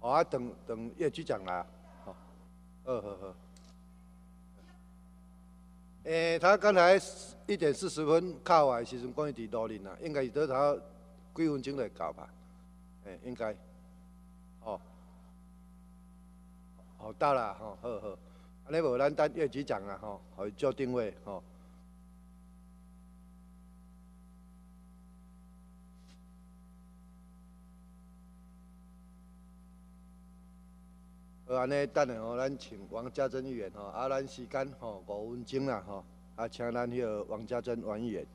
好啊，等叶局长来啊。好，好。他刚才1点40分靠我的时阵，讲伊伫路林啊，应该是倒头几分钟就到吧？应该。哦，好到啦，好。安尼无咱等叶局长啊，互伊做定位，好，安尼等下咱请王家珍议员咱时间5分钟啦请咱迄个王家珍王议员。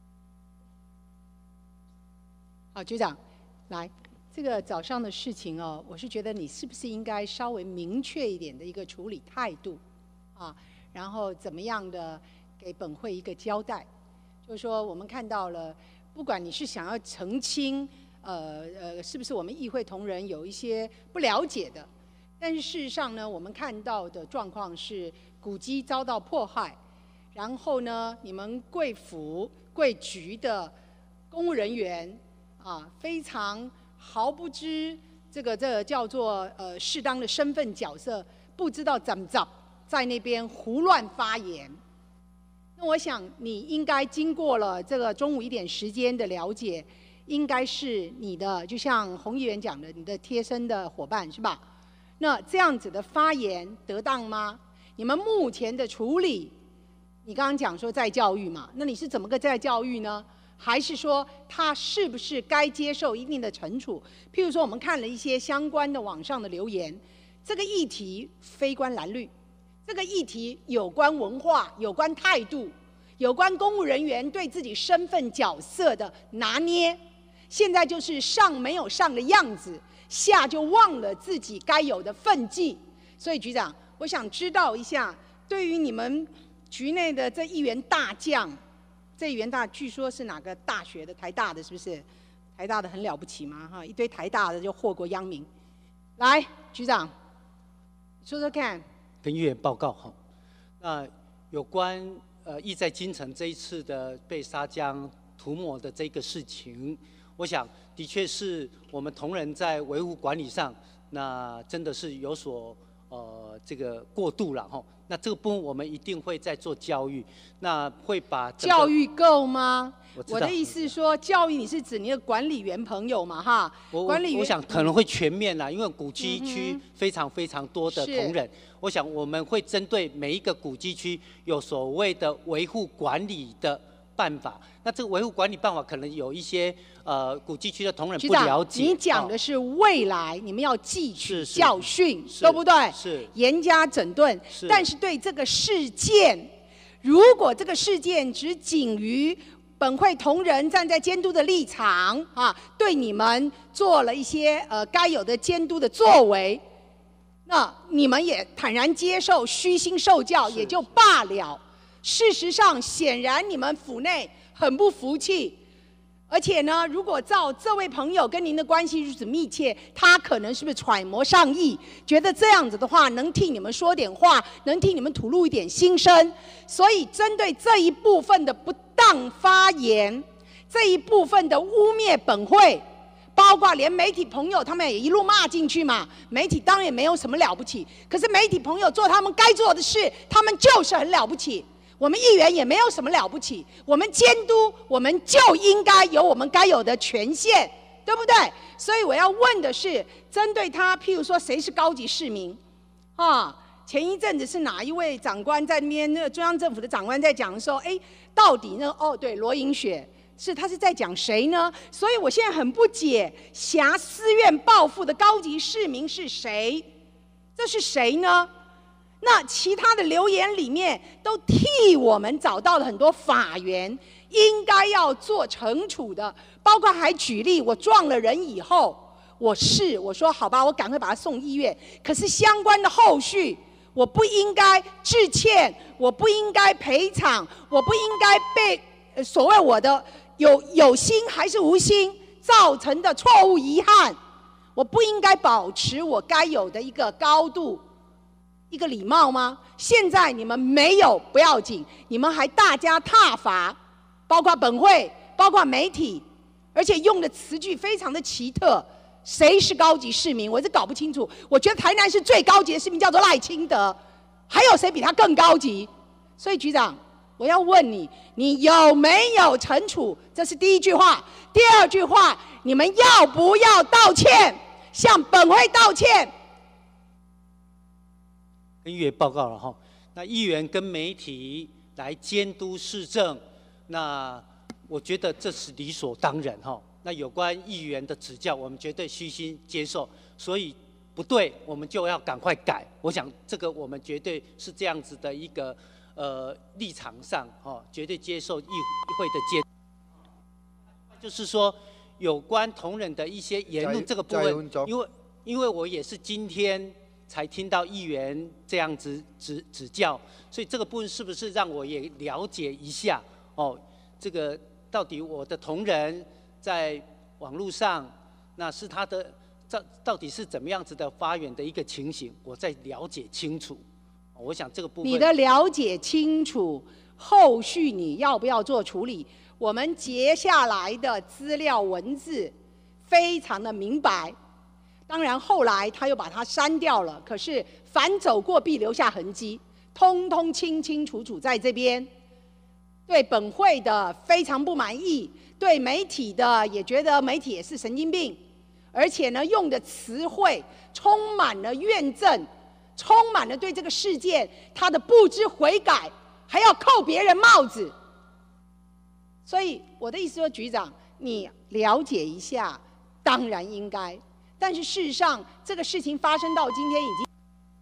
好，局长，来。这个早上的事情我是觉得你是不是应该稍微明确一点的一个处理态度啊，然后怎么样的给本会一个交代？就是说我们看到了，不管你是想要澄清，是不是我们议会同仁有一些不了解的，但是事实上呢，我们看到的状况是古迹遭到迫害，然后呢，你们贵府贵局的公务人员非常毫不知这个叫做适当的身份角色，不知道怎么在那边胡乱发言。那我想你应该经过了这个中午一点时间的了解，应该是你的，就像洪议员讲的，你的贴身的伙伴是吧？那这样子的发言得当吗？你们目前的处理，你刚刚讲说再教育嘛，那你是怎么个再教育呢？还是说他是不是该接受一定的惩处？譬如说，我们看了一些相关的网上的留言，这个议题非关蓝绿，这个议题有关文化、有关态度、有关公务人员对自己身份角色的拿捏。现在就是上没有上的样子，下就忘了自己该有的分际。所以局长，我想知道一下，对于你们局内的这议员大将。这议员大据说是哪个大学的？台大的是不是？台大的很了不起吗？一堆台大的就祸国殃民。来，局长，说说看。 跟议员报告那有关意在京城这一次的被沙浆涂抹的这个事情，我想的确是我们同仁在维护管理上，那真的是有所这个过度了那这个部分我们一定会再做教育，那会把教育够吗？我的意思是说，教育你是指你的管理员朋友嘛管理员我想可能会全面啦，因为古迹区非常多的同仁，我想我们会针对每一个古迹区有所谓的维护管理的办法。那这个维护管理办法可能有一些古迹区的同仁不了解。 你讲的是未来你们要汲取教训，对不对？ 是严加整顿。但是对这个事件，如果这个事件只仅于本会同仁站在监督的立场对你们做了一些该有的监督的作为，那你们也坦然接受，虚心受教也就罢了。事实上，显然你们府内很不服气，而且呢，如果照这位朋友跟您的关系如此密切，他可能是不是揣摩上意，觉得这样子的话能替你们说点话，能替你们吐露一点心声。所以，针对这一部分的不当发言，这一部分的污蔑本会，包括连媒体朋友他们也一路骂进去嘛。媒体当然也没有什么了不起，可是媒体朋友做他们该做的事，他们就是很了不起。我们议员也没有什么了不起，我们监督，我们就应该有我们该有的权限，对不对？所以我要问的是，针对他，譬如说谁是高级市民前一阵子是哪一位长官在那边，那个中央政府的长官在讲的时候，到底呢？对，罗银雪他是在讲谁呢？所以我现在很不解，挟私怨报复的高级市民是谁？这是谁呢？那其他的留言里面都替我们找到了很多法源，应该要做惩处的，包括还举例，我撞了人以后，我说好吧，我赶快把他送医院，可是相关的后续，我不应该致歉，我不应该赔偿，我不应该被所谓我的有心还是无心造成的错误遗憾，我不应该保持我该有的一个高度。一个礼貌吗？现在你们没有不要紧，你们还大加挞伐，包括本会，包括媒体，而且用的词句非常的奇特， 谁是高级市民，我是搞不清楚。我觉得台南市最高级的市民叫做赖清德，还有谁比他更高级？所以局长，我要问你，你有没有惩处？这是第一句话。第二句话，你们要不要道歉？向本会道歉？ 跟议员报告了哈。那议员跟媒体来监督市政，那我觉得这是理所当然哈。那有关议员的指教，我们绝对虚心接受。所以不对，我们就要赶快改。我想这个我们绝对是这样子的一个立场上绝对接受议会的监督。就是说，有关同仁的一些言论这个部分，因为我也是今天才听到议员这样子指教，所以这个部分是不是让我也了解一下这个到底我的同仁在网络上，那是他的到底是怎么样子的发言的一个情形，我再了解清楚。我想这个部分你的了解清楚，后续你要不要做处理？我们截下来的资料文字非常的明白，当然后来他又把它删掉了。可是凡走过必留下痕迹，通通清清楚楚在这边。对本会的非常不满意，对媒体的也觉得媒体也是神经病，而且呢用的词汇充满了怨憎，充满了对这个事件他的不知悔改，还要扣别人帽子。所以我的意思说，局长，你了解一下，当然应该。但是事实上，这个事情发生到今天已经。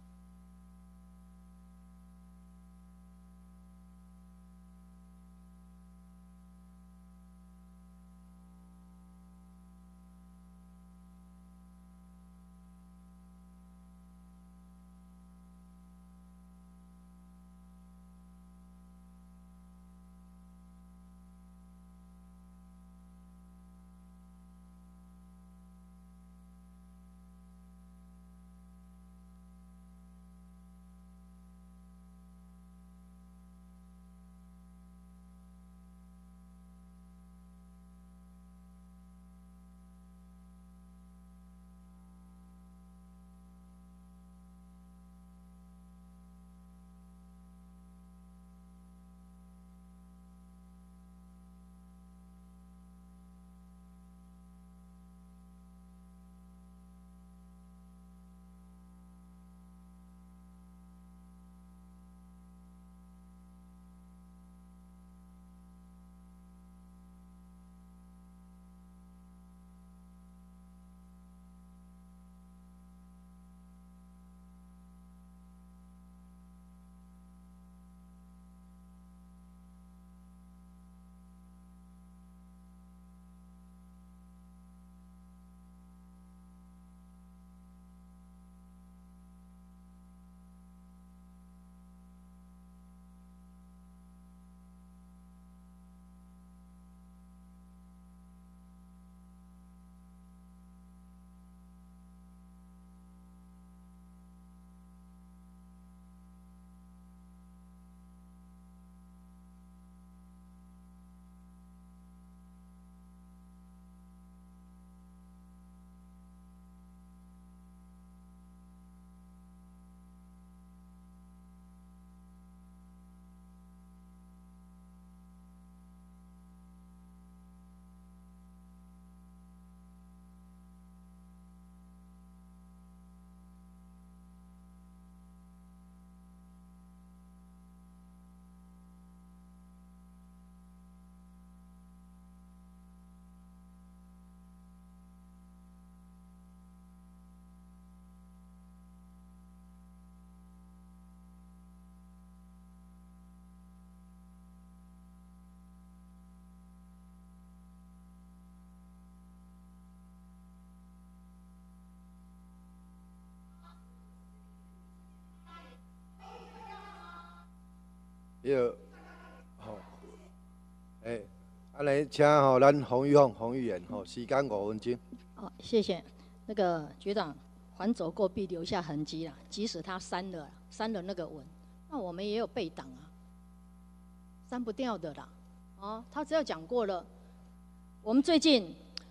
安尼请咱洪玉凤洪议员时间5分钟。 谢谢。那个局长，凡走过必留下痕迹啦，即使他删了那个文，那我们也有备档啊，删不掉的啦。他只要讲过了。我们最近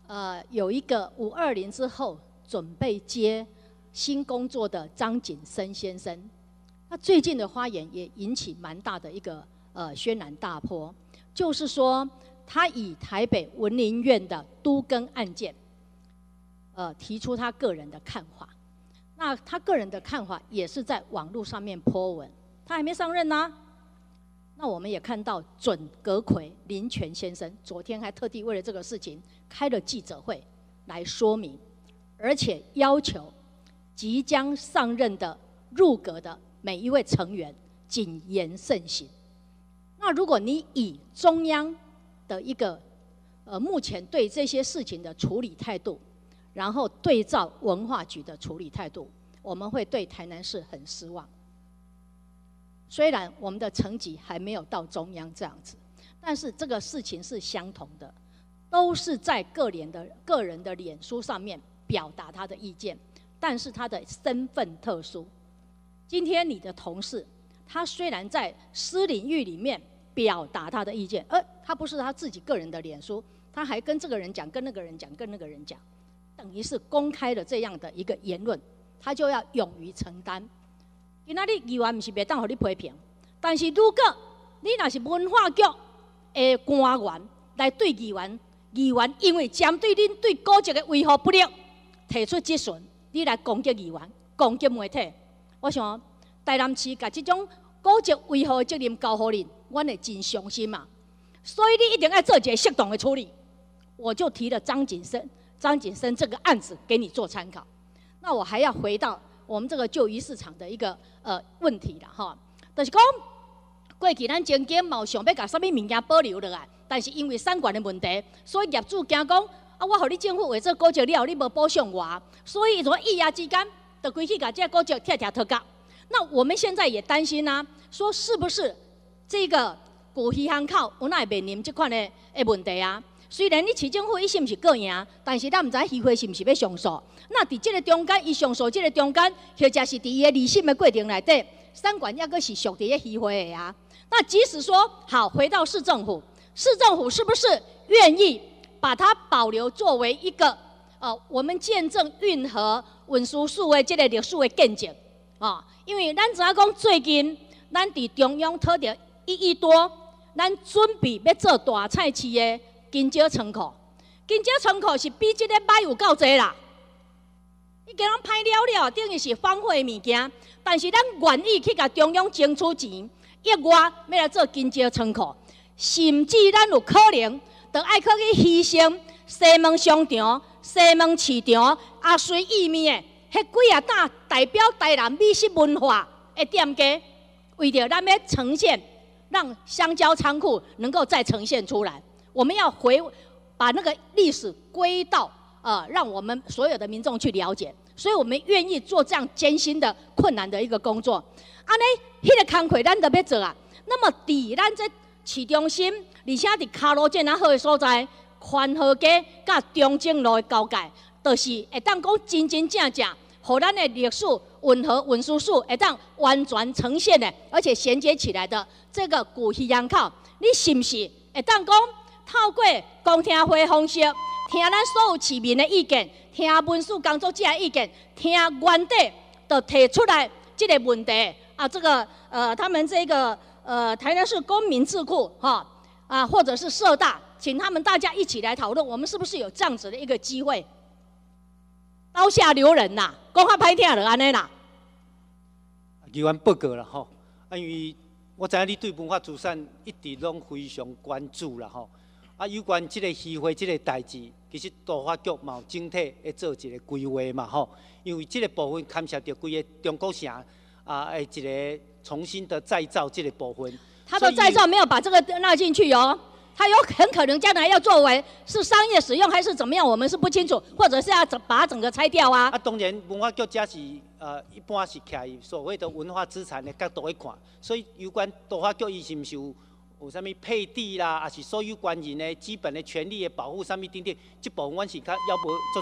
有一个520之后准备接新工作的张景生先生，他最近的发言也引起蛮大的一个轩然大波，就是说他以台北文林院的都更案件，提出他个人的看法。那他个人的看法也是在网络上面po文，他还没上任呢。那我们也看到准阁揆林权先生昨天还特地为了这个事情开了记者会来说明，而且要求即将上任的入阁的每一位成员谨言慎行。那如果你以中央的一个目前对这些事情的处理态度，然后对照文化局的处理态度，我们会对台南市很失望。虽然我们的层级还没有到中央这样子，但是这个事情是相同的，都是在个人的脸书上面表达他的意见，但是他的身份特殊。今天你的同事，他虽然在私领域里面表达他的意见，他不是他自己个人的脸书，他还跟这个人讲，跟那个人讲，跟那个人讲，等于是公开了这样的一个言论，他就要勇于承担。今仔日议员不是袂当互你批评，但是如果你若是文化局的官员来对议员因为针对恁对古迹的维护不力提出质询，你来攻击议员、攻击媒体，我想台南市把这种古迹维护的责任交予恁，阮会真伤心嘛。所以你一定要做一个适当的处理。我就提了张景生这个案子给你做参考。那我还要回到我们这个旧鱼市场的一个问题啦，哈，就是讲过去咱前景嘛有想要把什么物件保留落来，但是因为产权的问题，所以业主惊讲我予你政府画这古迹了，你无保障我，所以说一夜之间就规去把这古迹拆脱甲。那我们现在也担心啊，说是不是这个古鱼巷口有哪会面临这款的问题啊？虽然你市政府伊是毋是过赢，但是咱毋知议会是毋是要上诉。那伫这个中间，伊上诉这个中间，或者是伫伊的理审的过程内底，产权抑阁是属伫个议会的啊。那即使说好，回到市政府，市政府是不是愿意把它保留作为一个我们见证运河运输署的这个历史的见证啊？因为咱知影讲最近咱伫中央讨到1亿多，咱准备要做大菜市的金蕉仓库，金蕉仓库是比这个歹有够济啦。已经拢歹了了，等于是荒废的物件。但是咱愿意去甲中央争取钱，以外要来做金蕉仓库，甚至咱有可能就爱去牺牲西门商场、西门市场、阿水意面的迄几啊大代表台南美食文化的店家，为着咱要呈现，让香蕉仓库能够再呈现出来。我们要把那个历史归到让我们所有的民众去了解，所以我们愿意做这样艰辛的、困难的一个工作。安尼，迄个工课咱就要做啊。那么，伫咱这市中心，而且伫卡路这么好的所在，宽和街甲中正路的交界，就是会当讲真真正正，互咱的历史运河运输署会当完全呈现的，而且衔接起来的这个古鱼巷口，你是不是会当讲？透过公听会方式，听咱所有市民的意见，听文书工作者的意见，听原地就提出来这个问题啊，这个他们这个台南市公民智库或者是社大，请他们大家一起来讨论，我们是不是有这样子的一个机会？刀下留人呐，讲较歹听就安尼啦。 议员报告了吼，因为我知影你对文化资产一直拢非常关注啦吼。有关这个议会这个代志，其实都发局嘛有整体会做一个规划嘛吼。因为这个部分牵涉到规个中国城的一个重新的再造这个部分。 他的再造没有把这个纳进去哦，他有很可能将来要作为是商业使用还是怎么样，我们是不清楚，或者是要把它整个拆掉啊。 当然文化局这是一般是徛所谓的文化资产的角度去看，所以有关都发局伊是毋是有啥物配地啦，还是所有官员的基本的权利的保护，啥物等等，这部分阮是较要无做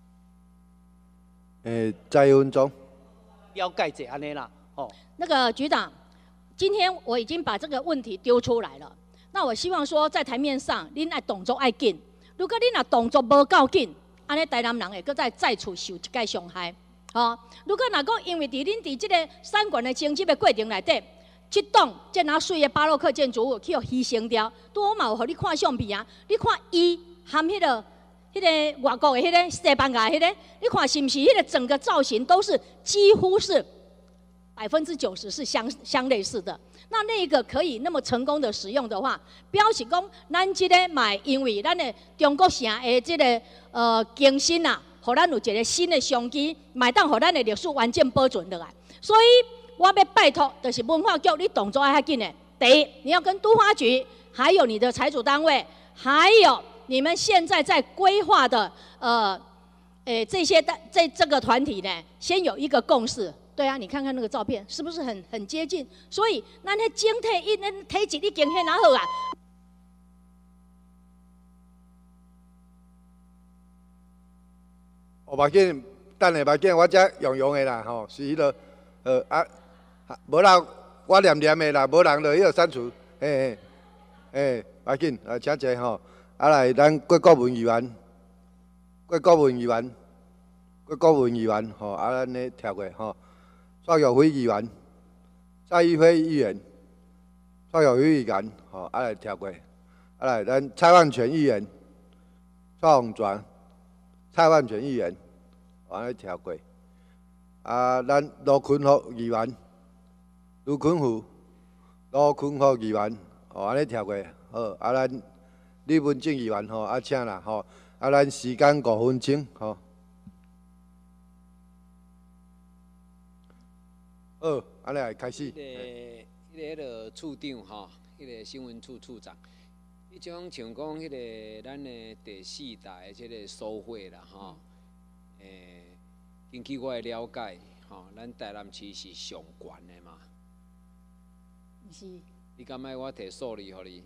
清。 在文中了解者安尼啦，哦。 那个局长，今天我已经把这个问题丢出来了。那我希望说，在台面上，您爱动作爱紧， 如果你若动作无够紧，安尼台南人会搁再次受一届伤害。哦，如果若讲因为恁伫即个产权的争执的过程内底，这栋这哪水的巴洛克建筑物去互牺牲掉，拄好嘛有互你看相片啊，你看伊含迄个外国的迄个西班牙迄个，你看是不是迄个整个造型都是几乎是90%是相类似的？那个可以那么成功的使用的话，表示讲咱即个嘛，因为咱的中国城的即个更新啊，互咱有一个新的商机，嘛当互咱的历史完整保存落来。所以我要拜托，就是文化局你动作要较紧的。第一，你要跟都发局，还有你的财主单位，还有你们现在在规划的这个团体呢，先有一个共识。对啊，你看看那个照片，是不是很接近？所以咱迄整体咱体质已经很好啊。 目镜，等下目镜我才用的啦，吼，是迄个无人我念的啦，无人就迄个删除，目镜，请坐吼，来咱郭国文议员，吼，咱咧跳过吼。蔡耀辉议员、蔡玉辉议员、蔡耀辉议员，吼，来跳过，来咱蔡万全议员、蔡宏全、蔡万全议员，来跳过，咱罗坤福议员、卢坤福议员，安尼跳过，好，咱李文正议员，吼，请啦，吼，咱时间5分钟，吼。好，安尼来开始。 迄个处长吼，迄个新闻处处长，迄种像讲迄个咱的第4代的即个收贿啦，吼，根据我的了解，吼，咱台南市是上悬的嘛。 毋是。 你敢爱我摕数字互你？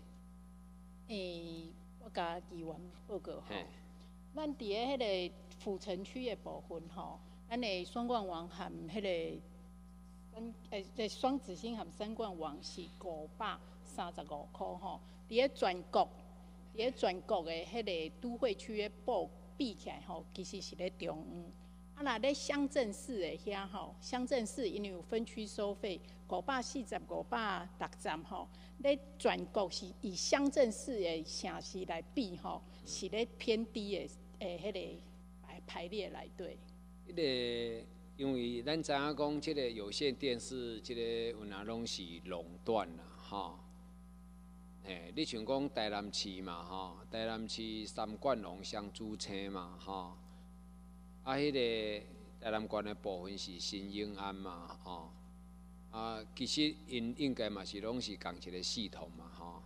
我甲议员报告吼，咱伫个迄个府城区的部分吼，咱的双冠王含迄个。双子星含3冠王是535块吼，伫个全国的迄个都会区的比起来吼，其实是咧中央。若咧乡镇市的遐吼，乡镇市因为有分区收费，540、560吼，咧全国是以乡镇市的城市来比吼，是咧偏低的迄个排列内底。 迄个。因为咱知影讲，即个有线电视，即个有哪拢是垄断啦，吼。你像讲台南市嘛，吼，台南市3冠王双主青嘛，吼。迄个台南县的部分是新永安嘛，吼。其实因应该嘛是拢是同一个系统嘛，吼。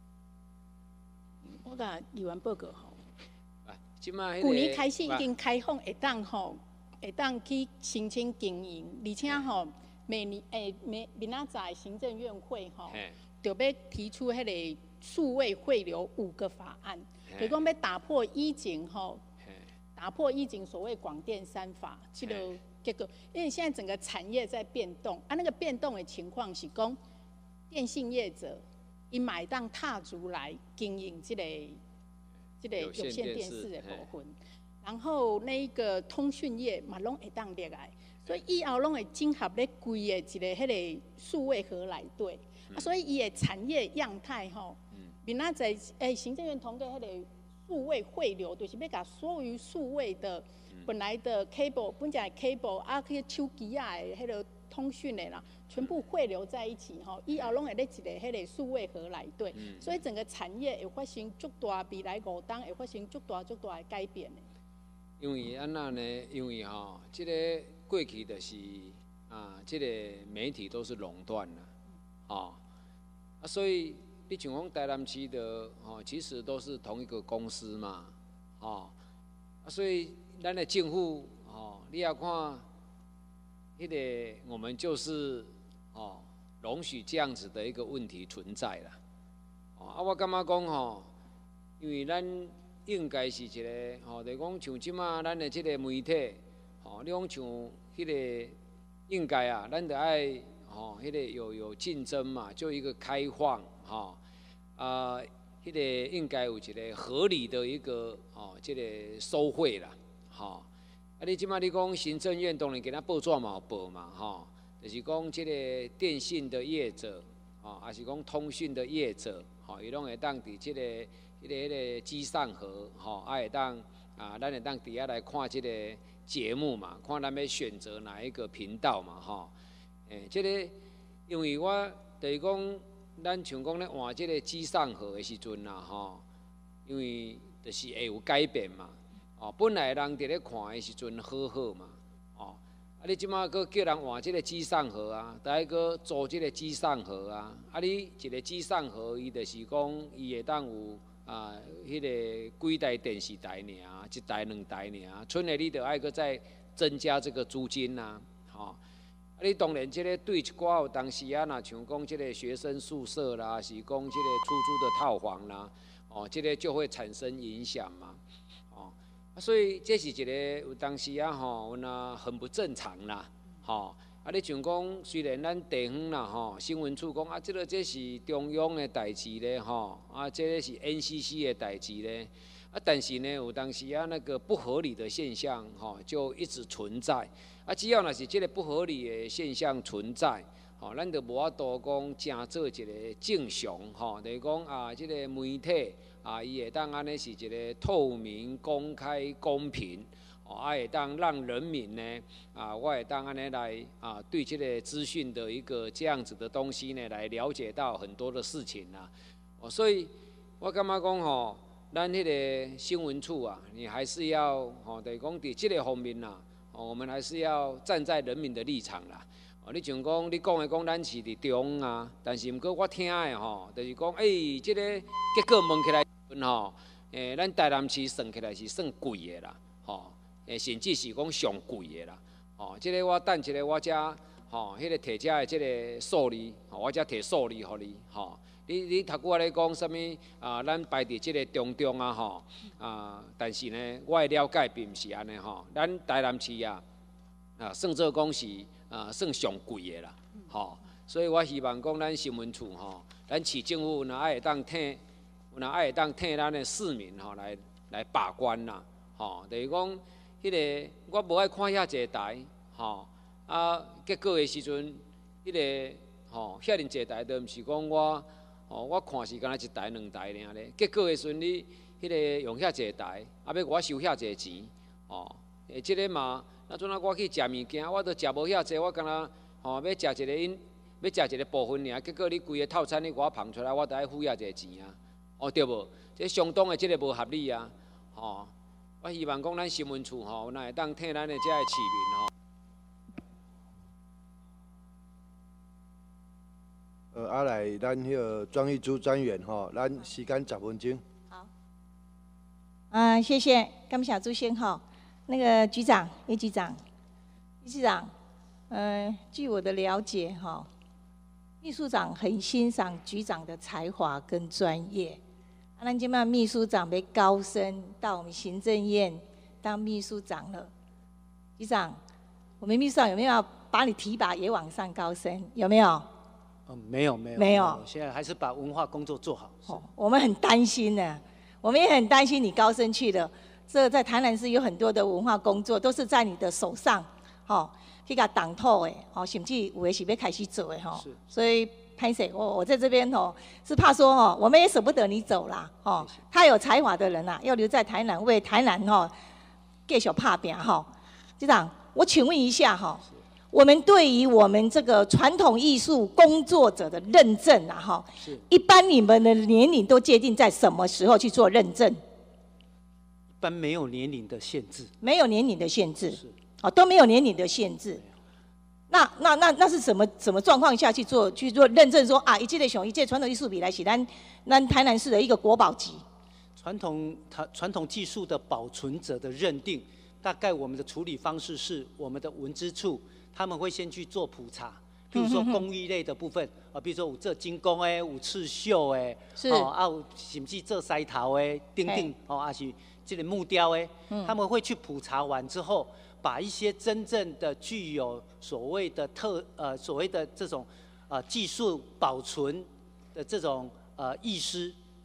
我甲议员报告吼。 即摆去年开始已经开放会当吼。会当去申请经营，而且吼，明仔载行政院会吼，就要提出迄个数位汇流5个法案，就讲要打破以前所谓广电3法这个结果，因为现在整个产业在变动，那个变动的情况是讲，电信业者伊买当踏足来经营这个有线电视的部分。然后那个通讯业嘛，拢会当入来，所以以后拢会整合咧规个一个迄个数位盒内底，所以伊的产业样态吼，明仔载行政院通过迄个数位汇流，就是要甲所有数位的本来的 cable， 本来 cable 去手机啊的迄个通讯的啦，全部汇流在一起吼，以后拢会咧一个迄个数位盒内底，所以整个产业会发生足大，未来5年会发生足大的改变的。 因为安那呢？因为吼，这个过去就是这个媒体都是垄断啦，所以你像讲台南市的其实都是同一个公司嘛，所以咱的政府你要看，迄个我们就是容许这样子的一个问题存在啦，我感觉讲因为咱。应该是一个就是讲像即马咱的即个媒体，你讲像迄个应该咱得爱迄个有竞争嘛，就一个开放迄迄个应该有一个合理的一个这个收费啦，啊，你即摆你讲行政院当然给他报纸嘛有报嘛，就是讲这个电信的业者，还是讲通讯的业者，伊拢会当伫这个迄个机上盒，会当咱会当伫遐来看这个节目嘛，看咱要选择哪一个频道嘛，这个因为我就是讲，咱像讲咧换这个机上盒的时阵啦，因为就是会有改变嘛，本来人伫咧看的时阵好好嘛，啊你即马搁叫人换这个机上盒啊，再搁租这个机上盒啊，啊你一个机上盒，伊就是讲伊会当有迄个几台电视台尔，一台两台尔，剩的你就爱搁再增加这个租金呐，啊你当然这个对一寡有当时啊，若像讲这个学生宿舍啦，是讲这个出租的套房啦，这个就会产生影响嘛，所以这是一个有当时啊，有那很不正常啦，你像讲虽然咱地方啦，新闻处讲啊，这是中央的代志咧，这个是 NCC 的代志咧，但是呢，有当时啊那个不合理的现象，就一直存在。只要若是这个不合理的现象存在，咱就无法度讲正做一个正常，就是讲这个媒体伊会当安尼是一个透明、公开、公平，会当让人民呢，我会当安尼来对这个资讯的一个这样子的东西呢，来了解到很多的事情啦。所以我感觉讲咱迄个新闻处啊，你还是要就是讲伫这个方面啦。我们还是要站在人民的立场啦。你像讲，你讲的讲，咱是伫中啊，但是毋过我听的就是讲，这个结果问起来，咱台南市算起来是算贵的啦，甚至是讲上贵的啦。这个我等一下我遮迄个摕遮的这个数字，我遮摕数字互你，你头拄仔咧讲啥物咱排伫即个中啊，但是呢，我的了解并毋是安尼咱台南市算做讲是算上贵的啦，所以我希望讲咱新闻处咱市政府若会当替咱的市民来把关啦，就是讲迄个我无爱看遐济台，结果的时阵，迄个遐尼济台都毋是讲我看是敢若一台两台尔咧，结果的时阵你迄个用遐济台，要我收遐济钱，即个嘛，那阵我去食物件，我都食无遐济，我敢若要食一个部分尔，结果你规个套餐你给我捧出来，我都爱付遐济钱啊，对无？这相当的即个无合理啊，我希望讲咱新闻处若会当替咱的遮个市民来咱迄个庄义珠专员咱时间10分钟。 好。谢谢，感谢主席那个局长叶局长，据我的了解秘书长很欣赏局长的才华跟专业。咱今麦秘书长被高升到我们行政院当秘书长了，局长，我们秘书长有没有要把你提拔也往上高升？有没有？ 没有，现在还是把文化工作做好。 我们很担心呢，我们也很担心你高升去了。这在台南市有很多的文化工作都是在你的手上，去甲挡透的，甚至有的是要开始做的所以拍摄我在这边是怕说我们也舍不得你走啦太有才华的人要留在台南为台南继续打拼局长，我请问一下我们对于我们这个传统艺术工作者的认证一般你们的年龄都界定在什么时候去做认证？ 一般没有年龄的限制。 没有年龄的限制，都没有年龄的限制。那是什么状况下去做认证说一届传统艺术比来是咱台南市的一个国宝级？ 传统技术的保存者的认定，大概我们的处理方式是我们的文资处。他们会先去做普查，比如说工艺类的部分，比如说有做精工的、有刺绣的，甚至做筛头的、等，还是这个木雕的，他们会去普查完之后，把一些真正的具有所谓的这种技术保存的这种艺师，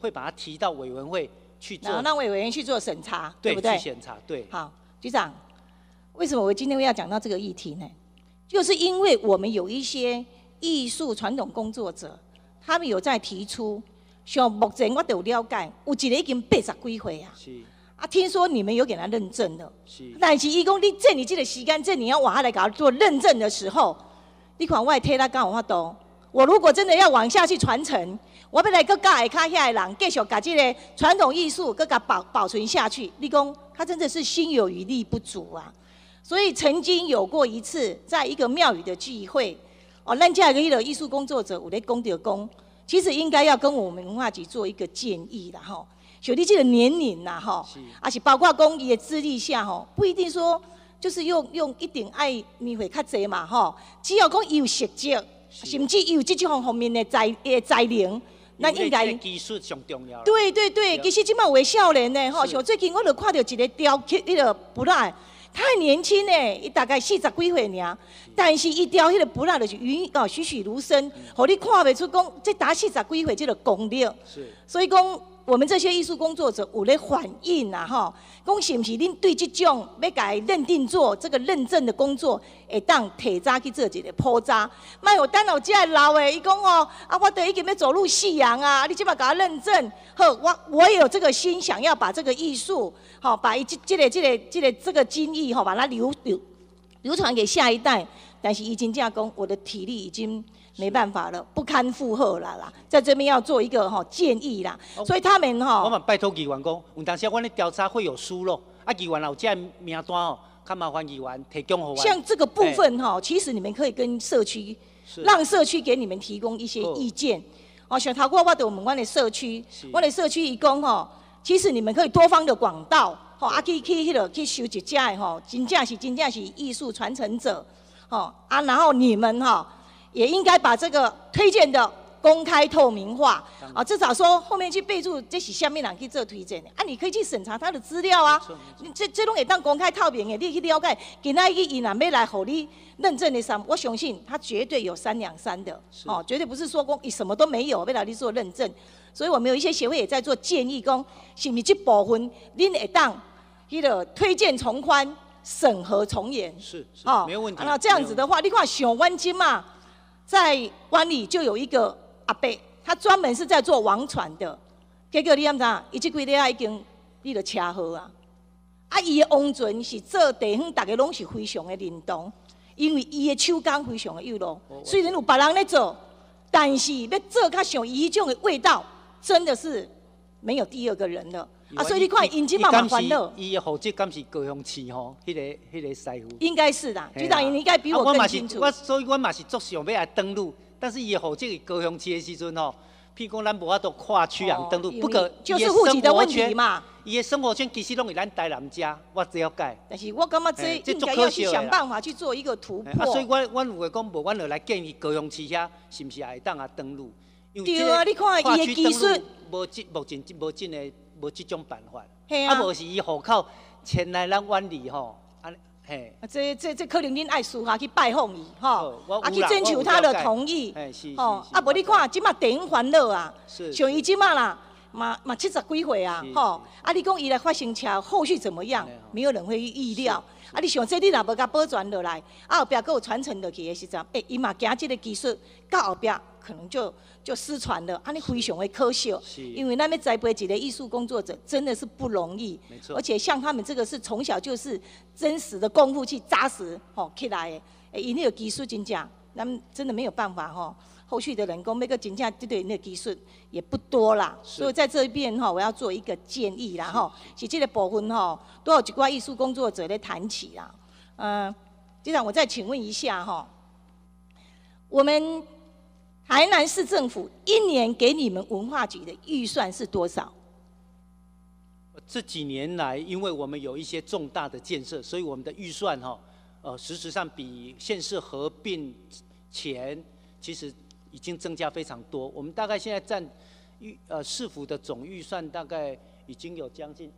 会把它提到委员会去做， 然后让委员去做审查，对不对？ 去审查，对。 好，局长，为什么我今天要讲到这个议题呢？就是因为我们有一些艺术传统工作者，他们有在提出，像目前我都有了解，有一个已经80几岁啊。 是。 啊，听说你们有给他认证了。 是。 但是伊讲你这你这个时间，这你要往下来给他做认证的时候，你看我替他讲有法度。我如果真的要往下去传承，我要来搁教下卡遐的人，继续把这个传统艺术搁甲保存下去。你讲他真的是心有余力不足啊。所以曾经有过一次，在一个庙宇的聚会，哦，咱这个艺术工作者有咧讲到讲，其实应该要跟我们文化局做一个建议啦，吼。像你这个年龄啦，吼，而且包括讲伊的资历下，吼，不一定说就是用一定爱年岁较济嘛，吼，只要讲伊有实际，甚至伊有这种方面的才能，咱应该技术上重要。 对对对，其实即摆有的少年呢，吼，像最近我就看到一个雕刻迄个布拉，太年轻呢，伊大概40几岁尔，但是伊雕迄个布拉就是栩栩如生，互你看袂出讲这打40几岁这个功力。 是， 所以讲。我们这些艺术工作者有咧反映啊，吼，讲是不是恁对这种要甲伊认定做这个认证的工作，会当提早去做一个铺扎，莫有等到这老的，伊讲哦，啊，我都已经要走入夕阳啊，你即摆甲我认证，好，我也有这个心，想要把这个艺术，好，把这个精艺，吼，把它流传给下一代，但是已经这样讲，我的体力已经。没办法了，不堪负荷了啦，在这边要做一个建议啦，所以他们我们拜托议员讲，有当时我们的调查会有疏漏，啊，议员有这名单哦，较麻烦议员提供给我。 像这个部分其实你们可以跟社区，让社区给你们提供一些意见。哦，像头过我就问我的社区，我的社区伊讲其实你们可以多方的广道，去收集这的真正是艺术传承者，然后你们也应该把这个推荐的公开透明化啊，至少说后面去备注这是下面人去做推荐的啊，你可以去审查他的资料啊，这拢会当公开透明的，你去了解，今仔日伊若要来互你认证的上，我相信他绝对有3两3的，绝对不是说讲什么都没有要来你做认证，所以我们有一些协会也在做建议，讲是不是这部分恁会当迄个推荐从宽，审核从严， 是没有问题。 那这样子的话，你看像湾金嘛。在湾里就有一个阿伯，他专门是在做王船的。结果你知影，伊这几日已经立了车号啊！啊，伊的王船是做地方，大家拢是非常的认同，因为伊的手工非常的优良。虽然有别人在做，但是要做较像伊迄种的味道，真的是没有第二个人了。啊，所以你看，因即嘛嘛欢乐。 伊的户籍敢是高雄市吼，迄个师傅。 应该是啦，局长，你应该比我更清楚。 所以我嘛是足想要来登录，但是伊的户籍高雄市的时阵吼，譬如讲咱无法度跨区人登录，不可。 就是户籍的问题嘛。 伊的生活圈其实拢是咱台南家，我了解。 但是我感觉这应该要去想办法去做一个突破。 所以我有话讲，无阮就来建议高雄市遐是不是也会当登录？ 对啊，你看伊的技术， 目前无真的。无这种办法， 啊， 无是伊户口迁来咱湾里吼，嘿。 这可能恁爱私下去拜访伊吼，去征求他的同意，无你看即马地方烦恼啊，像伊即马啦，嘛70几岁啊，你讲伊来发生车，后续怎么样？没有人会预料。你想这你若无甲保全落来，后壁佫有传承落去的时阵，伊嘛惊这个技术到后壁可能就失传了，安尼非常的可惜。因为咱要栽培一个艺术工作者，真的是不容易。 没错。 而且像他们这个是从小就是真实的功夫去扎实起来的，因那个技术真正，咱们真的没有办法后续的人工每个真正对那个技术也不多啦。所以在这边我要做一个建议啦是这个部分都有一寡艺术工作者来谈起啦。局长，我再请问一下我们台南市政府1年给你们文化局的预算是多少？ 这几年来，因为我们有一些重大的建设，所以我们的预算实质上比县市合并前其实已经增加非常多。我们大概现在占市府的总预算大概已经有将近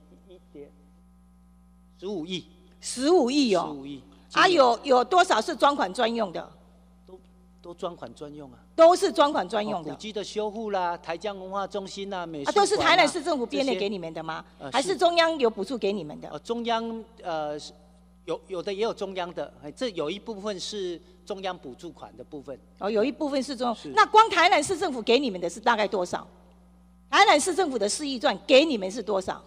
15亿。 15亿哦。 15亿。 有多少是专款专用的？ 都专款专用啊。 都是专款专用的。 古迹的修护啦，台江文化中心啦，美术馆都是台南市政府编列给你们的吗？还是中央有补助给你们的？ 中央有的也有中央的，这有一部分是中央补助款的部分。 有一部分是中央。那光台南市政府给你们的是大概多少？台南市政府的4亿赚给你们是多少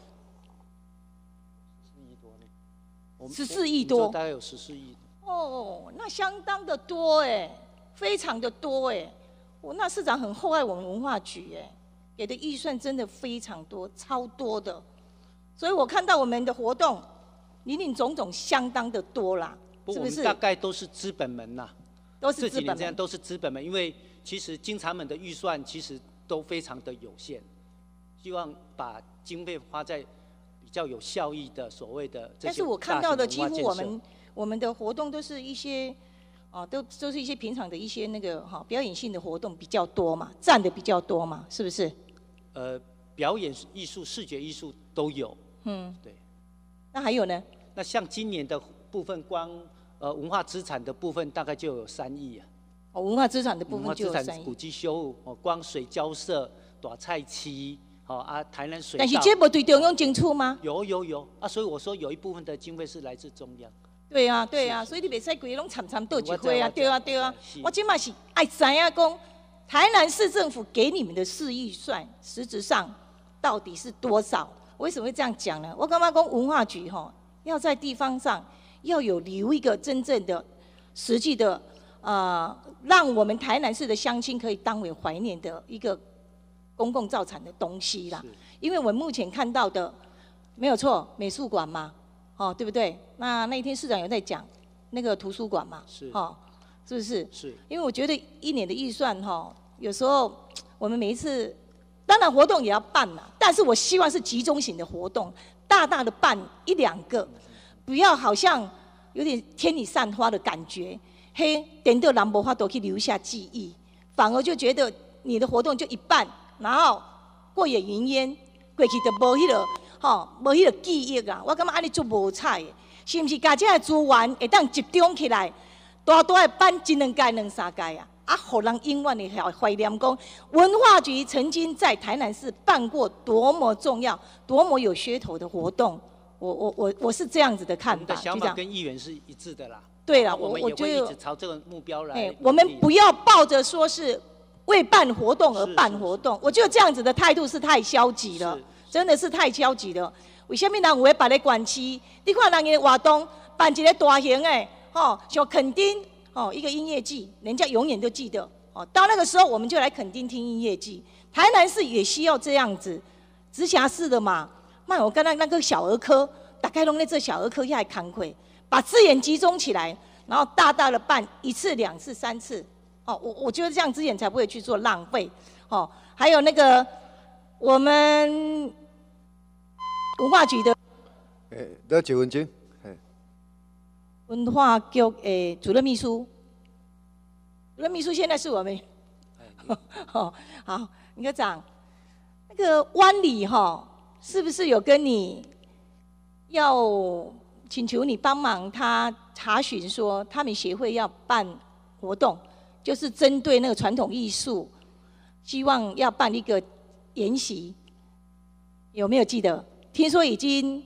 ？14亿多， 大概有14亿。 哦，那相当的多哎，非常的多哎。那市长很厚爱我们文化局哎，给的预算真的非常多，超多的。所以我看到我们的活动，林林总总相当的多啦，是不是？ 大概都是资本门呐， 都是资本门。 这几年这样都是资本门，因为其实经常门的预算其实都非常的有限，希望把经费花在比较有效益的所谓的这些大型的文化建设。 但是我看到的几乎我们的活动都是一些都是一些平常的一些那个表演性的活动比较多嘛，占的比较多嘛，是不是？ 表演艺术、视觉艺术都有。对。 那还有呢？ 那像今年的部分，光文化资产的部分大概就有3亿啊。 文化资产的部分就有3亿。 古迹修护，光水交社、大菜市，台南水道。 但是这不对中央争取吗？ 有啊，所以我说有一部分的经费是来自中央。 对啊，所以你袂使规个拢掺倒一回啊，对啊。我今嘛是爱知影讲，台南市政府给你们的4亿预算，实质上到底是多少？为什么会这样讲呢？我感觉讲文化局要在地方上要有留一个真正的、实际的让我们台南市的乡亲可以当为怀念的一个公共造产的东西啦。因为我们目前看到的没有错，美术馆嘛。对不对？那一天市长有在讲那个图书馆嘛，是不是？是。因为我觉得1年的预算有时候我们每一次，当然活动也要办嘛，但是我希望是集中型的活动，大的办1、2个，不要好像有点天女散花的感觉，等到人无法度去留下记忆，反而就觉得你的活动就一办，然后过眼云烟，过去就无迄个。无迄个记忆啊！我感觉安尼足无彩的，是毋是？家这个资源会当集中起来，大的办1、2届、2、3届啊，互人永远的怀念讲，文化局曾经在台南市办过多么重要、多么有噱头的活动。我是这样子的看法。 我们的想法跟议员是一致的啦。 对啦， 我们也会一直朝这个目标来。 我们不要抱着说是为办活动而办活动，我觉得这样子的态度是太消极了。真的是太消极了。为什么人有会办咧县市？你看人家活动办一个大型的，像垦丁，一个音乐季，人家永远都记得。到那个时候我们就来垦丁听音乐季。台南市也需要这样子，直辖市的嘛。我刚才那个小儿科，大概弄在这小儿科下来扛亏，把资源集中起来，然后大的办1次、2次、3次。我觉得这样资源才不会去做浪费。还有那个。我们文化局的， 得9分钟。 文化局主任秘书，现在是我们。好，林科长，那个湾里是不是有跟你要请求你帮忙他查询说，他们协会要办活动，就是针对那个传统艺术，希望要办一个。研习有没有记得？听说已经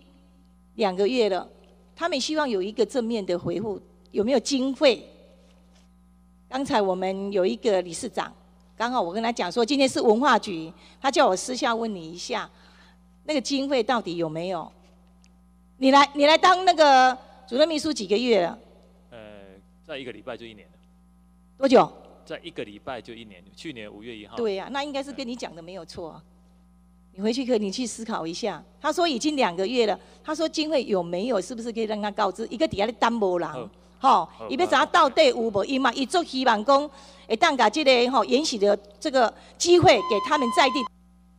2个月了，他们希望有一个正面的回复，有没有经费？刚才我们有一个理事长，刚好我跟他讲说今天是文化局，他叫我私下问你一下，那个经费到底有没有？你来当那个主任秘书几个月了？ 在1个礼拜就1年了。 多久？ 在1个礼拜就1年，去年5月1号。 对呀，那应该是跟你讲的没有错。你回去你去思考一下。他说已经2个月了，他说经费有没有，是不是可以让他告知？一个底下咧等无人，伊要知影到底有无？伊足希望讲会当把这个研习的这个机会给他们在地。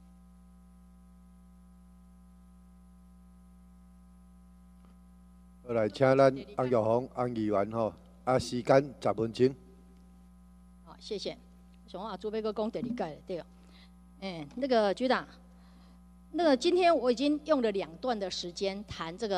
来，请咱洪玉红洪议员时间10分钟。 谢谢。像我准备个讲第2届了，对哦。那个局长，今天我已经用了2段的时间谈这个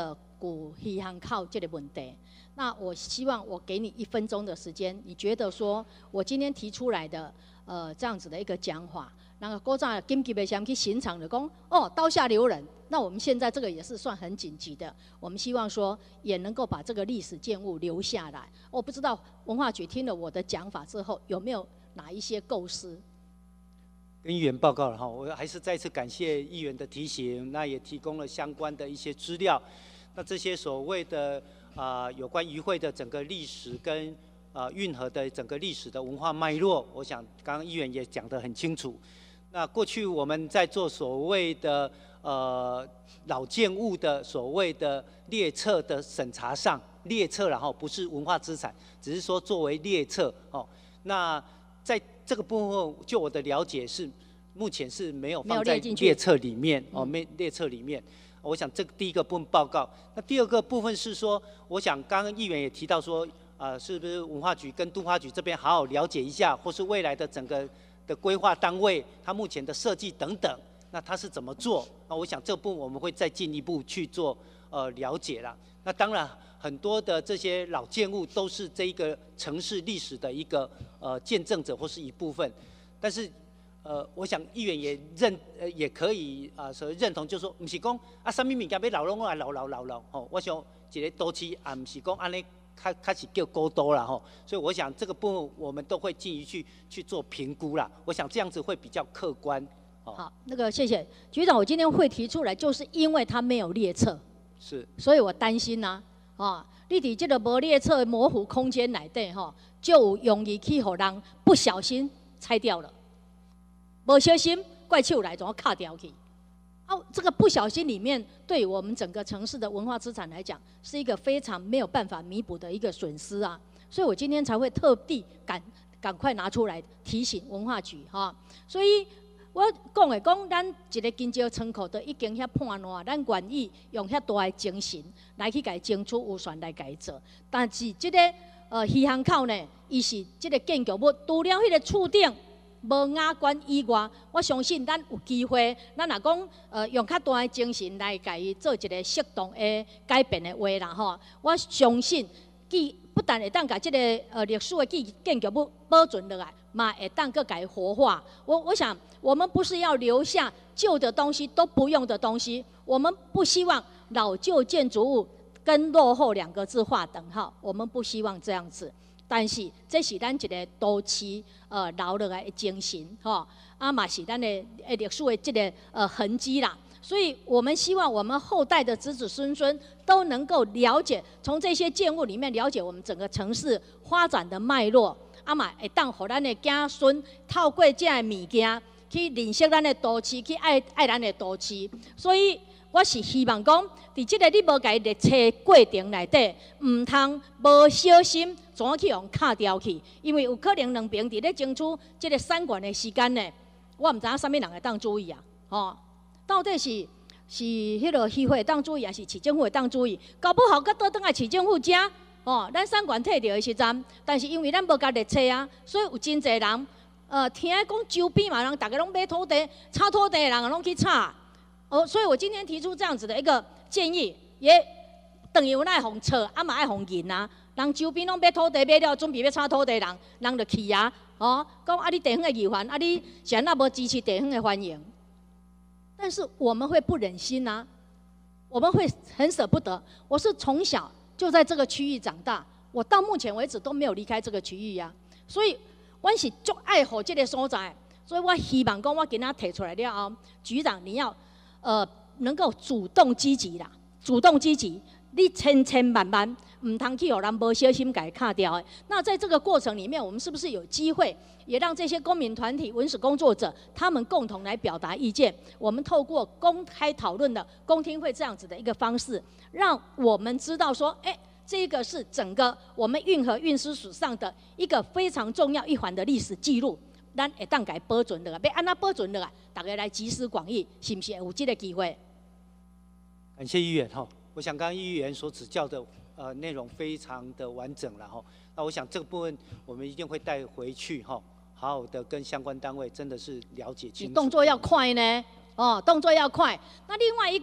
顾鱼巷口这个问题。那我希望我给你1分钟的时间，你觉得说我今天提出来的这样子的一个讲法，然后古早紧急的想去刑场的讲哦刀下留人，那我们现在这个也是算很紧急的，我们希望说也能够把这个历史建物留下来。我不知道文化局听了我的讲法之后有没有哪一些构思？ 跟议员报告了哈，我还是再次感谢议员的提醒，那也提供了相关的一些资料。那这些所谓的有关渔会的整个历史跟运河的整个历史的文化脉络，我想刚刚议员也讲得很清楚。那过去我们在做所谓的老建物的所谓的列册的审查上，列册然后不是文化资产，只是说作为列册哦。那在这个部分，就我的了解是，目前是没有放在列册里面哦，列册里面。我想这个第一个部分报告。那第二个部分是说，我想刚刚议员也提到说，是不是文化局跟都发局这边好好了解一下，或是未来的整个的规划单位，它目前的设计等等，那它是怎么做？那我想这部分我们会再进一步去做了解啦。那当然，很多的这些老建物都是这一个城市历史的一个见证者或是一部分，但是。我想议员也也可以所谓认同，就是说，不是讲什么物件要老拢来老吼。我想一个都市也不是讲安尼开始叫古都啦吼。所以我想这个部分我们都会进一步去做评估啦。我想这样子会比较客观。 好，那个谢谢局长，我今天会提出来，就是因为他没有列册， 是， 所以我担心呐你伫这个无列册的模糊空间内底就有容易去互人不小心拆掉了。不小心怪手来，怎么卡掉去？这个不小心里面，对我们整个城市的文化资产来讲，是一个非常没有办法弥补的一个损失啊。所以我今天才会特地赶快拿出来提醒文化局所以我讲，咱一个金蕉仓库都已经遐破烂，咱愿意用遐大的精神来去甲争取预算来甲做。但是这个鱼巷口呢，伊是这个建筑物，除了迄个厝顶。无雅观以外，我相信咱有机会，咱若讲用较大的精神来甲伊做一个适当的改变的话啦我相信不但会当甲这个历史的建筑物保存落来，嘛会当个甲伊活化。我想，我们不是要留下旧的东西都不用的东西，我们不希望老旧建筑物跟落后2个字划等号，我们不希望这样子。但是这是咱一个都市留落来的精神嘛是咱的历史的这个痕迹啦。所以我们希望我们后代的子子孙孙都能够了解，从这些建物里面了解我们整个城市发展的脉络嘛会当互咱的子孙透过这些物件去认识咱的都市，去爱咱的都市。所以我是希望讲，伫这个你无甲伊列册过程内底，唔通无小心怎去用卡掉去，因为有可能两边伫咧争取这个产权的时间呢，我唔知影啥物人会当注意到底是迄个议会当注意，还是市政府会当注意？搞不好佮倒转来市政府遮咱产权摕到的时阵，但是因为咱无甲列册所以有真侪人听讲周边嘛人，大家拢买土地、炒土地的人拢去炒。所以我今天提出这样子的一个建议，也等于有爱互吵，嘛爱互赢人周边拢买土地买了，准备要炒土地人就去讲你地方的议员，你是安那无支持地方的欢迎？但是我们会不忍心我们会很舍不得。我是从小就在这个区域长大，我到目前为止都没有离开这个区域所以我是足爱护这个所在，所以我希望讲我今仔提出来了后，局长你要能够主动积极啦，主动积极，你千万唔通去互人无小心给卡掉的。那在这个过程里面，我们是不是有机会也让这些公民团体、文史工作者他们共同来表达意见？我们透过公开讨论的公听会这样子的一个方式，让我们知道说，这个是整个我们运河运输史上的一个非常重要一环的历史记录。咱会当给保存落来，要安怎保存落来？大家来集思广益，是不是有这个机会？ 感谢议员我想刚刚议员所指教的内容非常的完整了那我想这个部分我们一定会带回去好好的跟相关单位真的是了解清楚。 动作要快呢动作要快。那另外一个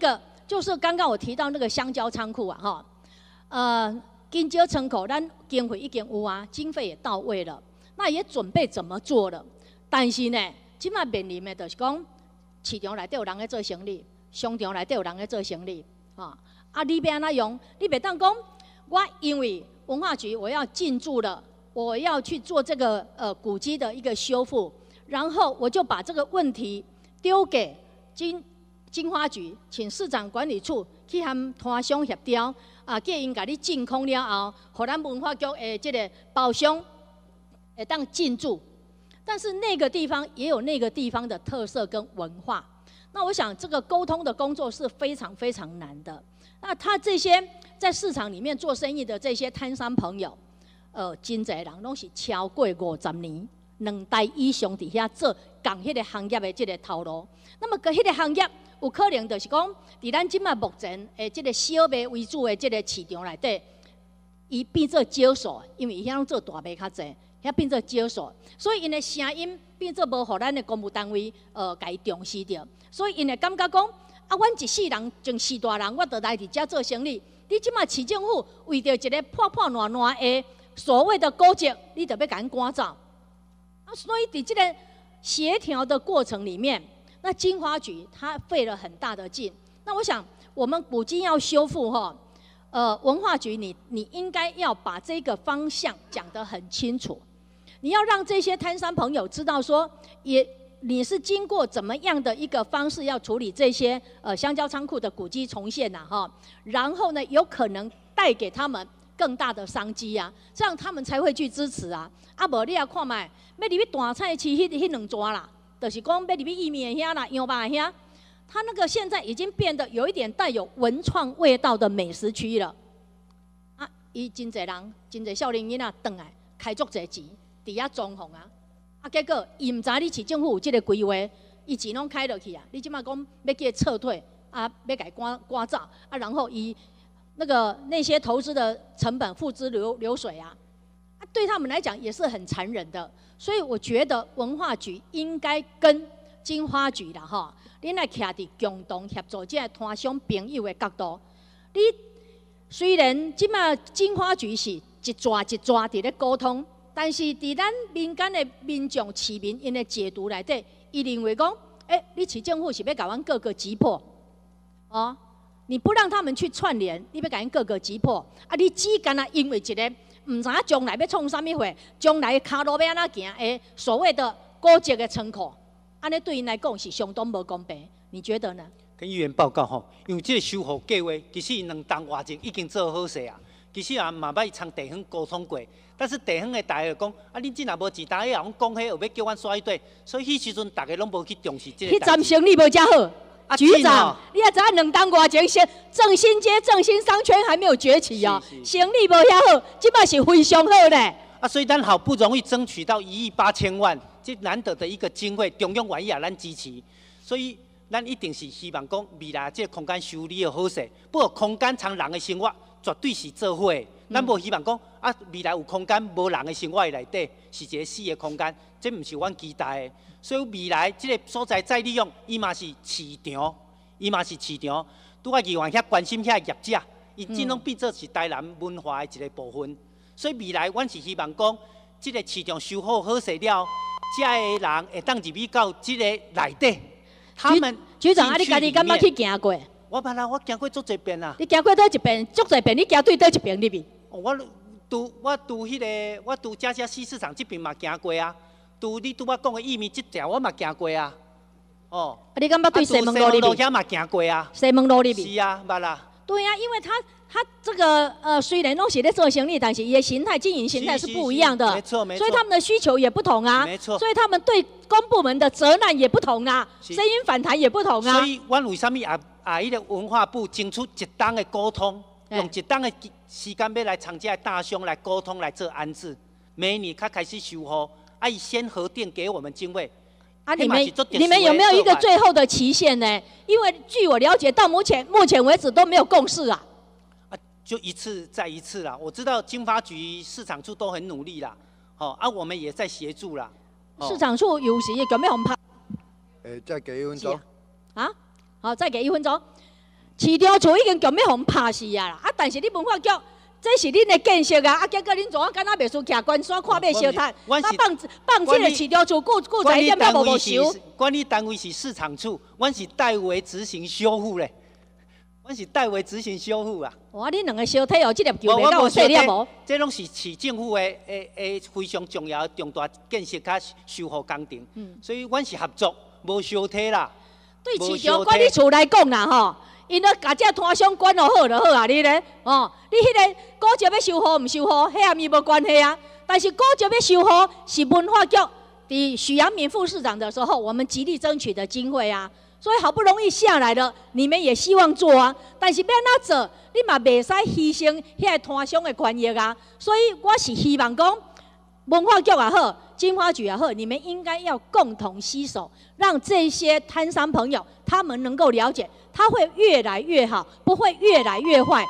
就是刚刚我提到那个香蕉仓库啊，金蕉仓库咱经费已经有啊，经费也到位了，那也准备怎么做了。但是呢，即摆面临的就是讲，市场内底有人在做生意，商场内底有人在做生意，你要安怎用？你袂当讲，我因为文化局我要进驻了，我要去做这个古迹的一个修复，然后我就把这个问题丢给金花局，请市场管理处去和摊商协调，叫因甲你进空了后，互咱文化局的这个包商会当进驻。但是那个地方也有那个地方的特色跟文化，那我想这个沟通的工作是非常非常难的。那他这些在市场里面做生意的这些摊商朋友，真侪人拢是超过50年，2代以上伫遐做共迄个行业的这个头路。那么个迄个行业有可能就是讲，伫咱即卖目前的这个小卖为主的这个市场内底，伊变做少数，因为伊遐拢做大卖较济。遐变做少数，所以因的声音变做无互咱的公务单位甲伊重视着，所以因会感觉讲，阮一世人从4大人，我倒来伫遮做生意，你即马市政府为着一个破破烂烂的所谓的古迹，你就要甲因赶走，所以伫这个协调的过程里面，那金花局它费了很大的劲。那我想，我们古迹要修复文化局你应该要把这个方向讲得很清楚。你要让这些摊商朋友知道说，你是经过怎么样的一个方式要处理这些香蕉仓库的古迹重现然后呢，有可能带给他们更大的商机啊，这样他们才会去支持啊。无你也看卖，要入去大菜市迄2抓啦，就是讲要入去意面遐啦、羊肉遐，它那个现在已经变得有一点带有文创味道的美食区了。伊真侪人、真侪少年囡仔转来开足侪钱。伫遐装潢结果伊毋知你市政府有即个规划，伊钱拢开落去啊！你即马讲要叫伊撤退要甲伊赶走然后伊那些投资的成本付之流水对他们来讲也是很残忍的。所以我觉得文化局应该跟金花局啦恁来徛伫共同协助这摊商朋友的角度。你虽然即马金花局是一抓一抓伫咧沟通。但是，伫咱民间的民众、市民因的解读内底，伊认为讲，你市政府是要甲阮各个击破，你不让他们去串联，你要甲因各个击破，你只干因为一个唔知影将来要创啥物货，将来骹路要安怎行的所谓的古迹的仓库，安尼对因来讲是相当无公平，你觉得呢？ 跟议员报告因为这个修复计划，其实因2档外前已经做好势啊。其实嘛捌参地方沟通过，但是地方的大家讲，你真若无钱，大家也讲迄有要叫阮刷一堆，所以迄时阵大家拢无去重视这个。 迄站生意无遮好，局长，你也知影2档外前正新街、正新商圈还没有崛起生意无遐好，即摆是非常好嘞。 所以咱好不容易争取到1亿8千万，这难得的一个经费，中央愿意咱支持，所以咱一定是希望讲未来这个空间修理的好势，不过空间藏人的生活。绝对是做伙的，咱无希望讲未来有空间无人的生活内底是一个死的空间，这毋是阮期待的。所以未来这个所在再利用，伊嘛是市场，拄啊议员遐关心遐业者，伊真拢变做是台南文化的一个部分。所以未来阮是希望讲，这个市场修好好势了，遮个人会当入去到这个内底。他们局长你家己敢捌去行过？ 我捌啦，我行过足侪遍啦。 你行过倒一遍，足侪遍，你行对倒一遍入去？ 我拄遮西市场这边嘛行过啊，你拄我讲的意面这条我嘛行过啊。 你敢捌对西门路入去？ 遐嘛行过啊。 西门路入去？ 是啊，捌啦。 对啊，因为他这个虽然拢是在做生意，但是伊的形态、经营形态是不一样的。 没错。 所以他们的需求也不同啊。 没错。 所以他们对公部门的责难也不同啊，声音反弹也不同啊。 所以，阮为什么迄个文化部争取1档的沟通，用1档的时间要来参加大商来沟通来做安置，每年才开始修复，伊先核定给我们经费。 你们有没有一个最后的期限呢？因为据我了解，到目前为止都没有共识啊。 就一次再一次啦。我知道经发局市场处都很努力啦，我们也在协助啦。 市场处有时有没有拍？ 再给1分钟。 好，再给1分钟。 市场厝已经强要互拍死啊啦！啊，但是你文化局，这是恁的建设啊！啊，结果恁怎啊敢若袂输徛关山看马烧炭？啊，放这个市场厝顾在一点也无收。 管理单位是市场处，阮是代为执行修复嘞。阮是代为执行修复啊！ 哇，恁两个小体哦，这粒球袂到细粒无？ 这拢是市政府的非常重要重大建设甲修复工程，所以阮是合作，无相体啦。 对市场管理处来讲啦吼，因咧甲这摊商管好就好啊，你咧哦，你迄个古迹要修复毋修复，迄和伊无关系啊。但是古迹要修复是文化局伫许阳明副市长的时候，我们极力争取的经费啊。所以好不容易下来了，你们也希望做啊，但是要怎做，你嘛袂使牺牲遐个摊商的权益啊。所以我是希望讲，文化局也好，经发局也好，你们应该要共同携手，让这些摊商朋友他们能够了解，它会越来越好，不会越来越坏。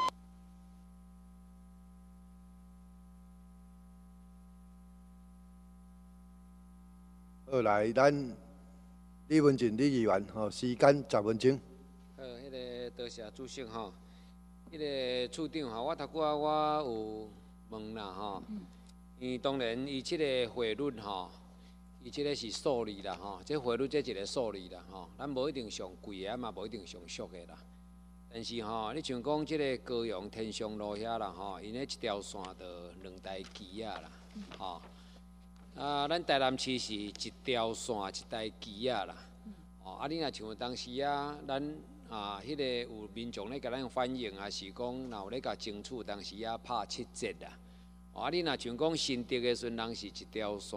好，来咱。李文俊李议员，时间10分钟。 迄个多谢主席吼，迄个处长吼，我头拄我有问啦吼，因为当然伊即个汇率吼，伊即个是数字啦吼，这汇率这一个数字啦吼，咱无一定上贵的，嘛无一定上俗的啦。但是吼，你像讲即个高雄天祥路遐啦吼，因迄一条线就2台机啊啦，吼。啊，咱台南市是一条线一台机啊啦，啊，你若像当时啊，咱迄个有民众咧甲咱反映啊，是讲若有咧甲争取当时啊拍7折啦，啊，你若像讲新竹的时阵，人是一条线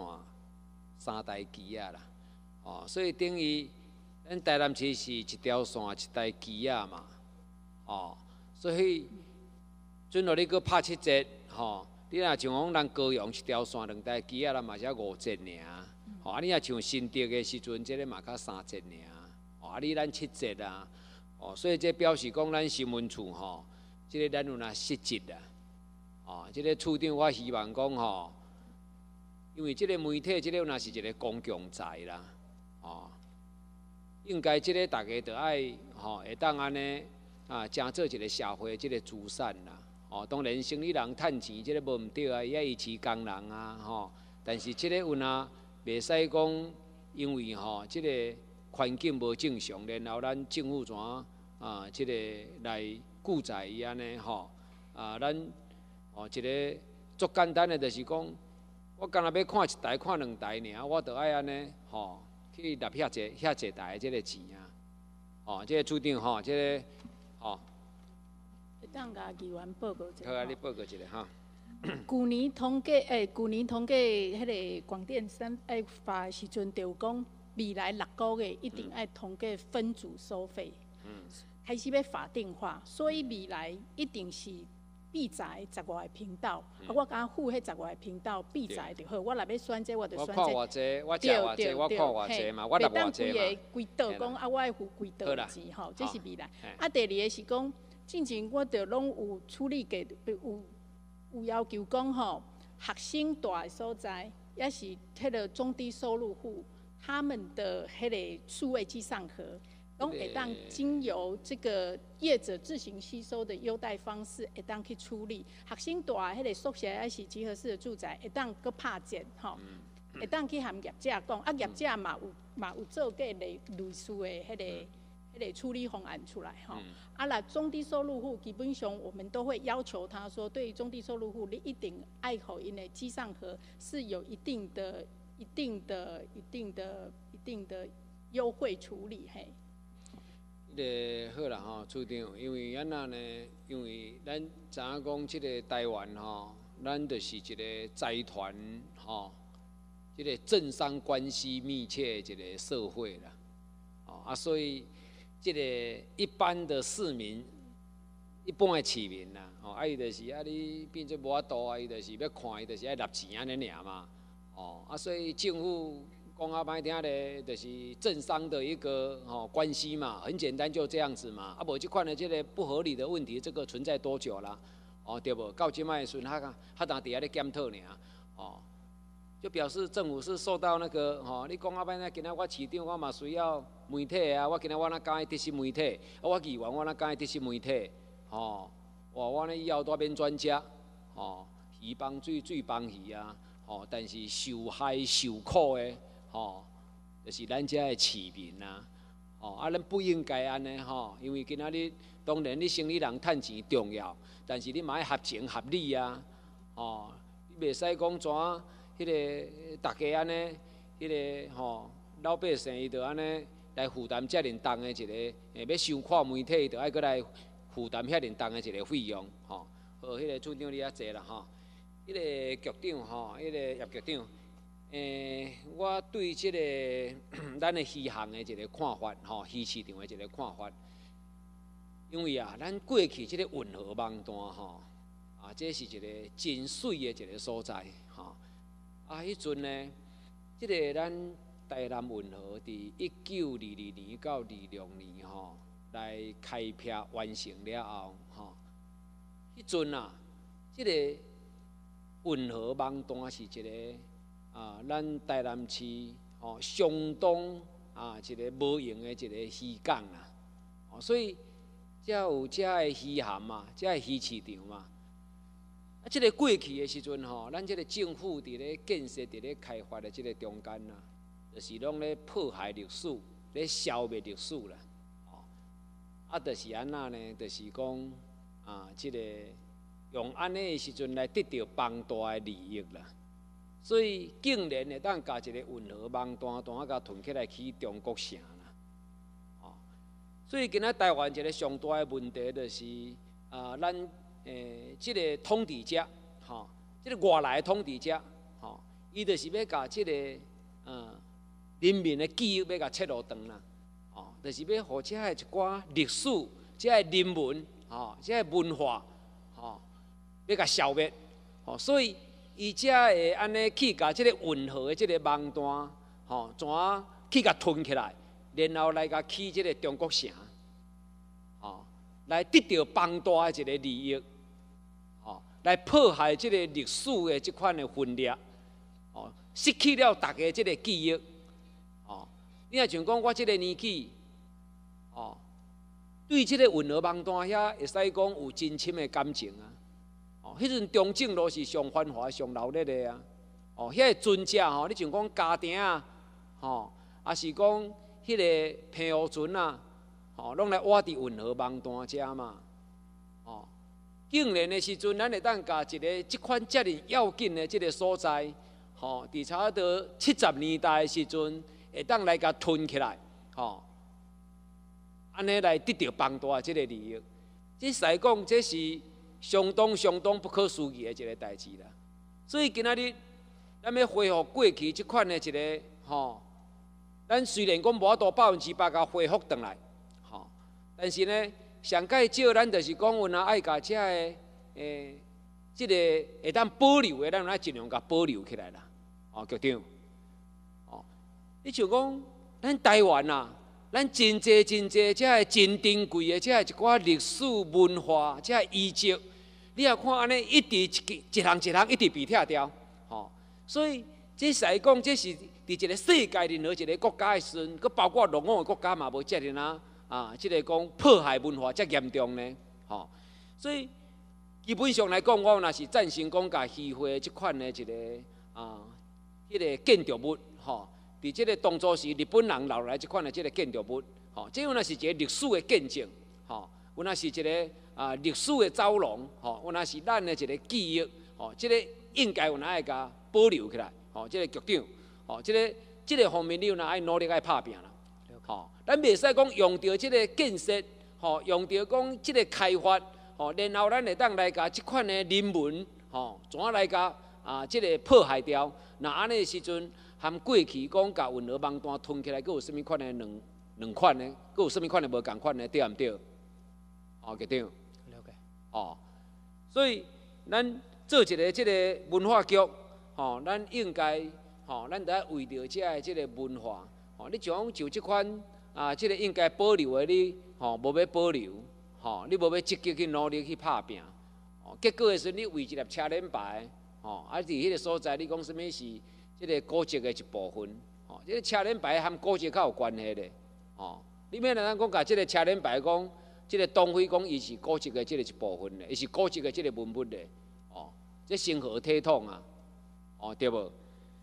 3台机啊啦，哦，所以等于咱台南市是一条线一台机啊嘛，哦，所以准落你搁拍7折，吼。你若像讲咱高雄一条线2台机啊，咱嘛才5折尔。吼，啊，你若像新竹的时阵，这个嘛较3折尔。吼，啊，你咱7折啊。哦，所以这表示讲咱新闻处吼，这个咱有哪失职啊。哦，这个处长我希望讲吼，因为这个媒体这个若是一个公共财啦。哦，应该这个大家都爱吼，会当安尼啊，成做一个社会这个资产啦。哦，当然，生意人趁钱，这个无毋对啊，伊爱维持工人啊，吼。但是这个有哪袂使讲，因为吼，这个环境无正常，然后咱政府怎啊，这个来固在伊安尼吼，啊，咱哦一个足简单的，就是讲，我干若要看1台、看2台尔，我着爱安尼吼，去纳遐济台这个钱啊。哦，这个注定吼，这个吼。 当甲议员报告一下。 好啊，你报告一下哈。 去年统计，迄个广电发时阵就有讲，未来6个月一定要统计分组收费，开始要法定化，所以未来一定是闭载10外个频道，我敢付迄10外个频道闭载就好。我若要选这，我就选这。 我看偌济，我食偌济，我看偌济嘛，我纳偌济嘛。 规道讲啊，我爱付规道的钱吼，这是未来。啊，第二个是讲。进前我着拢有处理过，有要求讲吼，学生大的所在，也是迄个中低收入户，他们的迄个数位机上盒，拢会当经由这个业者自行吸收的优待方式，会当去处理。学生大的迄个宿舍也是集合式的住宅，会当搁拍折吼，会当去含业者讲，啊业者嘛有做过类似的迄个处理方案出来哈，啊啦，中低收入户基本上我们都会要求他说，对于中低收入户，你一定爱好因的机上盒是有一定的优惠处理嘿。 迄个好啦吼，处长，因为安那呢？因为咱知影讲，即个台湾吼，咱就是一个财团吼，即个政商关系密切的一个社会啦，啊，所以。这个一般的市民、一般的市民啦，哦，伊就是你变做无法度啊，伊就是要看，伊就是爱纳钱安尼尔嘛，哦，所以政府讲歹听咧，就是政商的一个关系嘛，很简单就这样子嘛，无即款的这个不合理的问题，这个存在多久啦？哦，对不？到即摆的时阵，他当底下咧检讨尔，哦，就表示政府是受到那个你讲歹听，今仔我市长我嘛需要。 媒体啊，我今仔我哪敢爱特色媒体，我议员我哪敢爱特色媒体，吼，哇，我呢以后都变专家，吼，鱼帮水，水帮鱼啊，吼，但是受害受苦的，吼，就是咱遮的市民啊，吼，咱不应该安尼吼，因为今仔日当然你生理人趁钱重要，但是你嘛要合情合理啊，吼，你袂使讲怎，迄个大家安尼，迄个吼。老百姓伊就安尼来负担遮尔重的一个，要收看媒体，就爱搁来负担遐尔重的一个费用，吼。好，迄个处长你遐坐啦，吼。迄个局长吼，迄个叶局长，我对即个咱的鱼行的一个看法，吼，鱼市场的一个看法，因为啊，咱过去即个运河网段吼，啊，这是一个真水的一个所在，吼。啊，迄阵呢，即个咱台南运河伫1922年到26年吼，来开辟完成了后吼，迄阵啊，即个运河网段是一个咱台南市吼相当一个无用的一个渔港啦，所以才有遮个渔涵嘛，遮个鱼市场嘛。啊，即个过去的时阵吼，咱即个政府伫咧建设、伫咧开发的即个中间啦。就是拢咧破坏历史，咧消灭历史啦，啊，就是安那呢？就是讲即个用安尼的时阵来得到庞大的利益啦，所以竟然会当甲一个运河网段甲囤起来起中国城啦，所以今仔台湾一个上大的问题就是咱即个统治者，即个外来的统治者，伊就是要甲即个人民的记忆要甲切落长啦，就是要互遮个一寡历史、遮个人文、遮个文化，要甲消灭，所以伊才会安尼去甲即个运河的即个网段，怎去甲吞起来，然后来甲起即个中国城，来得到庞大的一个利益，来破坏即个历史的即款的分裂，失去了大家即个记忆。你若像讲我即个年纪，对即个运河网段遐会使讲有真深的感情啊。迄阵中正路是上繁华、上闹热的啊。遐个船只你像讲家庭啊，也是讲迄个平湖船啊，拢来挖伫运河网段遮嘛。竟然的时阵，咱会当甲一个即款遮尔要紧的即个所在，伫差不多70年代的时阵。会当来甲吞起来，安尼来得到庞大即个利益，这实讲这是相当不可思议的一个代志啦。所以今仔日咱要恢复过去即款的一个咱虽然讲无法度100%甲恢复转来，但是呢，上介少咱就是讲，有爱甲遮个即个会当保留的，咱有尽量甲保留起来啦，局长。你像讲，咱台湾啊，咱真济遮个真珍贵的，遮个一寡历史文化，遮个遗迹，你也看安尼一直一项一直被拆掉，所以这实讲，这是伫一个世界任何一个国家的时阵，佮包括落伍的国家嘛，无遮尔即个讲破坏文化遮严重呢，所以基本上来讲，我若是赞成讲甲渔会即款的一个迄个建筑物，伫即个当初是日本人留来即款的即个建筑物，即有若是一个历史的见证，有若是一个历史的走廊，有若是咱的一个记忆，即个应该有哪爱甲保留起来，即个局长，即个方面你有哪爱努力爱拍拼啦，咱袂使讲用到即个建设，用到讲即个开发，然后咱会当来甲即款的人文，怎来甲即个破坏掉？那安尼的时阵。含过去讲甲运河网段吞起来，佫有啥物款的两款呢？佫有啥物款的无共款呢？对毋对？局长。了解。所以咱做一个即个文化局，咱应该，咱得为着遮个即个文化，你像即款即个应该保留的你，无要保留，你无要积极去努力去拍拼，结果的时阵你为一粒车轮牌，伫迄个所在，你讲啥物是？即个古迹的一部分，即个车轮牌含古迹较有关系咧， 哦，你免咱讲甲即个车轮牌讲，即个东非讲伊是古籍的即个一部分咧，伊是古籍的即个文物咧，哦，这成何体统啊？哦，对无？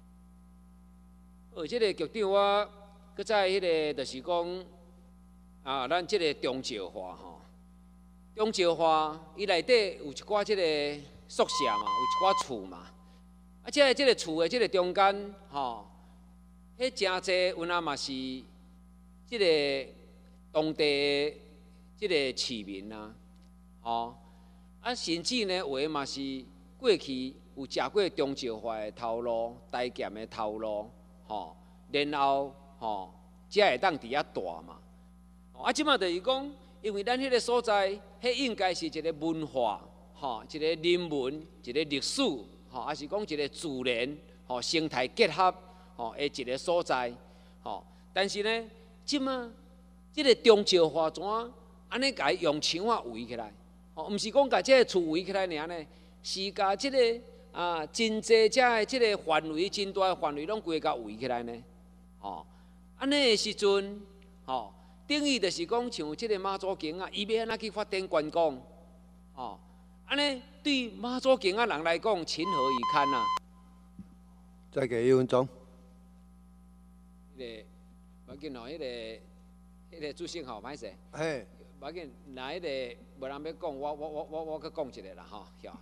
即个局长我搁在迄个就是讲啊，咱即个中石化吼，中石化伊内底有一寡即个宿舍嘛，有一寡厝嘛，啊，即个厝的即个中间吼，迄真济有那嘛是即个当地的即个市民啊，吼，啊，甚至呢有的嘛是过去有食过中石化的头路、台咸的头路，吼，然后吼，才会当伫遐住嘛。啊，即马就是讲，因为咱迄个所在，迄应该是一个文化，吼，一个人文，一个历史，吼，还是讲一个自然，吼，生态结合，吼，的一个所在，吼。但是呢，即马即个中石化怎安尼甲伊用墙啊围起来？吼，毋是讲甲即个厝围起来尔呢，是甲即个真济遮的即个范围，真大的范围拢规甲围起来呢。吼，安尼的时阵，吼。等于就是讲，像即个马祖境啊，伊要安怎去发展观光？哦，安尼对马祖境啊人来讲，情何以堪啊？ 再给1分钟。 迄个，无紧哦，迄个主席吼，歹势。 嘿。 无紧，若迄个无人要讲，我佮讲一个啦，吼，晓。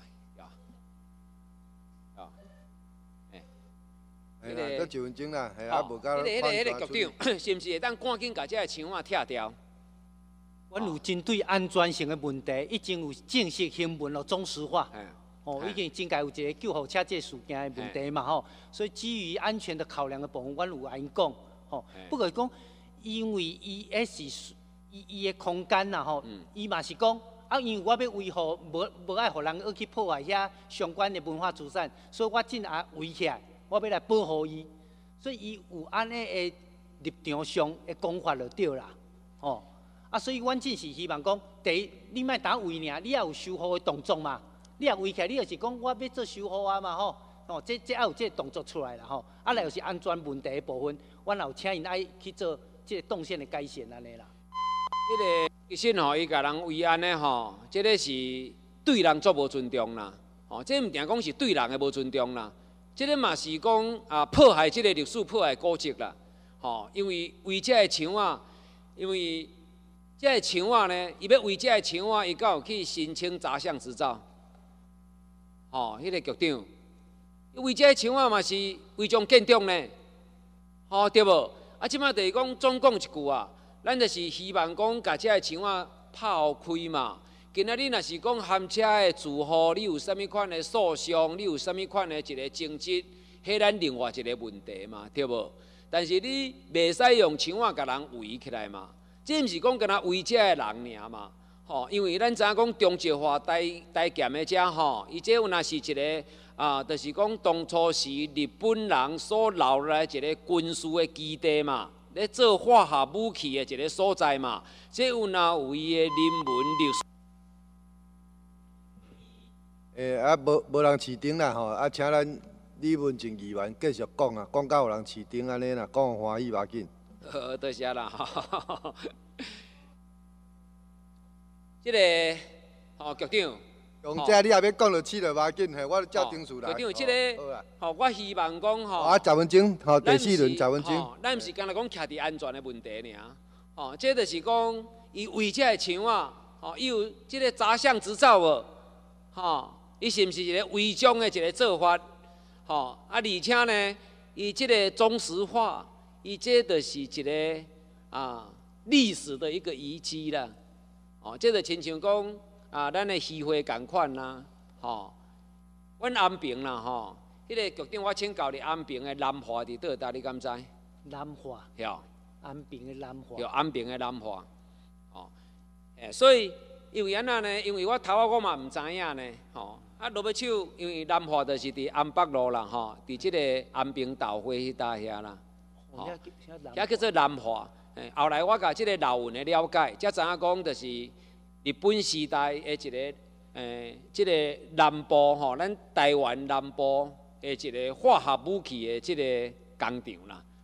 迄个，搁1分钟啦，系啊，无够。 迄个局长，是毋是会当赶紧甲这个墙啊拆掉？ 阮有针对安全性的问题，已经有正式新闻了，中石化。哦，已经真该有一个救护车这事件的问题嘛吼，所以基于安全的考量的部分，阮有安尼讲，吼。不过讲，因为伊也是伊的空间呐吼，伊嘛是讲。啊，因为我要维护，无爱互人去破坏遐相关的文化资产，所以我真也围起来。我要来保护伊，所以伊有安尼的立场上的讲法就对啦，哦，啊，所以阮真是希望讲，第一，你莫打围尔，你也有修复的动作嘛，你也围起来，你就是讲我要做修复啊嘛，吼，哦，这也有这个动作出来啦，吼，啊，来就是安全问题的部分，阮也有请因爱去做这个动线的改善安尼啦。 迄个其实吼，伊甲人围安尼吼，这个是对人足无尊重啦，吼，这毋定讲是对人的无尊重啦。这个嘛是讲破坏这个历史、破坏古迹啦，吼，因为围这个墙啊，因为这个墙啊呢，伊要围这个墙啊，伊才有去申请杂项执照，吼，迄个局长，围这个墙啊嘛是违章建筑呢，吼，对无？啊，即摆就是讲总讲一句啊，咱就是希望讲甲这个墙啊抛开嘛。今仔日若是讲含车的住户，你有啥物款的诉讼，你有啥物款的一个争执，迄咱另外一个问题嘛，对无？但是你袂使用墙仔甲人围起来嘛，这毋是讲敢若围遮的人尔嘛，吼，因为咱知影讲中石化台咸的遮吼，伊这有若是一个就是讲当初是日本人所留来一个军事的基地嘛，咧做化学武器的一个所在嘛，这有伊的人文历史。 无人市场啦吼，请咱李文静议员继续讲啊，讲到有人市场安尼啦，讲欢喜无要紧。 多谢啦，即个局长， 用这你也要讲落去就无要紧，嘿，我照定数来。 局长，即个我希望讲 10分钟，第4轮10分钟。 咱毋是干那讲徛伫安全的问题尔，这就是讲伊围这个墙啊，伊有即个杂项执照无，伊是毋是一个违章的一个做法？而且呢，伊即个中石化，伊这就是一个历史的一个遗迹啦。这就亲像讲咱的渔会共款啦，阮安平啦，迄个局长我请教你，安平的南华伫倒搭，你敢知？ 南华。 晓。 安平的南华。 有安平的南华。所以因为安那呢？因为我头我嘛毋知影呢，落尾手，因为南华就是伫安北路啦，伫即个安平豆花迄搭遐啦，遐叫做南华。后来我甲即个老文的了解，才知影讲就是日本时代的一个即个南部咱台湾南部的一个化学武器的即个工厂啦。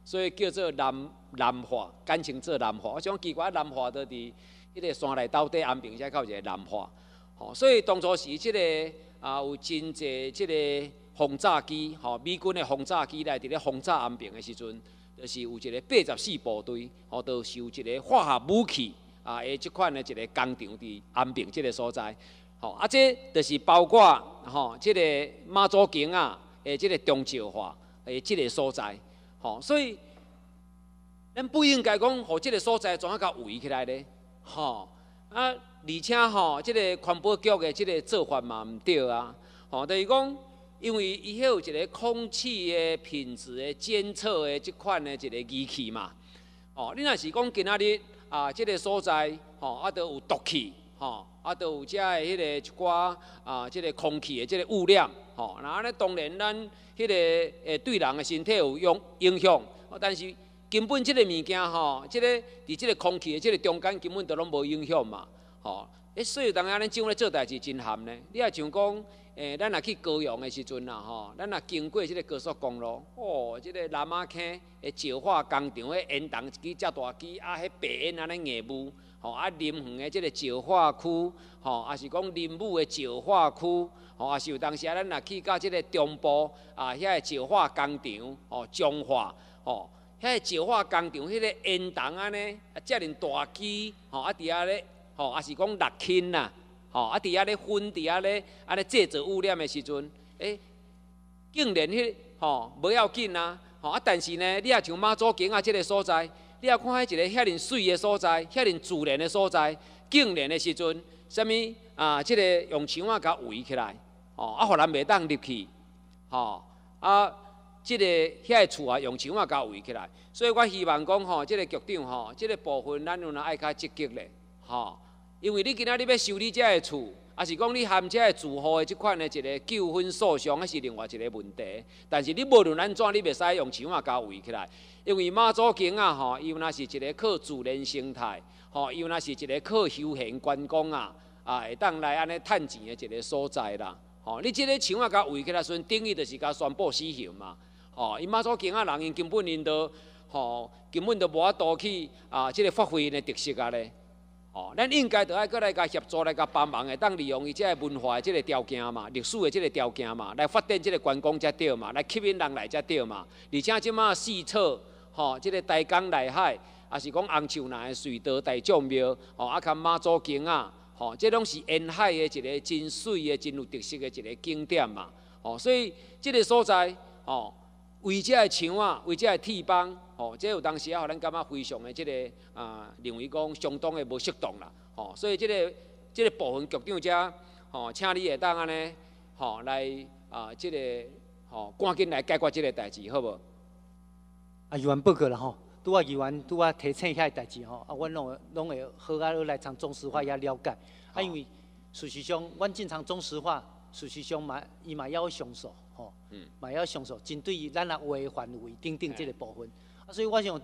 所以叫做南化，简称做南化。我想奇怪，南化都伫迄个山内斗底安平才靠一个南化。吼，所以当初是即个有真侪即个轰炸机，吼，美军的轰炸机来伫咧轰炸安平的时阵，就是有一个84部队，吼，都受一个化学武器的即款的一个工厂伫安平即个所在。吼，这就是包括吼，即个马祖境即个中石化即个所在。吼，所以咱不应该讲，互即个所在怎啊甲围起来咧？吼，而且吼，即个环保局的即个做法嘛毋对啊。吼，就是讲，因为伊迄有一个空气的品质的监测的即款的一个仪器嘛。哦，你若是讲今仔日即个所在吼，都有毒气，吼，都有遮的迄个一寡即个空气的即个污染，吼，那安尼当然咱迄个对人的身体有影响，但是根本即个物件吼，即个伫即个空气的即个中间根本都拢无影响嘛，吼。所以当然咱政府咧做代志真含呢。你也像讲，咱若去高雄的时阵啦，吼，咱若经过即个高速公路，哦，即个南马坑的石化工厂，迄烟筒一支遮大支，迄白烟安尼硬雾，吼，林园的即个石化区，吼，也是讲林武的石化区，吼，也是有当时咱若去到即个中部遐个石化工厂，吼，彰化，吼，遐个石化工厂迄个烟筒安尼，遮尔大支，吼，伫遐咧。吼，也是讲6斤啦，吼，伫遐咧分，伫遐咧安尼制造污染的时阵，竟然吼无要紧啊，吼但是呢，你也像马祖境即个所在，你也看迄一个遐尔水的所在，遐尔自然的所在，竟然的时阵，啥物即个用墙甲围起来，吼互人袂当入去，吼即个遐个厝用墙甲围起来，所以我希望讲吼，即个局长吼，即个部分咱有爱较积极咧，吼。因为你今仔日要修理遮个厝，也是讲你含遮个住户的即款的一个纠纷诉讼，那是另外一个问题。但是你无论安怎，你袂使用墙甲围起来。因为马祖境吼，伊若是一个靠自然生态，吼，伊若是一个靠休闲观光会当来安尼趁钱的一个所在啦。吼，你即个墙甲围起来时阵，等于就是甲宣布死刑嘛。吼，伊马祖境人因根本根本就无法度去即个发挥因的特色咧。哦，咱应该着爱过来甲协助来甲帮忙的，当利用伊即个文化的即个条件嘛，历史的即个条件嘛，来发展即个观光才对嘛，来吸引人来才对嘛。而且即马四草，吼，即个大江内海，也是讲红树林的水道大众庙，吼，甲马祖境吼，这拢是沿海的一个真水的、真有特色的一个景点嘛。哦，所以即个所在，吼，为遮个墙为遮个铁板。吼，这有当时互咱感觉非常的即个认为讲相当的无适当啦。吼，所以即个部分局长遮，吼，请你会当安尼，吼，来即个赶紧来解决即个代志，好无？ 议员报告啦吼，拄啊议员拄啊提醒遐个代志吼，阮拢会好来从中石化遐了解。因为事实上，阮进场中石化，事实上伊嘛要上诉，吼，嘛要上诉，针对咱话的范围等等即个部分。所以我想，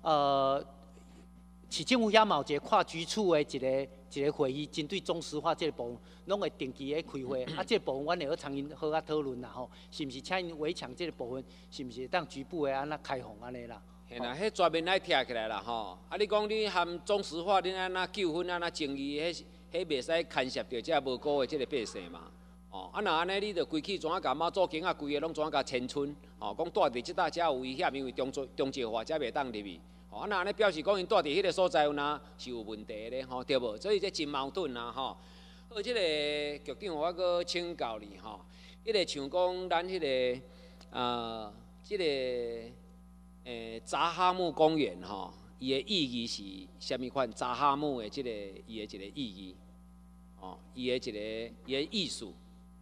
市政府遐嘛有一个跨局处的一个会议，针对中石化这个部分，拢会定期的开会。这个部分阮会好参因好讨论啦吼，是毋是请因围墙这个部分，是毋是当局部的安那开放安尼啦？ 嘿啦，迄全面来拆起来啦吼。你讲你含中石化，恁安那纠纷安那争议，迄袂使牵涉到遮无辜的即个百姓嘛。哦，若安尼你着规气怎啊甲马祖境规个拢怎啊甲迁村？哦，讲住伫即搭遮有危险，因为中石化遮袂当入去。哦，若安尼表示讲因住伫迄个所在有哪是有问题咧，吼，对无？所以这真矛盾啦，吼。好，即个局长，我阁请教你吼，迄个像讲咱迄个即个扎哈姆公园吼，伊的意义是虾米款？扎哈姆的即个伊的一个意义，哦，伊的艺术。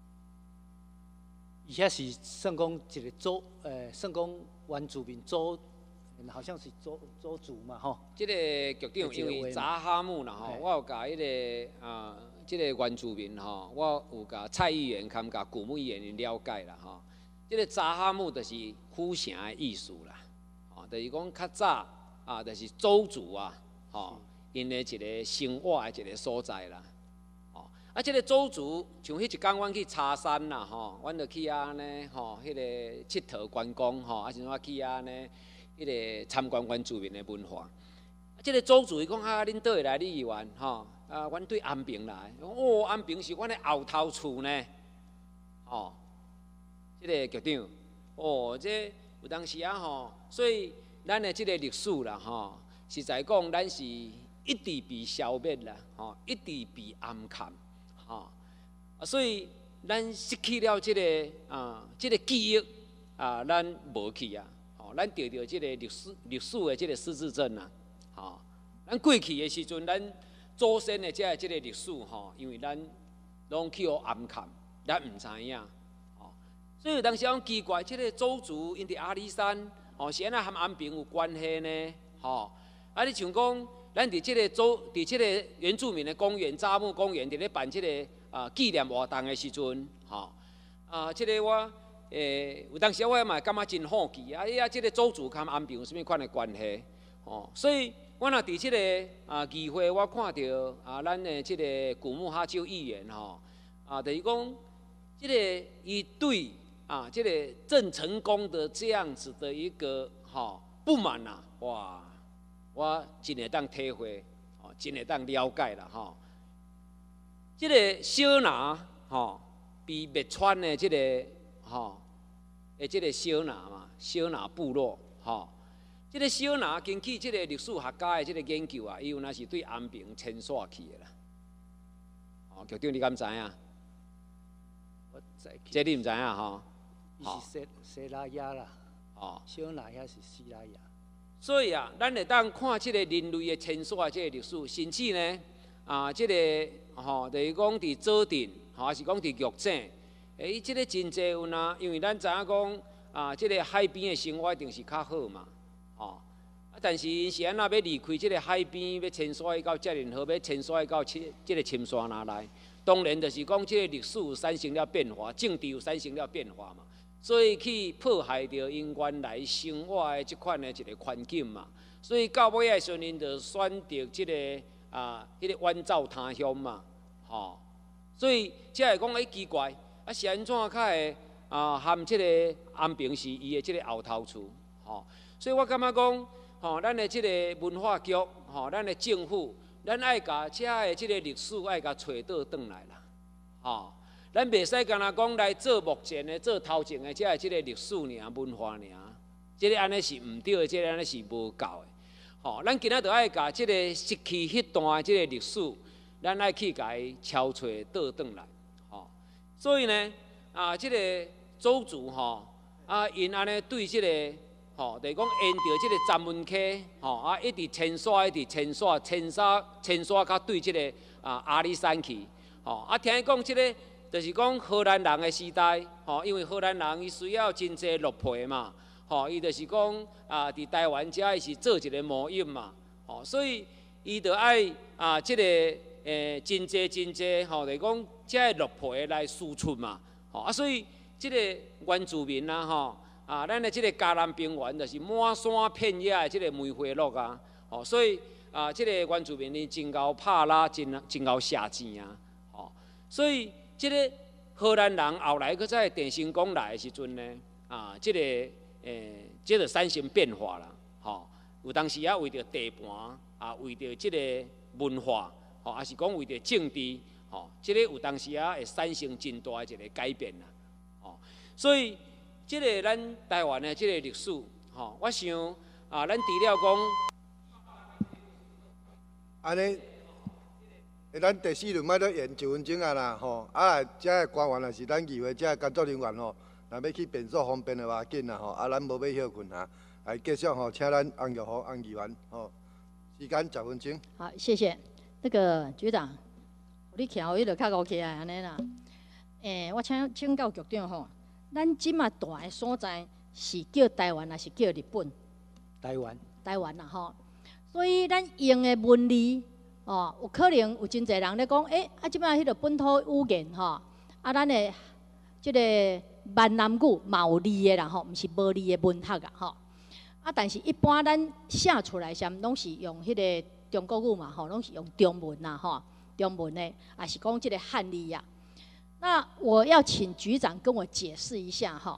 伊遐是算讲一个算讲原住民好像是族嘛吼。 即个局长因为扎哈姆啦吼，我有甲迄个即个原住民吼，我有甲蔡议员甲古木议员了解啦吼。即个扎哈姆就是府城的艺术啦，吼，就是讲较早就是周族吼，因的一个生活的一个所在啦。即个祖族像迄一天，阮去茶山啦，吼，阮就去安尼，吼，迄个佚佗观光，吼，甚至去安尼， 迄个参观原住民的文化。即个组主伊讲啊，恁倒会来议员吼？啊，阮对安平来，哦，安平是阮的后头厝呢，吼。即个局长，哦，这有当时啊吼，所以咱的即个历史啦吼，实在讲咱是一直被消灭啦，吼，一直被暗藏，吼，啊，所以咱失去了即个即个记忆啊，咱无去啊，吼，咱得到即个历史的即个失智症啊，吼，咱过去的时阵，咱祖先的即个历史吼，因为咱拢去互暗藏，咱毋知影。所以有当时讲奇怪，即个祖族因伫阿里山，吼是安那和安平有关系呢？吼，啊，你像讲，咱伫即个原住民的公园、扎木公园，伫咧办即个纪念活动的时阵，吼，即个我有当时我嘛感觉真好奇，即个祖族和安平有啥物款的关系？吼，所以我若伫即个议会，我看到咱的即个古木哈州议员吼，就是讲，即个伊对。这个郑成功的这样子的一个不满呐，哇，我真会当体会，真会当了解啦哈。这个小拿被灭川的这个这个小拿嘛，小拿部落这个小拿根据这个历史学家的这个研究啊，伊有那是对安平迁徙去的啦。局长你敢知影？这你唔知影吼？ 伊是西拉雅啦，小拿遐是西拉雅。 所以啊，咱会当看即个人类的迁徙的即个历史，甚至呢，即个就是讲伫左镇，还是讲伫玉井，即个真济有呐，因为咱知影讲即个海边的生活一定是较好嘛，但是因是安那要离开即个海边，要迁徙到遮尔好，要迁徙到即个深山哪来？当然就是讲即个历史有产生了变化，政治有产生了变化嘛。所以去迫害着因原来生活的即款的一个环境嘛，所以到尾的时阵，因就选择即个迄个远走他乡嘛，所以才会讲奇怪，是安怎较会含即个安平是伊的即个后头厝，所以我感觉讲，咱的即个文化局，咱的政府，咱爱甲遮的即个历史爱甲找倒转来啦，咱袂使干那讲来做目前的、做头前的，才系即个历史尔、文化尔，即个安尼是毋对的，即个安尼是无够的。咱今仔就爱甲即个失去迄段即个历史，咱爱去甲伊敲找倒转来。所以呢，即个祖族因安尼对即个就是讲沿着即个詹文溪一直迁徙，一直迁徙到对即个阿里山去。听伊讲即个。就是讲荷兰人的时代，因为荷兰人伊需要真济绿皮嘛，伊就是讲伫台湾遮伊是做一个贸易嘛，所以伊就爱即个真济，就是讲遮绿皮来输出嘛，所以即个原住民啊，咱的即个嘉南平原就是满山遍野的即个梅花鹿啊，所以即个原住民伊真够拍拉，真够写钱啊，所以。即个荷兰人后来搁在郑成功来的时阵呢，即个即个产生变化啦，有当时为着地盘，为着即个文化，也是讲为着政治，即个有当时会产生真大的一个改变啦，所以即个咱台湾的即个历史，我想咱除了讲， 安尼。咱第4轮摆咧演9分钟啊啦，来遮个官员也是咱议会遮个工作人员若要去便所方便的话紧啦咱无要休困啊，来继续请咱洪玉华洪议员时间10分钟。 好，谢谢。那个局长，你徛好，伊就较高起来安尼啦。我请教局长咱即马大的所在是叫台湾还是叫日本？ 台湾。 台湾啦所以咱用的文字。有可能有真侪人咧讲，即摆迄个本土语言咱的即个闽南语嘛有字的啦毋是无字的文学但是一般咱写出来啥拢是用迄个中国语嘛拢是用中文啦中文的，也是讲即个汉字呀。那我要请局长跟我解释一下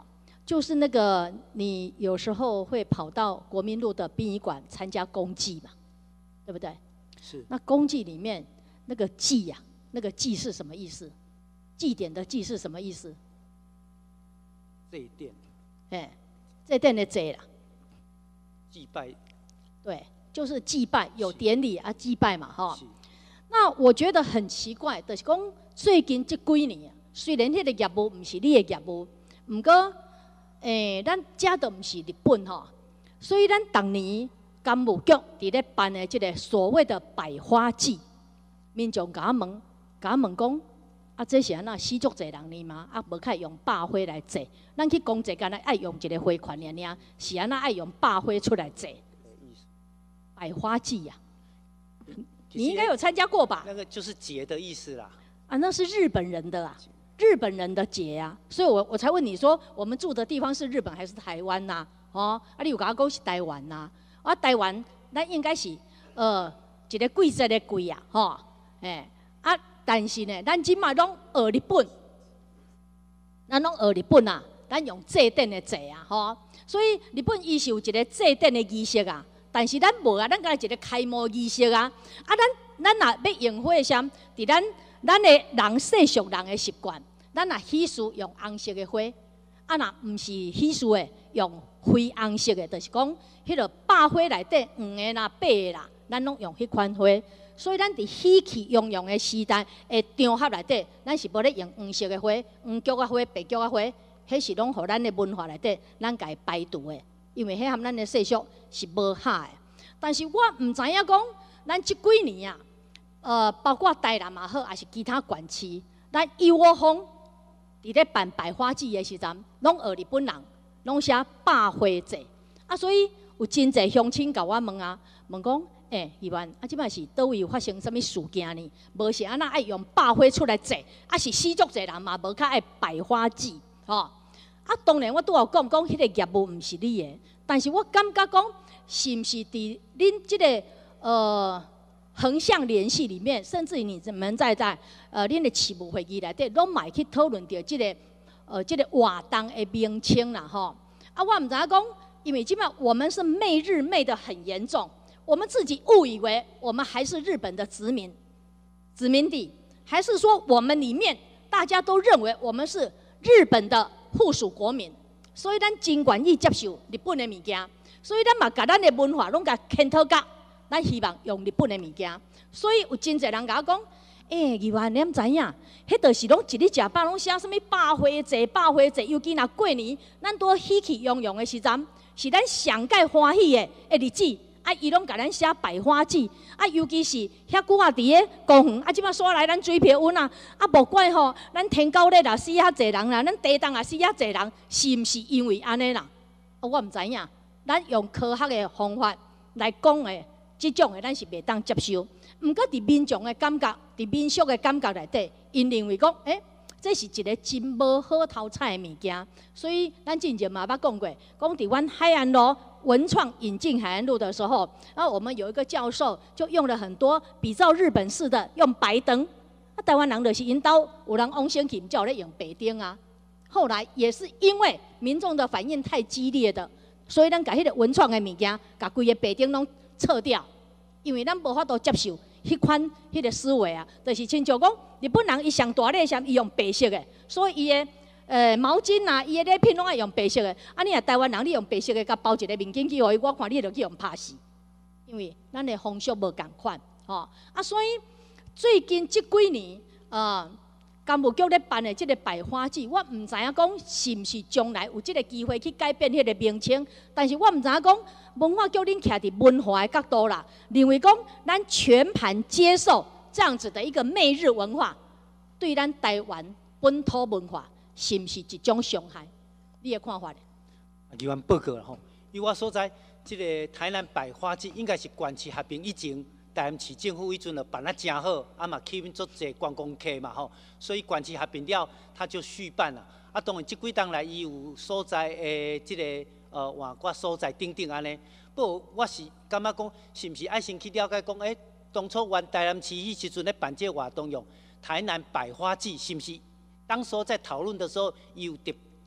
就是那个你有时候会跑到国民路的殡仪馆参加公祭嘛，对不对？ 是。 那公祭里面那个祭呀、那个祭是什么意思？祭典的祭是什么意思？ 祭奠。 哎，祭奠的祭啦。 祭拜。 对，就是祭拜，有典礼啊，祭拜嘛，哈。那我觉得很奇怪，就是讲最近这几年，虽然迄个业务不是你的业务，不过，咱家都不是日本哈，所以咱当年干务局伫咧办的这个所谓的百花祭，民众甲我问讲，啊，这是安那死足侪人呢嘛？啊，无开用百花来祭，咱去公祭干那爱用一个花款尔尔，是安那爱用百花出来祭，百花祭呀、你应该有参加过吧？ 那个就是节的意思啦。 啊，那是日本人的啊，日本人的节啊，所以我才问你说，我们住的地方是日本还是台湾呐、哦，啊，你有甲我讲是台湾呐、啊，台湾咱应该是一个贵节的贵啊，吼、啊，但是呢，咱即马拢学日本，咱拢学日本啊，咱用祭典的祭啊，吼、所以日本伊是有一个祭典的仪式啊。但是咱无啊，咱敢一个开幕仪式啊，咱若要用火闪，伫咱的人世俗人的习惯，咱若喜事用红色的花，啊若毋是喜事的用灰红色的，就是讲迄个百花内底黄的啦、白的啦，咱拢用迄款花。所以咱伫喜气洋洋的时代的场合内底，咱是无咧用黄色的花、黄菊啊花、白菊啊花，迄是拢互咱的文化内底，咱家排除的。因为迄和咱的世俗是无合的，但是我唔知影讲，咱即几年啊，包括台南也好，还是其他县市，咱义沃坊伫咧办百花祭的时阵，拢学日本人，拢写百花节，啊，所以有真侪乡亲甲我问啊，问讲，议员，啊，即摆是倒位有发生什么事件呢？无是安那爱用百花出来节，啊是死足侪人嘛，无较爱百花祭，吼。啊，当然我拄有讲迄个业务毋是你的，但是我感觉讲，是毋是伫恁即个横向联系里面，甚至于你们在恁的市务会议内底，拢嘛去讨论到即个活动的名称啦吼。啊，我毋知影讲，因为即摆我们是媚日媚得很严重，我们自己误以为我们还是日本的殖民地，还是说我们里面大家都认为我们是日本的附属国民，所以咱真愿意接受日本的物件，所以咱嘛甲咱的文化拢甲嵌套甲，咱希望用日本的物件。所以有真侪人甲我讲，议员你毋知影，迄著是拢一日食饱，拢写什么百花节，尤其若过年，咱多喜气洋洋的时阵，是咱上界欢喜的日子。啊，伊拢甲咱写百花祭，啊，尤其是遐久啊，伫咧公园，啊，即摆刷来咱水票稳啊，啊，无怪吼，咱天狗日啊死遐济人啦，咱地动啊死遐济人，是毋是因为安尼啦？啊，我毋知影，咱用科学的方法来讲的，即种的咱是袂当接受。毋过伫民众的感觉，伫民俗的感觉内底，因认为讲，这是一个真无好偷菜的物件，所以咱之前嘛捌讲过，讲伫阮海岸路文创引进海岸路的时候，然后我们有一个教授就用了很多比照日本式的用白灯，台湾人就是因兜有人往生去，叫咧用白灯啊。后来也是因为民众的反应太激烈的，所以咱把迄个文创的物件，把规个白灯拢撤掉，因为咱无法度接受。迄款迄个思维啊，就是亲像讲日本人伊上大礼伊用白色的，所以伊的毛巾啊，伊的礼品拢爱用白色的。啊，你若台湾人，你用白色的，甲包一个面巾去互伊，我看你就去用拍死，因为咱的风俗无共款，吼啊，所以最近这几年干务局咧办的这个百花祭，我唔知影讲是毋是将来有这个机会去改变迄个名称，但是我唔知影讲文化局恁徛伫文化的角度啦，认为讲咱全盘接受这样子的一个媚日文化，对咱台湾本土文化是毋是一种伤害？你的看法呢？ 议员报告啦吼，以我所知，这个台南百花祭应该是县市合并以前。台南市政府迄阵就办得真好，啊嘛吸引足侪观光客嘛吼，所以县市合并了，他就续办了。啊，当然即几冬来，伊有所在诶，即个换个所在等等安尼。不过我是感觉讲，是毋是爱先去了解讲，当初原台南市迄时阵咧办这活动用台南百花祭，是毋是当时在讨论的时候，伊有特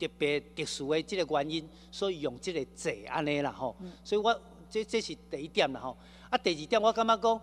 特别特殊的这个原因，所以用这个座安尼啦吼。所以我这是第一点啦吼。啊，第二点我感觉讲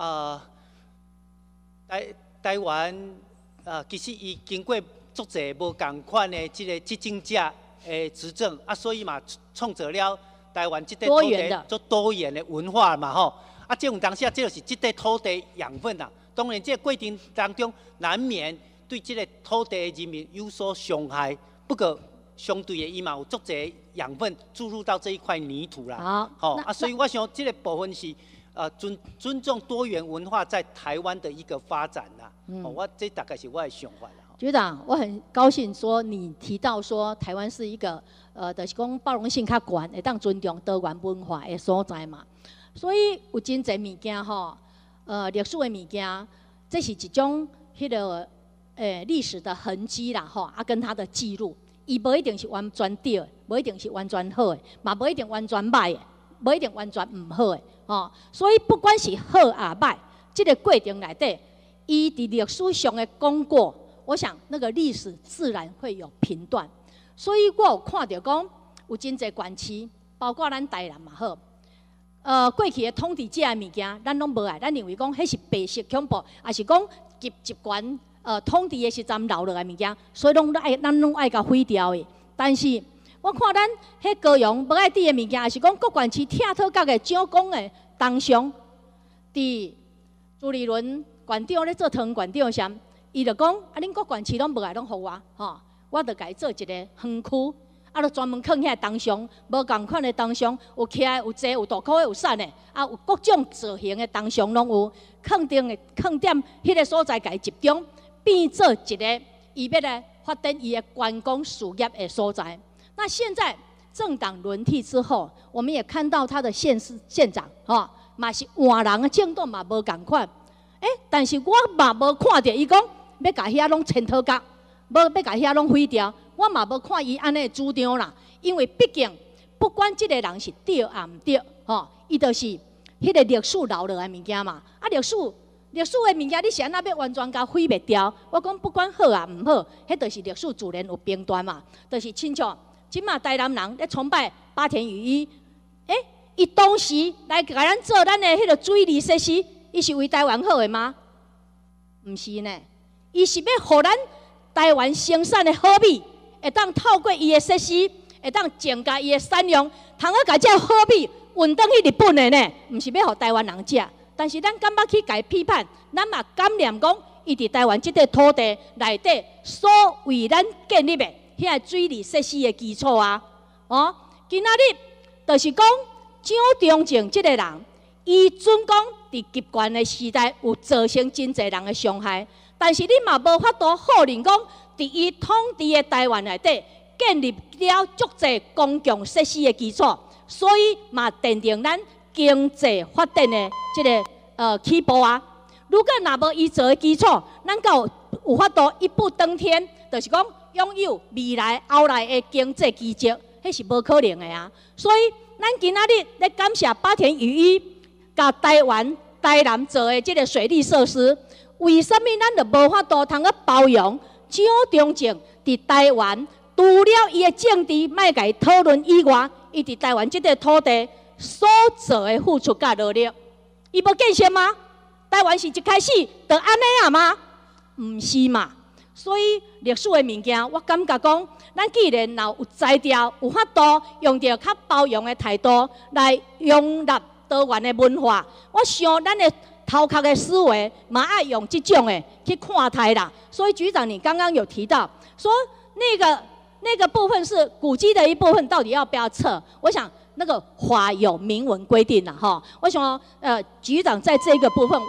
台湾其实伊经过足侪无共款的这个执政者的执政啊，所以嘛创造了台湾这块土地做多元的文化嘛吼。啊，这种当下这就是这块土地养分啦。当然，这个过程当中难免对这个土地的人民有所伤害，不过相对的，伊嘛有足侪养分注入到这一块泥土啦。好，所以我想这个部分是尊重多元文化在台湾的一个发展啦。我这大概是我的想法啦。 局长，我很高兴说你提到说台湾是一个就是讲包容性较悬，会当尊重多元文化的所在嘛。所以有真侪物件吼，历史的物件，这是一种迄个历史的痕迹啦吼，跟它的记录，伊无一定是完全对的，无一定是完全好的，嘛无一定完全歹的，无一定完全唔好的吼。所以不管是好啊歹，这个过程内底，伊伫历史上的讲过，我想那个历史自然会有评断。所以我有看到讲，有真侪县市，包括咱台南嘛好。过去的统治者的物件，咱拢无爱，咱认为讲迄是白色恐怖，也是讲集权统治的时阵留落来物件，所以咱拢爱甲毁掉的。但是我看咱迄高雄无爱滴的物件，也是讲各县市拆讨角的蒋公的当上，伫朱立伦县长咧做汤县长时，伊就讲恁各县市拢无爱拢互我，我就甲伊做一个园区。啊，就专门放遐当上，无共款的当上，有起来有坐有大块的有瘦的，有各种造型的当上拢有，肯点迄个所在，甲伊集中变做一个伊要来发展伊的观光事业的所在。那现在政党轮替之后，我们也看到他的县长，嘛是换人的政党嘛无共款，但是我嘛无看到伊讲要甲遐拢迁讨角，无要甲遐拢毁掉。我嘛无看伊安尼的主张啦，因为毕竟不管这个人是对也唔对，伊就是迄个历史留落来物件嘛。啊，历史的物件，你是安那要完全甲毁灭掉？我讲不管好也唔好，迄就是历史自然有评断嘛。就是亲像即马台南人咧崇拜八田雨衣，伊当时来甲咱做咱的迄个水利设施，伊是为台湾好的吗？唔是呢，伊是要互咱台湾生产的好米。会当透过伊的设施，会当增加伊的产量，通去甲这好米运转去日本的呢，毋是要互台湾人食。但是咱敢捌去甲批判，咱嘛感念讲，伊伫台湾这块土地内底所为咱建立的遐水利设施的基础啊，今仔日就是讲蒋中正这个人，伊准讲伫集权的时代有造成真侪人的伤害，但是你嘛无法度否认讲。伫伊统治的台湾内底建立了足侪公共设施的基础，所以嘛奠定咱经济发展的这个起步啊。如果若无伊做的基础，咱有法度一步登天，就是讲拥有未来后来的经济奇迹，迄是无可能的啊。所以咱今仔日咧感谢八田雨衣，甲台南做的这个水利设施，为什么咱就无法度通去包容？蒋中正伫台湾，除了伊的政治莫甲伊讨论以外，伊伫台湾这块土地所做的付出甲努力，伊无建设吗？台湾是一开始就安尼啊吗？毋是嘛。所以历史的物件，我感觉讲，咱既然若有才调，有法度用着较包容的态度来容纳多元的文化，我想咱的。头壳的思维嘛爱用这种的去看待啦，所以局长你刚刚有提到说那个部分是古迹的一部分，到底要不要撤？我想那个法有明文规定啦，哈。我想局长在这个部分，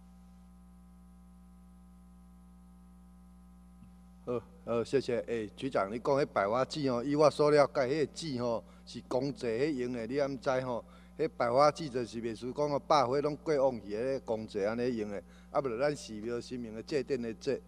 谢谢。局长，你讲迄百花籽以我所了解，迄个籽是公祭迄用的，你敢知吼？迄百花籽就是袂输讲百花拢过往去迄公祭安尼用的，啊，无就咱寺庙神明的祭典的祭，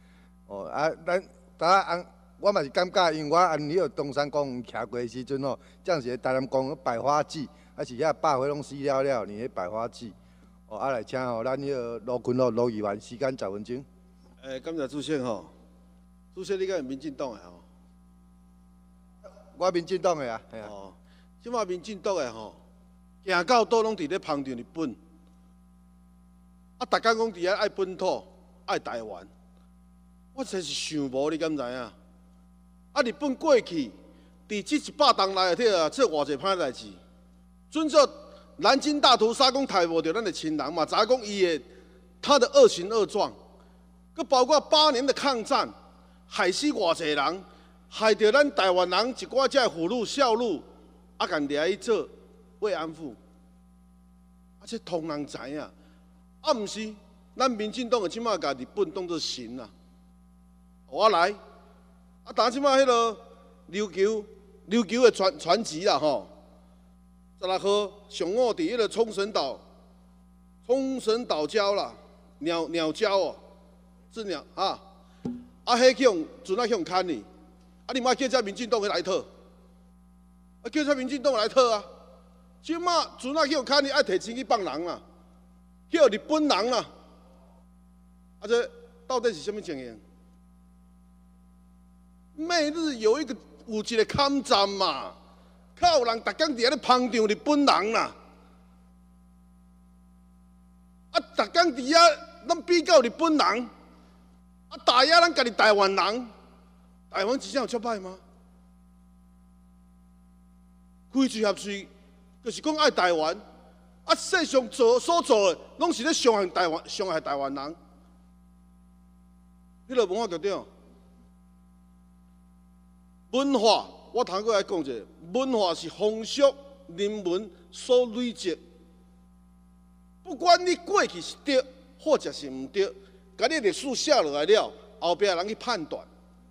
咱我嘛是感觉，因为我按迄个东山公园徛过的时阵这样是台南公园百花籽，啊是遐百花拢死了了，你迄百花籽，来请咱迄个罗群罗议员时间10分钟。 感谢主席主席你敢是民进党的我民进党的啊，系啊。 哦，即马民进党的吼，行到倒拢伫咧捧着日本，啊，逐工讲伫遐爱本土、爱台湾，我真是想无，你敢知影？啊，日本过去伫即100冬内底啊，做偌济歹代志，准照南京大屠杀讲杀无着咱的亲人嘛，知影讲伊的他的恶行恶状，佮包括8年的抗战，害死偌济人。害着咱台湾人一寡遮妇女少女，啊，共掠去做慰安妇，啊，这通人知影，啊，毋是咱民进党的即马甲日本当作神啊，我来，啊，当即马迄个琉球的传奇啦吼，16号上午伫迄个冲绳岛礁啦，鸟礁哦，是鸟啊，啊，迄去用船去用牵去。啊！你莫叫遮民进党来讨，啊叫遮民进党来讨啊！即马船去用牵去，爱摕钱去放人啦，叫日本人啦，啊这到底是什么情形？每日有一个抗战嘛，较有人逐工伫遐咧捧场日本人啦，啊逐工伫遐咱比较日本人，啊打压咱家己台湾人。台湾真正有遮歹吗？开嘴合嘴，就是讲爱台湾，啊，世上所做的，拢是咧伤害台湾人。迄个文化局长，文化我通过来讲者，文化是风俗人文所累积，不管你过去是对或者是毋对，甲你历史写落来了，后壁人去判断。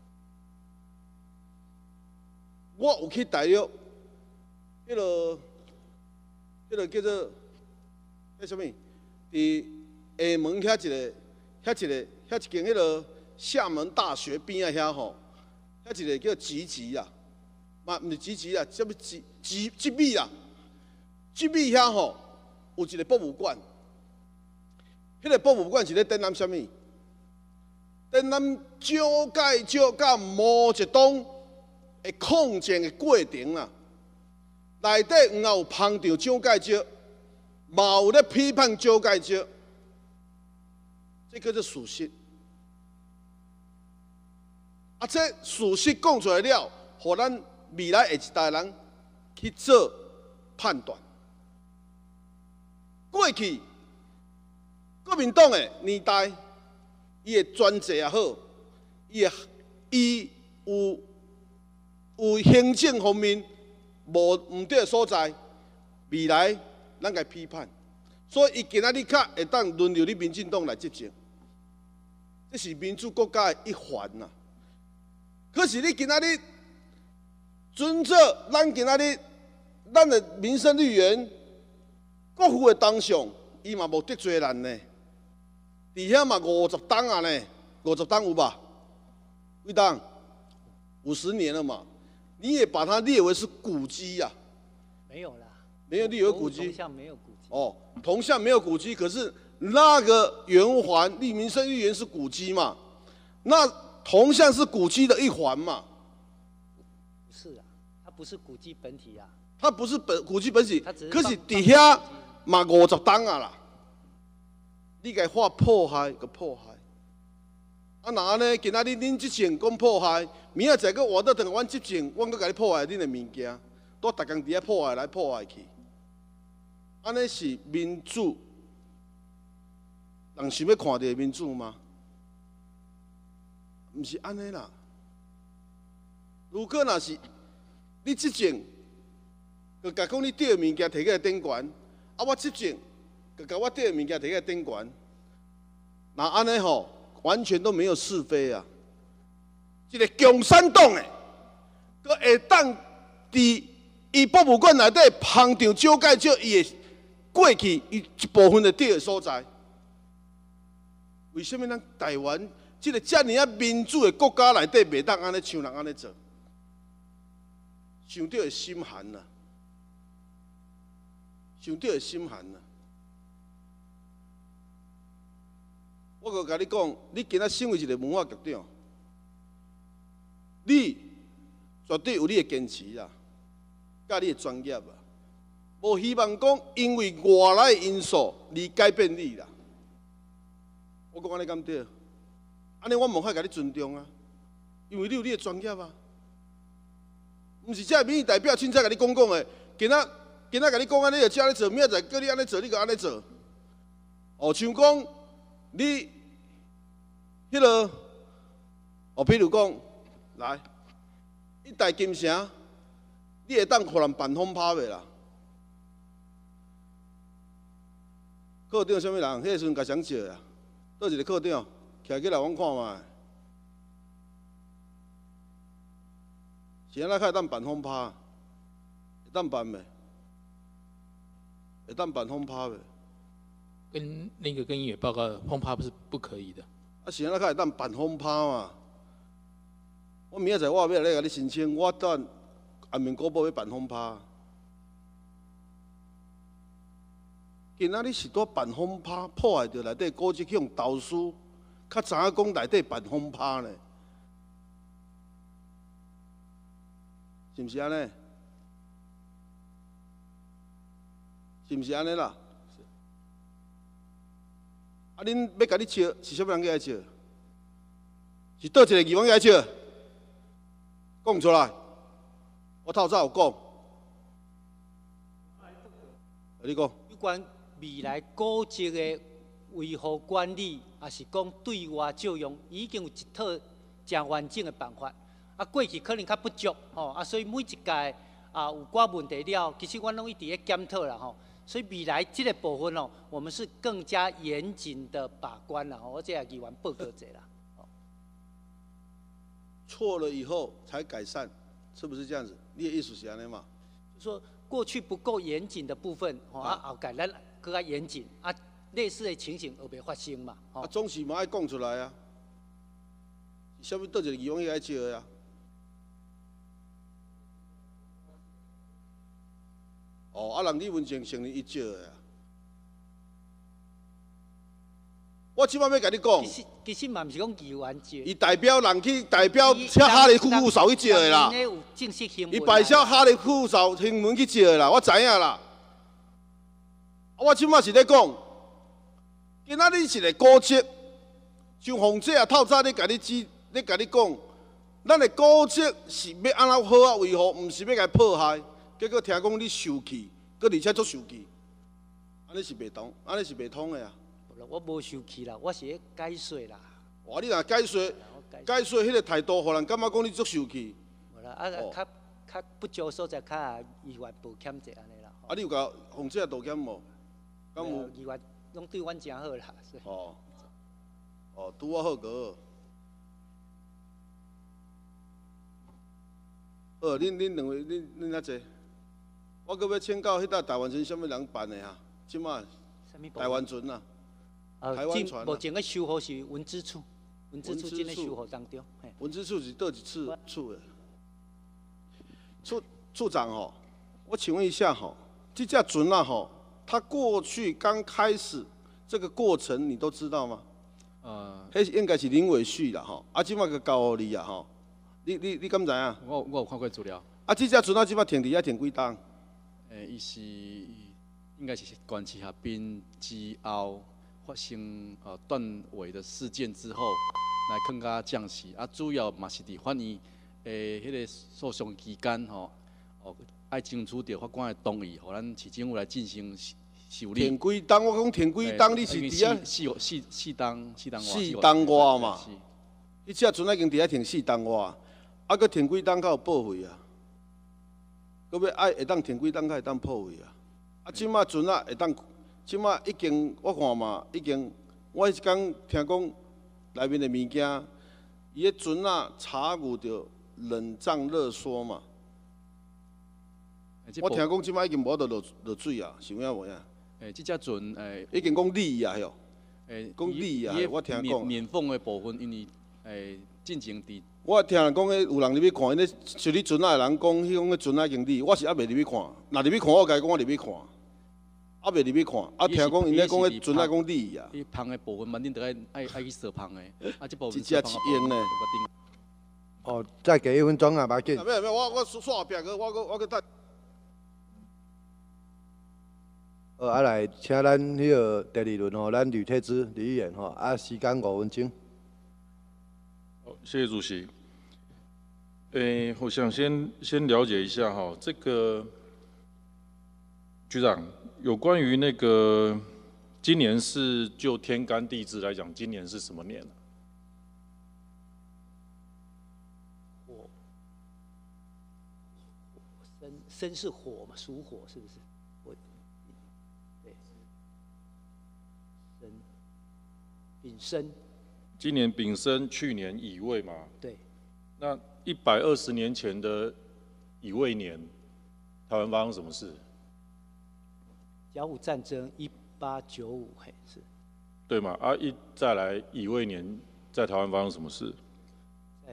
我有去大陆，迄个叫做迄什么？伫厦门遐一间迄个厦门大学边仔遐吼，遐一个叫集啊，嘛毋是集啊，什么集美啊？集美遐吼有一个博物馆，迄个博物馆是咧展览什么？展览蒋介石甲毛泽东的抗战的过程啦，内底也有捧着蒋介石，嘛有咧批判蒋介石，这叫做事实。啊，这事实讲出来了，互咱未来下一代人去做判断。过去国民党的年代，伊的专制也好，伊有行政方面无毋对的所在，未来咱该批判。所以伊今仔日较会当轮流你民进党来执政，这是民主国家的一环呐。可是你今仔日遵照咱今仔日咱的民生绿园国父的当上，伊嘛无得罪咱呢。伫遐嘛50档啊呢，50档有吧？几档？50年了嘛。你也把它列为是古迹呀？ 没有啦， 没有列为古迹。 铜像没有古迹。 哦，铜像没有古迹，可是那个圆环立民生绿园是古迹嘛？那铜像是古迹的一环嘛？ 不是啊，它不是古迹本体啊。 它不是古迹本体，可是底下嘛50档啊啦。你该画破坏个破坏。啊，那安尼，今仔日恁执政讲破坏，明仔载个换倒等阮执政，阮搁甲你破坏恁的物件，都逐工伫遐破坏来破坏去。安尼是民主，人想要看到的民主吗？毋是安尼啦。如果若是你执政，就甲讲你对的物件摕起来顶悬，啊，我执政，就甲我对的物件摕起来顶悬，那安尼吼？完全都没有是非啊！一个共产党的，佮会当伫伊博物馆内底捧场蒋介石伊的过去伊一部分的对的所在。为什么咱台湾这个遮尔啊民主的国家内底袂当安尼像人安尼做？想到会心寒呐，想到会心寒呐。我阁甲你讲，你今仔身为一个文化局长，你绝对有你的坚持啦，甲你的专业啦，无希望讲因为外来的因素而改变你啦。我讲安尼敢对？安尼我无法甲你尊重啊，因为你有你的专业啊。毋是这民意代表凊彩甲你讲的，今仔甲你讲安尼就这样做，明仔载叫你安尼做，你就安尼做。哦，像讲你迄落，哦，比如讲来，一代金城，你会当互人办轰趴袂啦？课长啥物人？迄个时阵甲谁借啊？倒一个课长，徛起来阮看卖。是安怎会当办轰趴？会当办袂？会当办轰趴袂？ 跟那个跟议员报告，轰趴不可以的。 啊，是安怎会当办轰趴嘛？我明仔载我要来甲你申请，我等安民国宝要办轰趴。今仔日是拄办轰趴，破坏着内底古迹向投资，较知影讲内底办轰趴呢？是毋是安尼？是毋是安尼啦？啊，恁要甲你笑，是啥物人来笑？是倒一个议员来笑？讲出来，我透早有讲。你讲。 有关未来古迹的维护管理，也是讲对外借用，已经有一套真完整的办法。啊，过去可能较不足，所以每一届有寡问题了，其实阮拢一直咧检讨啦，所以未来这个部分我们是更加严谨的把关啦，我这议员报告者啦。 错了以后才改善，是不是这样子？你的意思是安尼嘛？ 就说过去不够严谨的部分，后改咱更加严谨，类似的情形而袂发生嘛。 总是嘛爱讲出来啊！是啥物倒一个议员来借的啊？哦，人李文正承认伊借的啊。我即摆要甲你讲， 其实嘛毋是讲议员借， 伊代表人去代表请哈利副手去借的啦。伊摆销哈利副手新闻去借的啦，我知影啦。我即摆是咧讲，今仔日是个古迹，像洪姐啊透早咧甲你讲，咱的古迹是要安怎好啊维护，毋是要甲破坏。结果听讲你受气，搁而且足受气，安尼是袂通，安尼是袂通的啊！ 我无受气啦，我是咧解说啦。 哇，你若解说迄个态度，互人感觉讲你足受气。 无啦，较不足所在，较议员道歉者安尼啦。 你有甲洪姐道歉无？敢有？ 议员拢对阮真好啦。 拄我好个。恁两位，恁遐济？我搁要请教迄搭台湾村啥物人办的啊？即摆台湾村啊，台湾船啊。 目前个修复是文资处，文资处正在修复当中。 文资处是倒一处的？处长我请问一下这架船啊它过去刚开始这个过程你都知道吗？迄应该是林伟旭啦即摆个交互你啊你敢知影？ 我有看过资料。 这架船即摆停伫遐停几档？ 伊是应该是关系合并之后发生断尾的事件之后来更加降息主要嘛是伫反映迄个诉讼期间爱争取到法官的同意，互咱市政府来进行修理。 停几档？我讲停几档，你是伫遐四档外嘛？伊只船已经伫遐停4档外，搁停几档才有报废啊？搁要会当停几档才会当报废啊？即马船会当，即马已经我看嘛，已经我迄天听讲内面的物件，伊个船查有着冷胀热缩嘛。我听讲即摆已经无得落水啊，是有影无影？ 即只船已经讲裂啊，吼！讲裂啊，我听讲。 面缝的部分，因为进行伫。 我听人讲，有人入去看，因咧修理船的人讲，迄种个船已经裂，我是还未入去看。若入去看，我甲伊讲我入去看，还未入去看。听讲因咧讲，迄船讲裂啊。 伊旁的部分，肯定得爱去扫旁的，即部分。 一只一用呢？ 哦，再给1分钟啊，别紧。 没有，我煞后壁个，我等。 啊来，请咱迄个第2轮吼，咱吕铁之吕议员吼，时间5分钟。 好，谢谢主席。我想先了解一下哈，这个局长有关于那个今年是就天干地支来讲，今年是什么年啊？ 申是火嘛，属火是不是？对，丙申。 今年丙申，去年乙未嘛。 对。 那120年前的乙未年，台湾发生什么事？ 甲午战争1895，嘿是。 对嘛？再来乙未年，在台湾发生什么事？ 在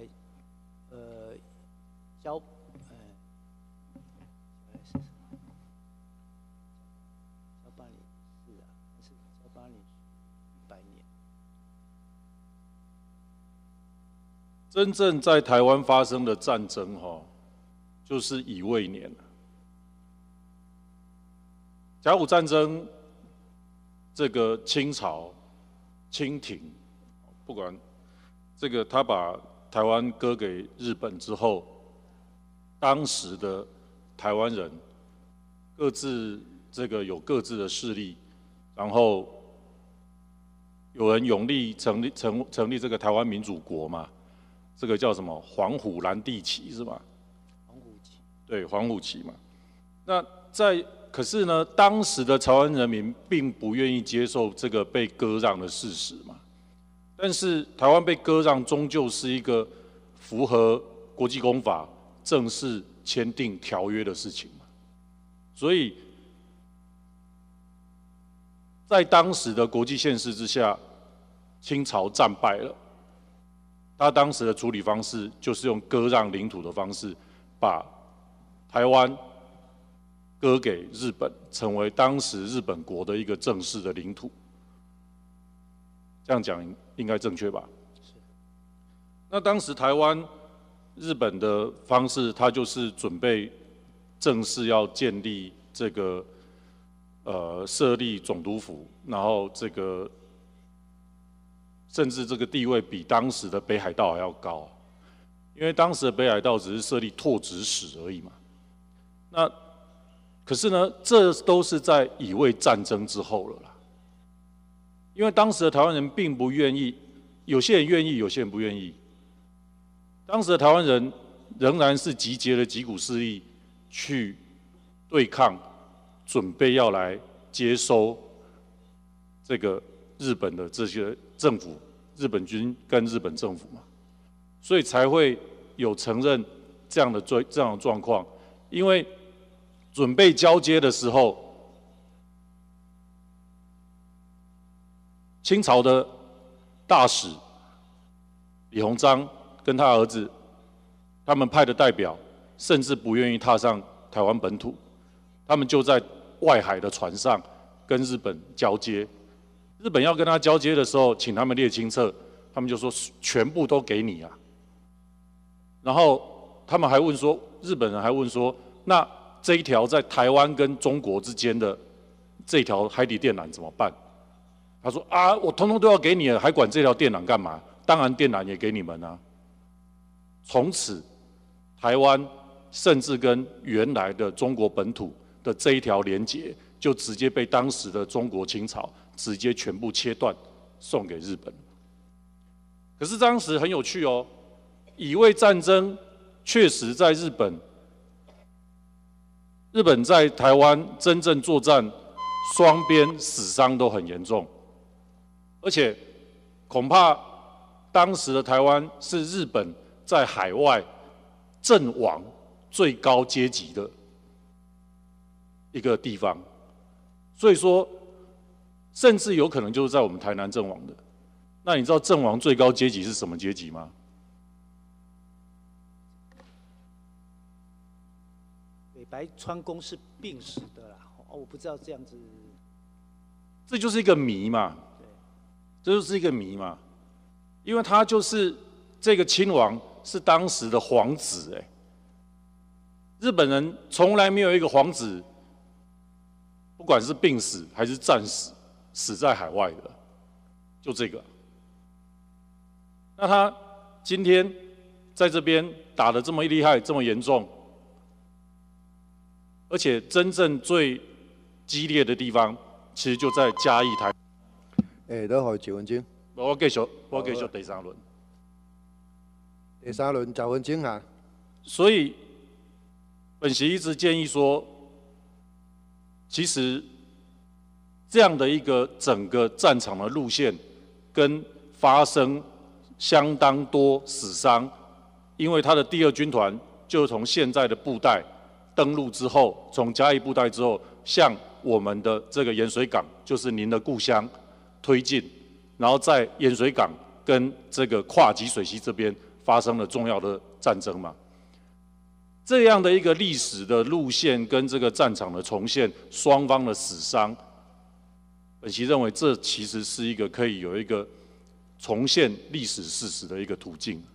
真正在台湾发生的战争，就是乙未年。甲午战争，这个清朝、清廷，不管这个他把台湾割给日本之后，当时的台湾人各自有各自的势力，然后有人勇立成立这个台湾民主国嘛。这个叫什么？黄虎蓝地旗是吧？ 黄虎旗。 对，黄虎旗嘛。可是呢，当时的台湾人民并不愿意接受这个被割让的事实嘛。但是台湾被割让，终究是一个符合国际公法、正式签订条约的事情嘛。所以，在当时的国际现实之下，清朝战败了。他当时的处理方式就是用割让领土的方式，把台湾割给日本，成为当时日本国的一个正式的领土。这样讲应该正确吧？是。那当时台湾日本的方式，他就是准备正式要建立这个设立总督府，然后甚至这个地位比当时的北海道还要高，因为当时的北海道只是设立拓殖使而已嘛。那可是呢，这都是在乙未战争之后了啦。因为当时的台湾人并不愿意，有些人愿意，有些人不愿意。当时的台湾人仍然是集结了几股势力去对抗，准备要来接收这个日本的这些政府。日本军跟日本政府嘛，所以才会有承认这样的状况。因为准备交接的时候，清朝的大使李鸿章跟他儿子，他们派的代表，甚至不愿意踏上台湾本土，他们就在外海的船上跟日本交接。日本要跟他交接的时候，请他们列清册，他们就说全部都给你啊。然后他们还问说，日本人还问说，那这一条在台湾跟中国之间的这条海底电缆怎么办？他说啊，我通通都要给你了，还管这条电缆干嘛？当然电缆也给你们啊。从此，台湾甚至跟原来的中国本土的这一条连结，就直接被当时的中国清朝直接全部切断，送给日本。可是当时很有趣哦，乙未战争确实在日本在台湾真正作战，双边死伤都很严重，而且恐怕当时的台湾是日本在海外阵亡最高阶级的一个地方，所以说，甚至有可能就是在我们台南阵亡的。那你知道阵亡最高阶级是什么阶级吗？ 北白川宫是病死的啦，我不知道这样子。 这就是一个谜嘛，这就是一个谜嘛，因为他就是这个亲王是当时的皇子，日本人从来没有一个皇子，不管是病死还是战死，死在海外的，就这个。那他今天在这边打得这么厉害，这么严重，而且真正最激烈的地方，其实就在嘉义台。 都好9分钟。 我继续第三轮。 第三轮10分钟啊。 所以，本席一直建议说，其实这样的一个整个战场的路线，跟发生相当多死伤，因为他的第2军团就从现在的布袋登陆之后，从嘉义布袋之后，向我们的这个盐水港，就是您的故乡推进，然后在盐水港跟这个跨集水溪这边发生了重要的战争嘛。这样的一个历史的路线跟这个战场的重现，双方的死伤，本席认为这其实是一个可以有一个重现历史事实的一个途径。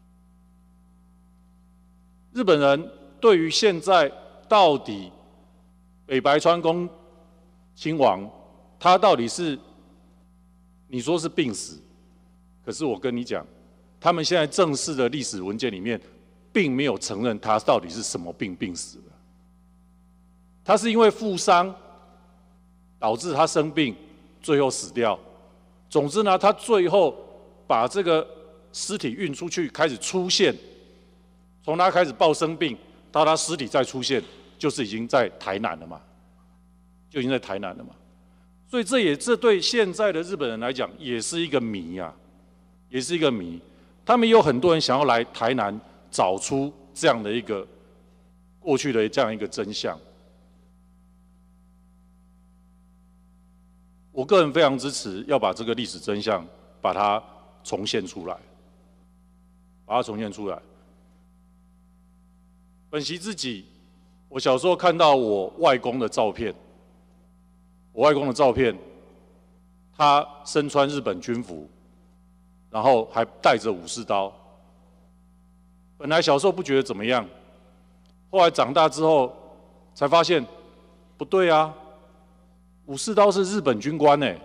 日本人对于现在到底北白川宫亲王，他到底是你说是病死，可是我跟你讲，他们现在正式的历史文件里面，并没有承认他到底是什么病死的。他是因为负伤导致他生病，最后死掉。总之呢，他最后把这个尸体运出去，开始出现，从他开始报生病到他尸体再出现，就是已经在台南了嘛，就已经在台南了嘛。所以这对现在的日本人来讲也是一个谜啊，也是一个谜。他们有很多人想要来台南找出这样的一个过去的这样一个真相。我个人非常支持要把这个历史真相把它重现出来，把它重现出来。本席自己，我小时候看到我外公的照片，我外公的照片，他身穿日本军服，然后还带着武士刀。本来小时候不觉得怎么样，后来长大之后才发现不对啊，武士刀是日本军官欸，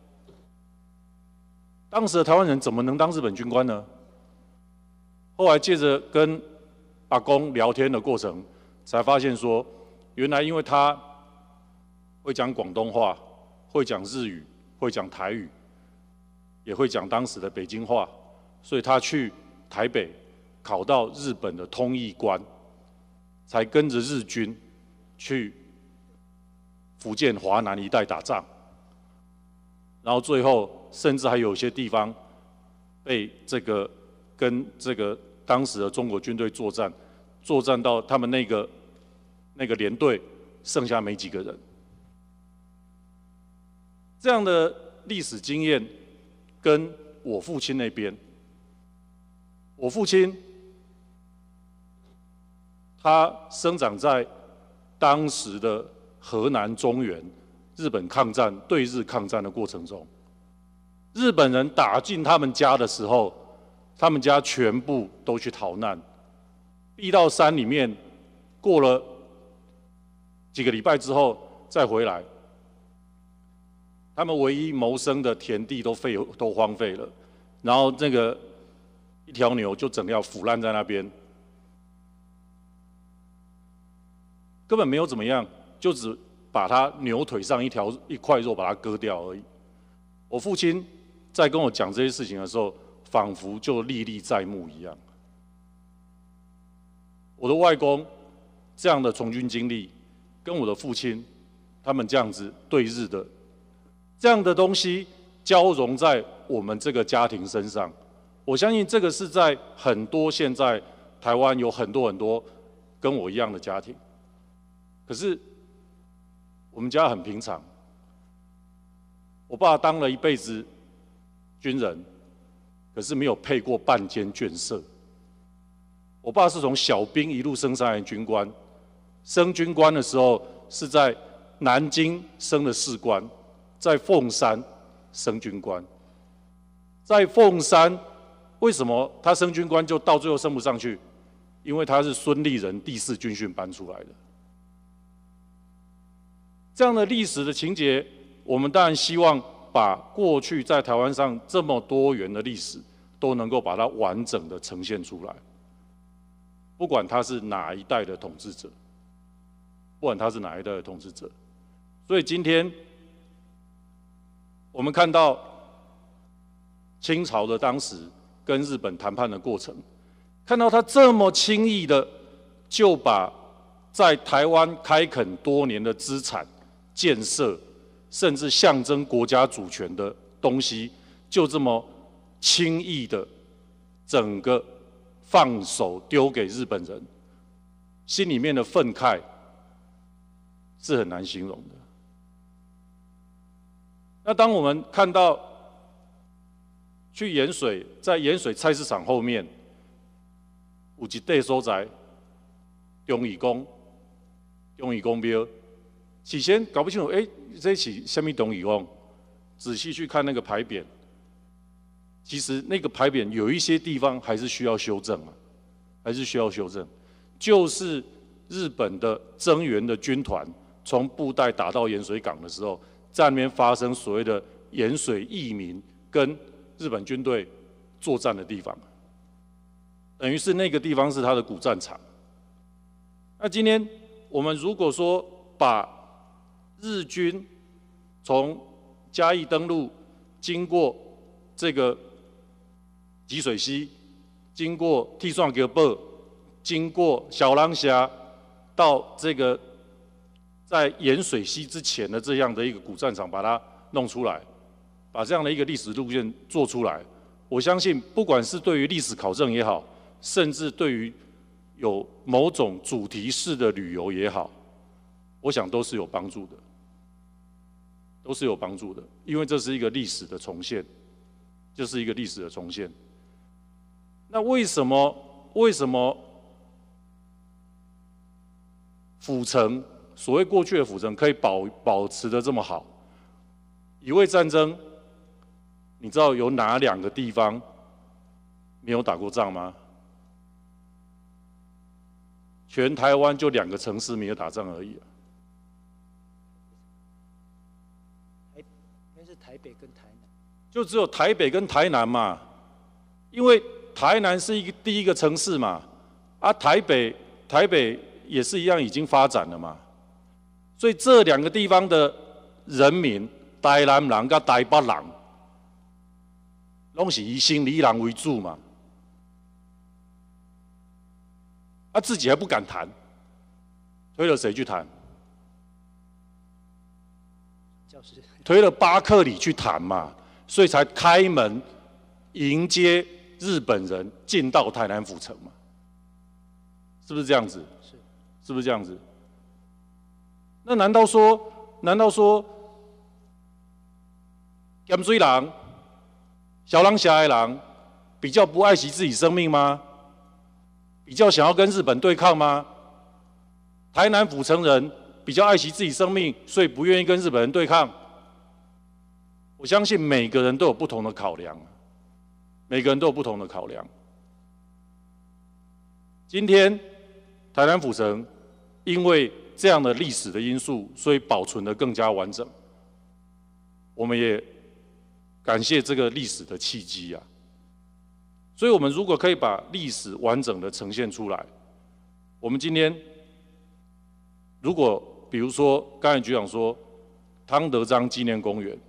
当时的台湾人怎么能当日本军官呢？后来借着跟阿公聊天的过程，才发现说，原来因为他会讲广东话，会讲日语，会讲台语，也会讲当时的北京话，所以他去台北考到日本的通译官，才跟着日军去福建华南一带打仗，然后最后甚至还有些地方被这个跟这个当时的中国军队作战到他们那个连队剩下没几个人。这样的历史经验跟我父亲那边，我父亲他生长在当时的河南中原，日本抗战对日抗战的过程中，日本人打进他们家的时候，他们家全部都去逃难，避到山里面，过了几个礼拜之后再回来。他们唯一谋生的田地都荒废了，然后那个一条牛就整条腐烂在那边，根本没有怎么样，就只把它牛腿上一块肉把它割掉而已。我父亲在跟我讲这些事情的时候，仿佛就历历在目一样。我的外公这样的从军经历，跟我的父亲他们这样子对日的这样的东西交融在我们这个家庭身上，我相信这个是在很多现在台湾有很多跟我一样的家庭。可是我们家很平常，我爸当了一辈子军人，可是没有配过半间眷舍。我爸是从小兵一路升上来军官，升军官的时候是在南京升的士官，在凤山升军官，在凤山为什么他升军官就到最后升不上去？因为他是孙立人第4军训班出来的。这样的历史的情节，我们当然希望把过去在台湾上这么多元的历史，都能够把它完整的呈现出来。不管他是哪一代的统治者，不管他是哪一代的统治者，所以今天我们看到清朝的当时跟日本谈判的过程，看到他这么轻易的就把在台湾开垦多年的资产、建设，甚至象征国家主权的东西，就这么轻易的整个放手丢给日本人，心里面的愤慨是很难形容的。那当我们看到去盐水，在盐水菜市场后面有一块所在，忠义公庙，起先搞不清楚，这是什么忠义公？仔细去看那个牌匾，其实那个牌匾有一些地方还是需要修正啊，还是需要修正。就是日本的增援的军团从布袋打到盐水港的时候，在那边发生所谓的盐水义民跟日本军队作战的地方，等于是那个地方是他的古战场。那今天我们如果说把日军从嘉义登陆，经过这个吉水溪，经过铁线桥堡，经过小浪峡，到这个在盐水溪之前的这样的一个古战场，把它弄出来，把这样的一个历史路线做出来，我相信不管是对于历史考证也好，甚至对于有某种主题式的旅游也好，我想都是有帮助的，都是有帮助的，因为这是一个历史的重现，就是一个历史的重现。那为什么府城，所谓过去的府城可以保持得这么好？乙未战争，你知道有哪2个地方没有打过仗吗？全台湾就2个城市没有打仗而已啊。 应该是台北跟台南。 就只有台北跟台南嘛，因为台南是第一个城市嘛，啊台北也是一样已经发展了嘛，所以这2个地方的人民，台南人跟台北人，拢是以心理人为主嘛。自己还不敢谈，推了谁去谈？推了巴克里去谈嘛，所以才开门迎接日本人进到台南府城嘛，是不是这样子？是不是这样子？那难道说咸水人、小浪峡的人比较不爱惜自己生命吗？比较想要跟日本对抗吗？台南府城人比较爱惜自己生命，所以不愿意跟日本人对抗？我相信每个人都有不同的考量，每个人都有不同的考量。今天台南府城因为这样的历史的因素，所以保存得更加完整。我们也感谢这个历史的契机啊。所以我们如果可以把历史完整的呈现出来，我们今天如果比如说刚才局长说汤德章纪念公园，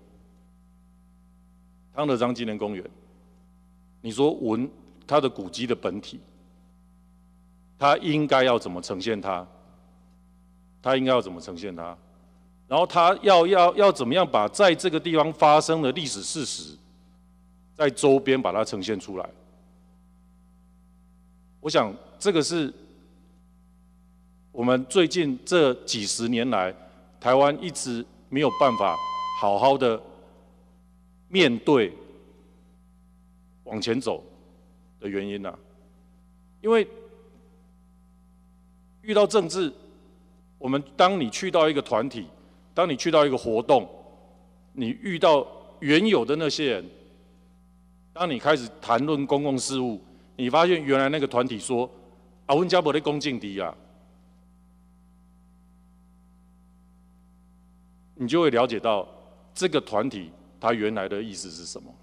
你说闻它的古迹的本体，它应该要怎么呈现它？然后它要怎么样把在这个地方发生的历史事实，在周边把它呈现出来？我想这个是我们最近这几十年来，台湾一直没有办法好好的面对往前走的原因啊。因为遇到政治，当你去到一个团体，当你去到一个活动，你遇到原有的那些人， 当你开始谈论公共事务，你发现原来那个团体说啊，阮家无咧讲政治啊，你就会了解到这个团体它原来的意思是什么。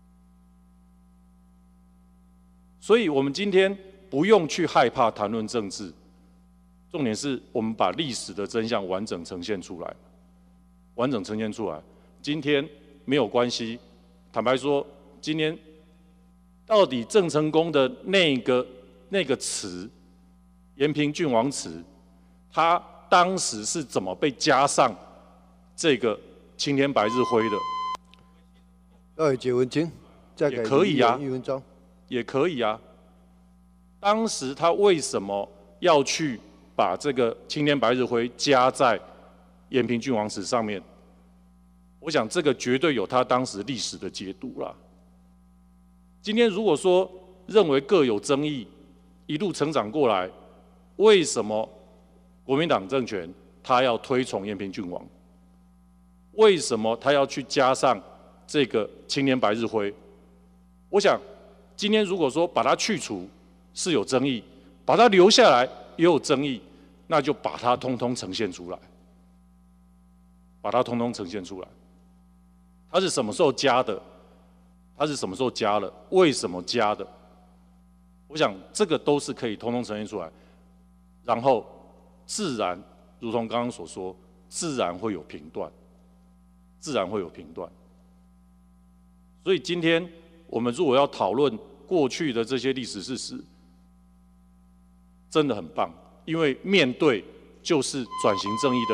所以我们今天不用去害怕谈论政治，重点是我们把历史的真相完整呈现出来，完整呈现出来。今天没有关系，坦白说，今天到底郑成功的那个词“延平郡王祠”，他当时是怎么被加上这个青天白日辉的？ 要解文经，再也可以啊， 1分钟也可以啊。当时他为什么要去把这个青天白日辉加在延平郡王祠上面？我想这个绝对有他当时历史的解读啦。今天如果说认为各有争议，一路成长过来，为什么国民党政权他要推崇延平郡王？为什么他要去加上这个青天白日辉？我想今天如果说把它去除是有争议，把它留下来也有争议，那就把它通通呈现出来，把它通通呈现出来。它是什么时候加的？它是什么时候加了？为什么加的？我想这个都是可以通通呈现出来，然后自然如同刚刚所说，自然会有评断，自然会有评断。所以今天我们如果要讨论过去的这些历史事实，真的很棒，因为面对就是转型正义的。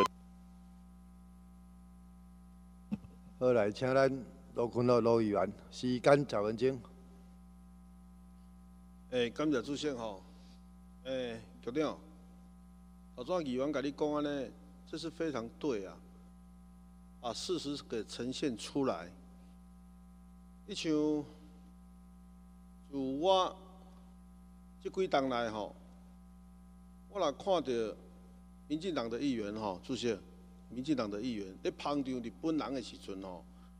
好，来，请咱罗坤乐罗议员，时间10分钟。 感谢主席吼。局长，头先议员甲你讲安尼，这是非常对啊，把事实给呈现出来。你像，就我这几冬来吼，我若看到民进党的议员吼，主席。民进党的议员在捧场日本人的时阵哦，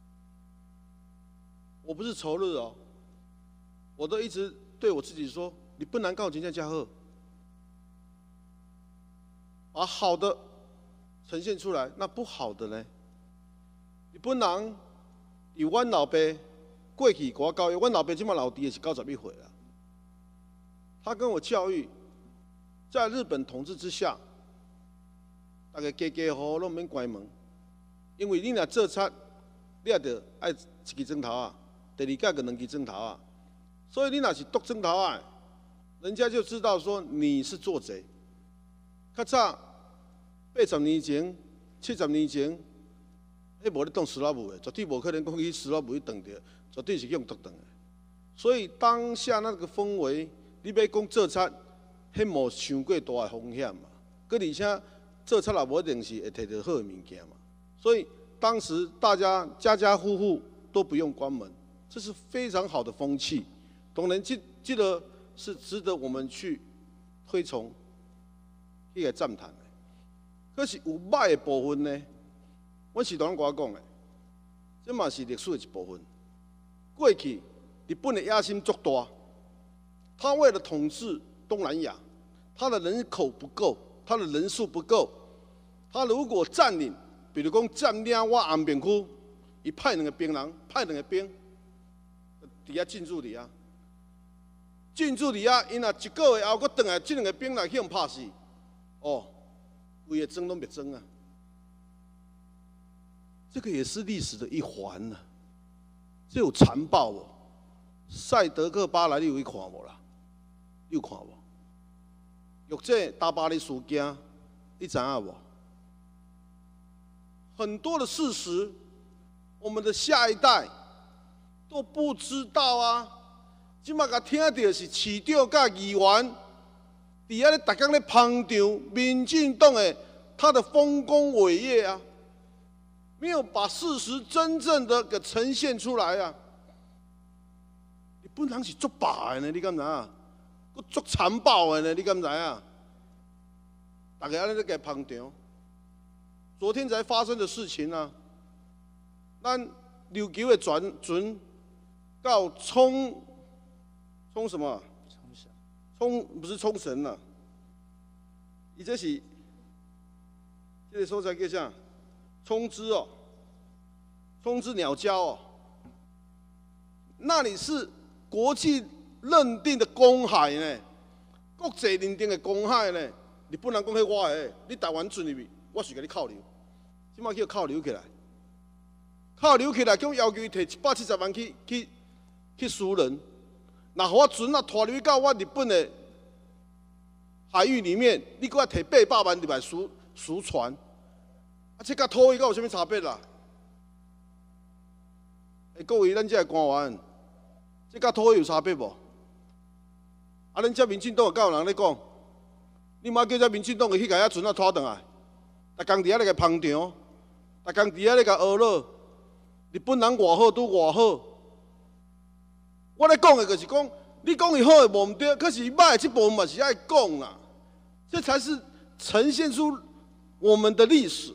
我不是仇日哦，我都一直对我自己说，日本人告真正加好，把好的呈现出来，那不好的呢？日本人以阮老爸过去给我教育，阮老爸即马老弟也是91岁了，他跟我教育，在日本统治之下。大家家家户户拢免关门，因为你若做贼，你也得爱一支砖头啊，第二届个2支砖头啊。所以你若是剁砖头啊，人家就知道说你是做贼。较早80年前、70年前，迄无咧当师老母的，绝对无可能讲去师老母去当着，绝对是用剁当的。所以当下那个氛围，你要讲做贼，迄无伤过大的风险嘛。佮而且。做出来不一定是会摕到好的物件嘛，所以当时大家家家户户都不用关门，这是非常好的风气。当然，这个是值得我们去推崇、去个赞叹的。可是有歹的部分呢，我是同我讲的，这嘛是历史的一部分。过去日本的野心足大，他为了统治东南亚，他的人口不够。他的人数不够，他如果占领，比如讲占领我安平区，伊派2个兵人，派2个兵，伫遐进驻伫遐，进驻伫遐，因若1个月后佫转来，这2个兵来去互拍死，哦，规个庄拢灭庄啊！这个也是历史的一环呢、啊，这有残暴哦。塞德克巴莱你有去看无啦？你有看无？玉这大巴黎事件，你知影无？很多的事实，我们的下一代都不知道啊。今麦甲听到是市长甲议员，伫遐咧，逐工咧捧场民进党的他的丰功伟业啊，没有把事实真正的给呈现出来啊。日本人是足霸的呢，你敢知影？足残暴的呢，你敢知影？大家安尼咧给捧场。昨天才发生的事情啊，咱琉球的船到冲什么？不是冲绳啦，伊这是这个所在叫啥？冲之哦，冲之鸟礁哦，那里是国际认定的公海呢，国际认定的公海呢。日本人讲迄我的，你台湾进入去，我是甲你扣留，即摆叫扣留起来，扣留起来，叫要求伊摕170万去赎人，那互我船啊拖入去到我日本的海域里面，你搁我摕800万入来赎船，啊，这甲土匪有啥物差别啦？各位咱这个官员，这甲土匪有差别无？啊，咱这民进党敢有人咧讲？你莫叫这民进党的去甲遐船啊拖转来，逐工伫遐咧甲捧场，逐工伫遐咧甲讹落，日本人偌好拄偌好。我咧讲的就是讲，你讲伊好的无毋对，可是伊歹的这部分嘛是爱讲啦，这才是呈现出我们的历史。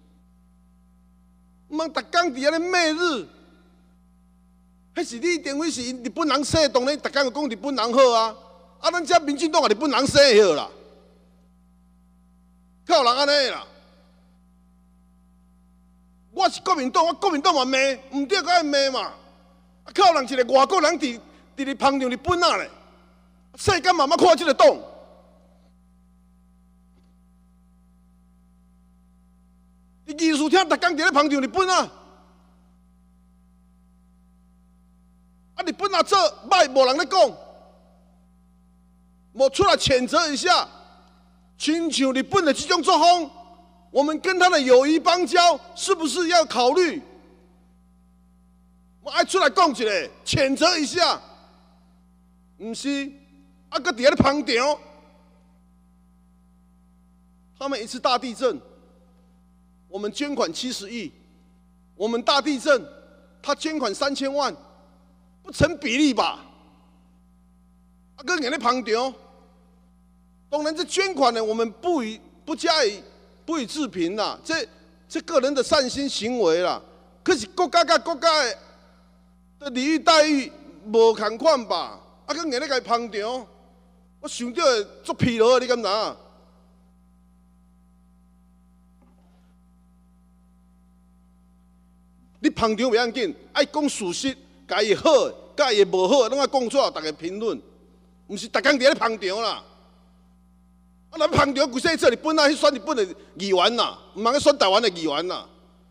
毋通逐工伫遐咧媚日，迄是你认为是日本人生，当然逐工就讲日本人好啊，啊，咱遮民进党也日本人生好啦。靠人安尼啦！我是国民党，我国民党嘛骂，唔对，该骂嘛。啊，靠人一个外国人伫咧捧场日本仔咧，世间慢慢看即个党。你艺术厅逐工伫咧捧场日本仔，啊，日本仔做歹，无人咧讲，无出来谴责一下。亲像日本的这种作风，我们跟他的友谊邦交是不是要考虑？我爱出来讲一下，谴责一下，不是？啊，搁伫遐咧捧场。他们一次大地震，我们捐款70亿；我们大地震，他捐款3000万，不成比例吧？啊，搁伫咧捧场。当然，这捐款呢，我们不予置评啦，这个人的善心行为啦。可是国家甲国家的礼遇待遇无同款吧？啊，佮硬咧甲伊捧场，我想到会足疲劳，你敢知？你捧场袂要紧，爱讲事实，甲伊好，甲伊无好，拢爱讲出来，大家评论，毋是逐工伫咧捧场啦。啊，咱捧场规世做日本啊，去选日本的议员呐，唔通去选台湾的议员呐。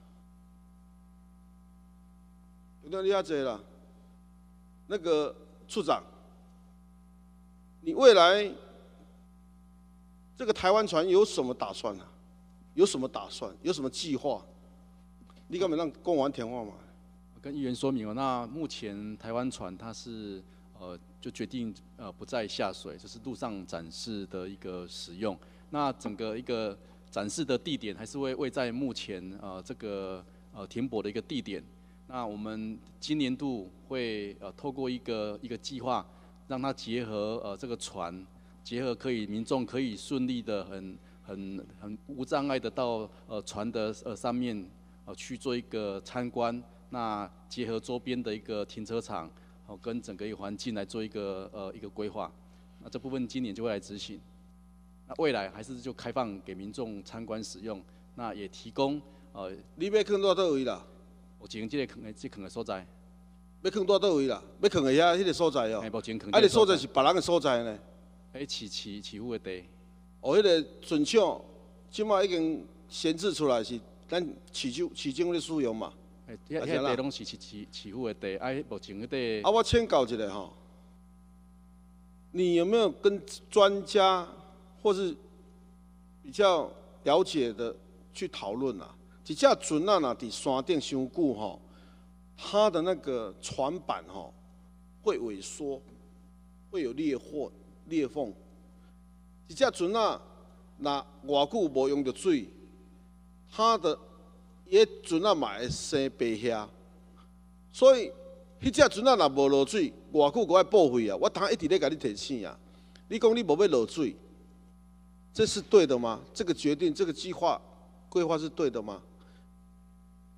有道理啊，这啦。那个处长，你未来这个台湾船有什么打算啊？有什么打算？有什么计划？你敢不让讲完填话嘛？ 跟议员说明哦，那目前台湾船它是就决定不再下水，就是陆上展示的一个使用。那整个一个展示的地点还是会位在目前这个停泊的一个地点。那我们今年度会透过一个计划，让它结合这个船，结合民众可以顺利的很无障碍的到船的上面去做一个参观。那结合周边的一个停车场。跟整个一个环境来做一个规划，那这部分今年就会来执行。那未来还是就开放给民众参观使用，那也提供你要放到倒位啦？ 目前这个坑的所在， 要放到倒位啦？要放喺遐迄个所在哦。 目前坑。 啊，个所在是别人的所在呢？ 市府的地。 哦，迄个准厂，即马已经闲置出来是咱市政咧使用嘛？ 遐地拢是市府的地，目前迄地。 我请教一下吼，你有没有跟专家或是比较了解的去讨论啊？一架船啊，若伫山顶伤久吼，它的那个船板吼会萎缩，会有裂缝。一架船啊，若偌久无用到水，它的迄船啊嘛会生白虾，所以迄只船啊若无落水，偌久搁爱报废啊！我通一直咧甲你提醒啊！你讲你无要落水，这是对的吗？这个决定、这个计划规划是对的吗？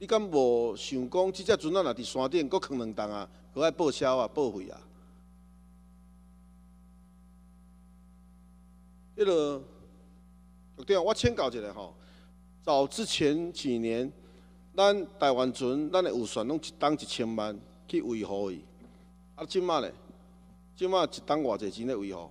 你敢无想讲，即只船啊，若伫山顶搁放2栋啊，搁爱报销啊、报废啊？迄个局长，我请教一下吼，早之前几年，咱台湾船，咱的有船拢1吨1000万去维护伊，啊，即马咧，即马1吨偌济钱咧维护？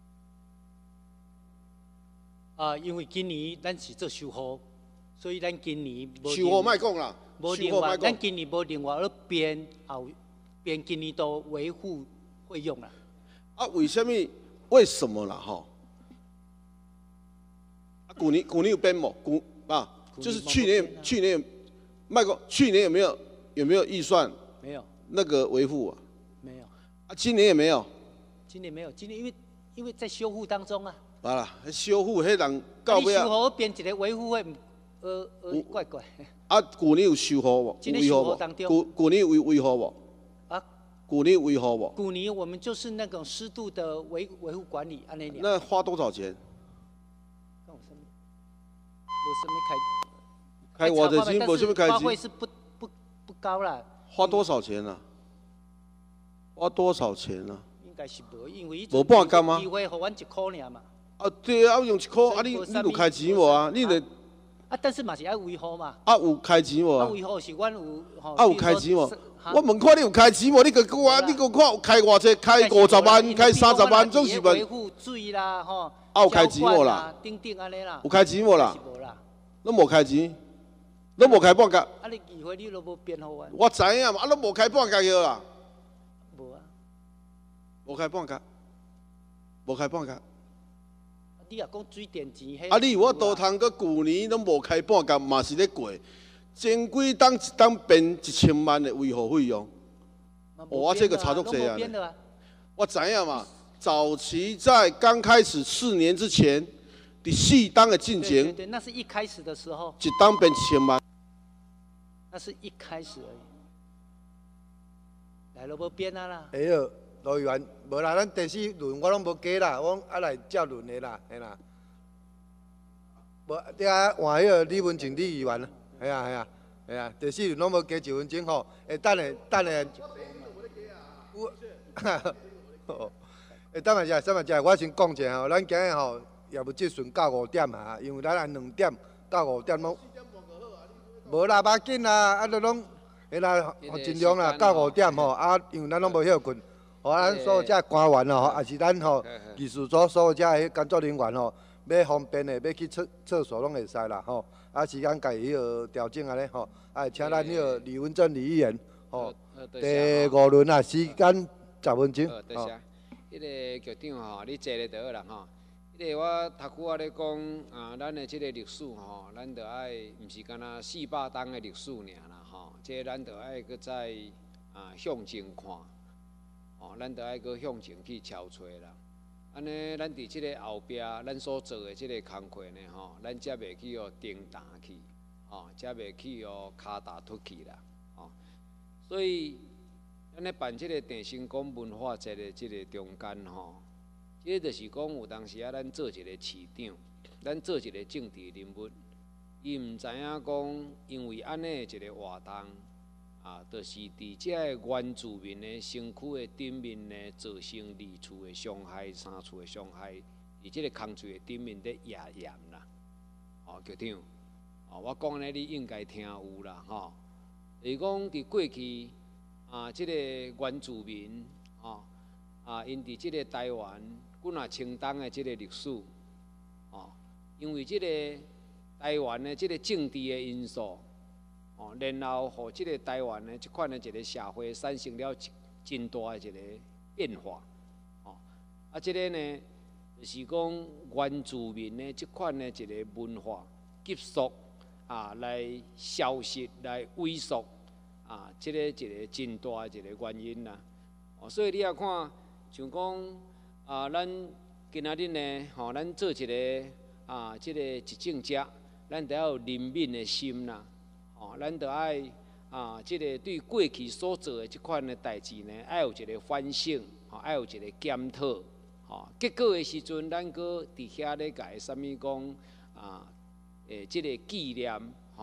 因为今年咱是做修复，所以咱今年修复莫讲啦， 无另外，咱今年无另外咧编今年都维护费用啦。 啊，为什么啦？吼？啊，古年有编无？就是去年，麦克，去年有没有预算？ 没有。 那个维护啊？ 没有。 啊，今年也没有。 今年没有，今年因为在修复当中啊。 好啦，修复迄人到尾啊。 修复编一个维护费，怪怪。 啊，旧年有修复无？ 今年修复当中。 旧年有维护无？ 啊？ 旧年有维护无？ 旧年我们就是那种湿度的维护管理，安尼。 那花多少钱？ 无什么开偌济钱，无什么开钱。 花费是不高啦。 花多少钱啊？花多少钱啊？ 应该是无，因为无半工吗？ 机会互阮1块尔嘛。 啊，对啊，用1块，啊你有开钱无啊？你咧？ 啊，但是嘛是爱维护嘛。 啊，有开钱无啊？ 维护是阮有吼。 啊，有开钱无？我问看你有开钱无？你个我，你个看开偌济？开50万，开30万，总是问。 维护水啦，吼。 啊，有开钱无啦？ 等等安尼啦。 有开钱无啦？拢无开钱，拢无开半格。 啊，你机会你都无变好啊？ 我知影嘛，啊，拢无开半格个啦。 无啊。 无开半格，无开半格。 你若讲水电钱， 啊，你我都通个旧年拢无开半格，嘛是咧过，前几档1档变1000万的维护费用。我这个差足济啊！我知影嘛，早期在刚开始4年之前，第4档的进前， 对，那是一开始的时候。 1档变1000万。 那是一开始而已。来了无变啊啦。 哎呦。罗议员，无啦，咱第4轮我拢无加啦，我爱来照轮的啦，嘿啦。无，你啊换迄个李文静李议员啦，系啊，第4轮拢无加1分钟吼，会等下，有，会等下我先讲者吼，咱今日吼也无即顺到5点啊，因为咱按2点到5点拢，无啦，要紧啦，啊，拢，嘿啦，尽量啦，到5点吼，啊，因为咱拢无休困。吼，咱所有遮官员吼，也是咱吼技术组所有遮迄工作人员吼，要方便的要去厕所拢会使啦吼。啊，时间家迄个调整安尼吼，啊，请咱迄个李文正李议员吼，第5轮啊，时间10分钟。 多谢。迄个局长吼，你坐咧就好啦吼。迄个我头拄仔咧讲啊，咱的即个历史吼，咱着爱，毋是干那400档的历史尔啦吼，即咱着爱搁再向前看。哦，咱着爱搁向前去敲找啦。安尼，咱伫即个后壁，咱所做的即个工课呢，吼，咱才袂去颠打去，吼，才袂去骹踏出去啦，吼。所以，咱咧办即个郑成功文化节的即个中间，吼，即个就是讲有当时啊，咱做一个市长，咱做一个政治人物，伊毋知影讲，因为安尼一个活动。就是伫遮个原住民的身躯的顶面呢，造成2厝的伤害、3厝的伤害，伫即个空厝的顶面咧压盐啦。哦，局长，我讲安尼你应该听有啦，吼。就是讲伫过去即个原住民，因伫即个台湾，几若清冬的即个历史，因为即个台湾的即个政治的因素。然后，互即个台湾的即款的一个社会产生了真大的一个变化。即个呢，就是讲原住民的即款的一个文化急速来消失、来萎缩即个一个真大的一个原因啦。所以你也看，像讲咱今仔日呢，咱做一个即个执政者，咱得要有怜悯的心啦。咱着爱即个对过去所做的即款的代志呢，爱有一个反省，爱有一个检讨。结果的时阵，咱搁伫遐咧甲伊啥物讲即个纪念，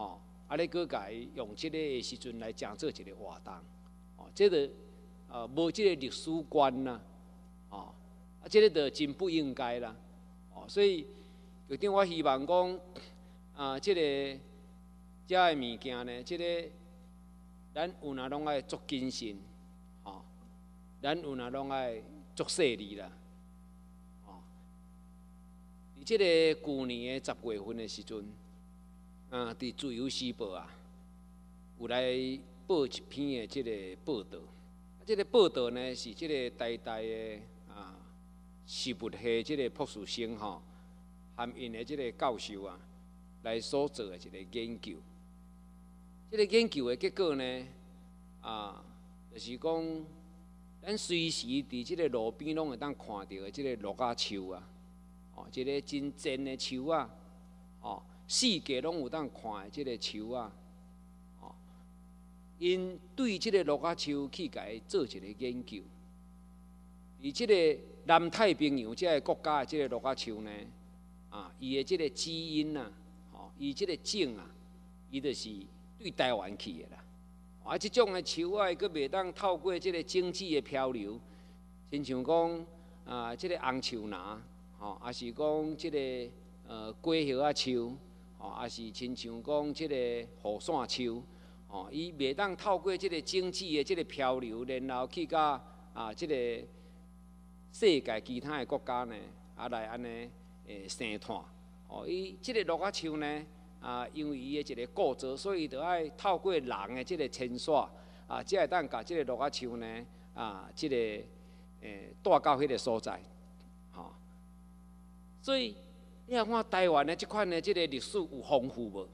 你搁家用即个时阵来讲做一个活动，这个无即个历史观呐，这个就真不应该啦，所以局长我希望讲这个遮的物件呢，这个咱有哪拢爱足谨慎，咱有哪拢爱足细腻啦，伫即个去年的10月份的时阵，伫自由时报啊，有来报一篇的即个报道。即个报道呢是即个台大的生物系即个博士生含因的即个教授啊，来所做的一个研究。即个研究的结果呢，就是讲，咱随时伫即个路边拢会当看到的即个鹿仔树啊，一个真真的树啊，四界拢有当看的即个树啊，因对即个鹿仔树去甲伊做一个研究。伫即个南太平洋这个国家的即个鹿仔树呢，伊的即个基因啊，伊即个种啊，伊就是对台湾去的啦。即种的树啊，佫袂当透过即个经济的漂流，亲像讲即个红树林，也是讲即个果叶啊树，也是亲像讲即个雨伞树，伊袂当透过即个经济的即个漂流，然后去甲即个世界其他的国家呢，来安尼生产。伊即个鹿仔树呢，因为伊的一个构造，所以就爱透过人的即个牵线，才会当甲即个鹿仔树呢，即个带到迄个所在，所以你看台湾的即款的即个历史有丰富无？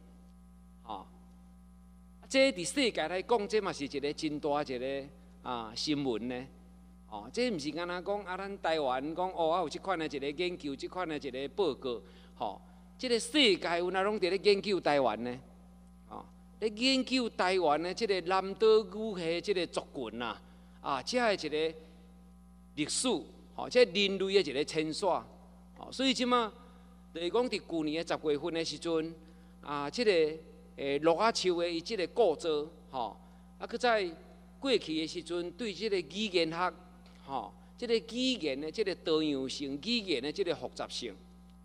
这伫世界来讲，这嘛是一个真大一个新闻呢。这毋是干那讲咱台湾讲有即款的一个研究，即款的一个报告，即个世界有哪拢伫咧研究台湾呢？咧研究台湾的即个南岛语系即个族群啊，这的一个历史，这人类的一个牵线。所以即马就是讲，伫去年的10月份的时阵，即个鹿仔树的伊即个构造，佮在过去的时阵，对即个语言学，即个语言的即个多样性，语言的即个复杂性，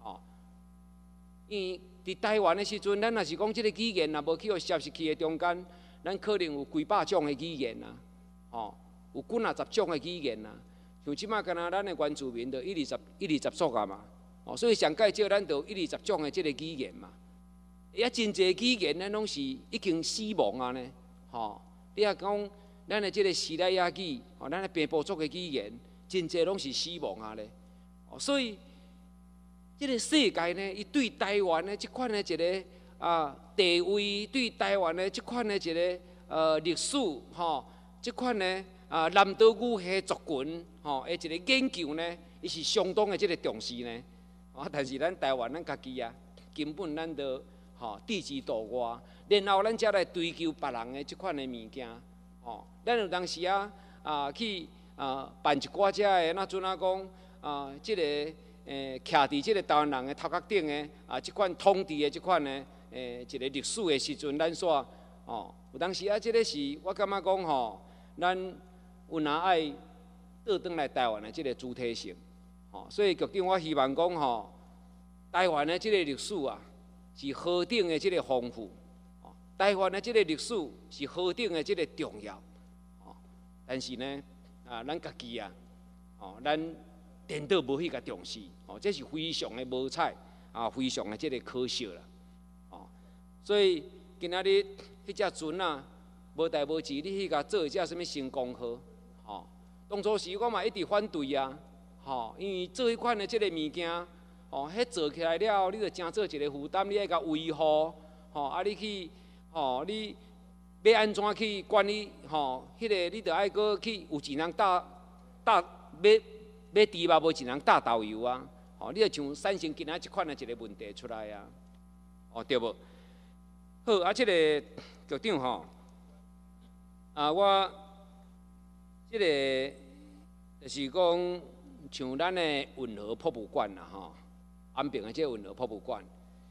因为伫台湾的时阵，咱若是讲即个语言若无去互摄入去的中间，咱可能有几百种的语言啊，有几啊十种的语言啊。像即马敢若咱的原住民就120族啊嘛，所以上介少咱就120种的即个语言嘛。真侪语言咱拢是已经死亡啊呢，你也讲咱的即个西来雅语，咱的平埔族的语言，真侪拢是死亡啊咧。所以，即个世界呢，伊对台湾的即款的一个地位，对台湾的即款的一个历史，即款的南岛语系族群，的一个研究呢，伊是相当的即个重视呢。但是咱台湾咱家己啊，根本咱都置之度外，然后咱才来追求别人的即款的物件。咱有当时去办一寡遮的，那阵讲即个徛伫即个台湾人的头壳顶的即款统治的即款的一个历史的时阵，咱煞有当时即个是我感觉讲咱有哪爱倒转来台湾的即个主体性。所以局长，我希望讲台湾的即个历史啊，是何等的即个丰富，台湾的即个历史是何等的即个重要，但是呢，咱家己啊，咱颠倒无去甲重视，这是非常的无彩，非常的即个可惜啦，所以今仔日迄只船啊，无代无志，你去甲做一只什么成功号，当初时我嘛一直反对啊，因为做迄款的即个物件。迄做起来了后，你就真做一个负担，你爱甲维护，你去，你要安怎去管理，迄个你着爱搁去有钱人买猪肉无钱人打豆油啊，你就像产生今仔即款的一个问题出来啊，对无？好，即个局长我即个就是讲，像咱的运河博物馆啦，安平的这个运河博物馆，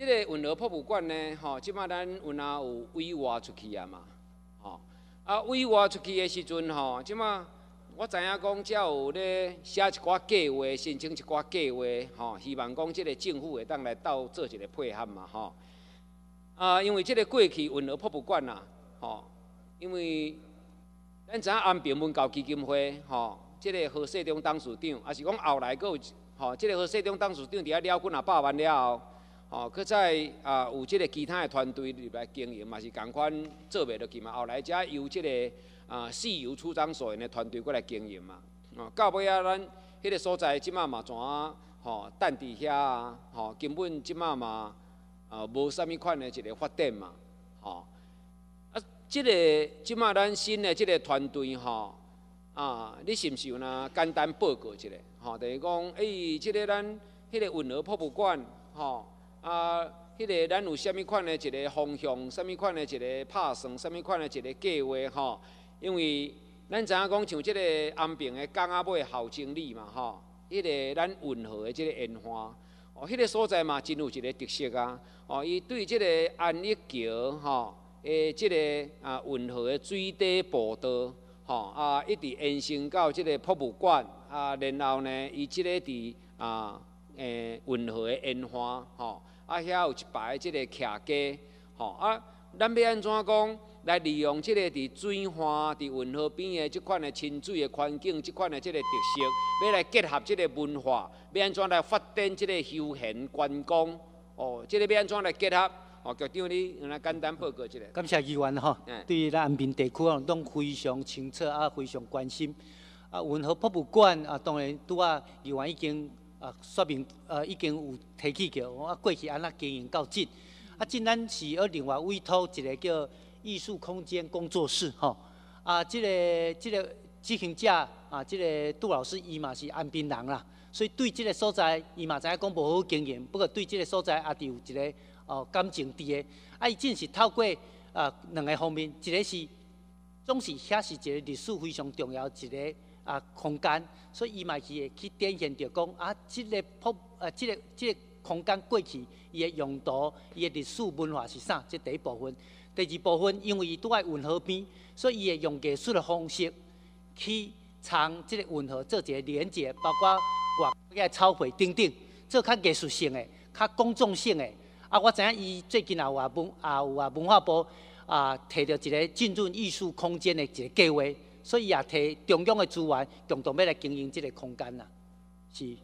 这个运河瀑布馆呢，吼，即马咱有委外出去啊嘛，吼，委外出去的时阵吼，即马我知影讲，才有咧写一寡计划，申请一寡计划，吼，希望讲即个政府会当来到做一个配合嘛，吼。因为即个过去运河瀑布馆啊，吼，因为咱知影安平文教基金会，吼，即个何世忠董事长，也是讲后来佫有，吼，即个何世忠董事长伫遐了几百万了后。哦，佮再有即个其他的团队入来经营，嘛是共款做袂落去嘛。后来才由即个石油出张所的团队过来经营嘛。哦，到尾啊，咱迄个所在即马嘛怎啊？吼，等伫遐啊，吼，根本即马嘛无啥物款的一个发展嘛。吼，即个即马咱新的即个团队吼，你是毋是有简单报告一下？吼，就是讲，即个咱迄个运河瀑布馆，吼。迄个咱有啥物款的一个方向，啥物款的一个拍算，啥物款的一个计划吼？因为咱知影讲像即个安平的港仔尾校经理嘛吼，迄个咱运河的即个烟花，迄个所在嘛真有一个特色啊！伊对即个安逸桥吼即个运河的水底步道一直延伸到即个瀑布馆然后呢，伊即个伫运河的烟花遐有一排即个徛架咱要安怎讲来利用即个伫水岸、伫运河边的即款的亲水的环境，即款的即个特色，要来结合即个文化，要安怎来发展即个休闲观光？即个要安怎来结合？局长你来简单报告一下。 感谢议员吼，对于咱安平地区拢非常清楚非常关心。运河瀑布馆当然拄议员已经。说明已经有提起过，过去安怎经营到即，即咱是要另外委托一个叫艺术空间工作室吼，即个执行者即个杜老师伊嘛是安平人啦，所以对即个所在伊嘛知影讲无好经营，不过对即个所在也有一个感情伫个，伊正是透过两个方面，一个是总是遐是一个历史非常重要一个。空间，所以伊嘛是会去展现着讲即个即个空间过去伊的用途、伊的历史文化是啥？这第一部分。第二部分，因为伊拄在运河边，所以伊会用艺术的方式去参即个运河做一个连接，包括外草坪等等，做较艺术性的、较公众性的。我知影伊最近也有文化部摕到一个浸润艺术空间的一个计划。所以也摕中央的资源，共同要来经营这个空间啦。是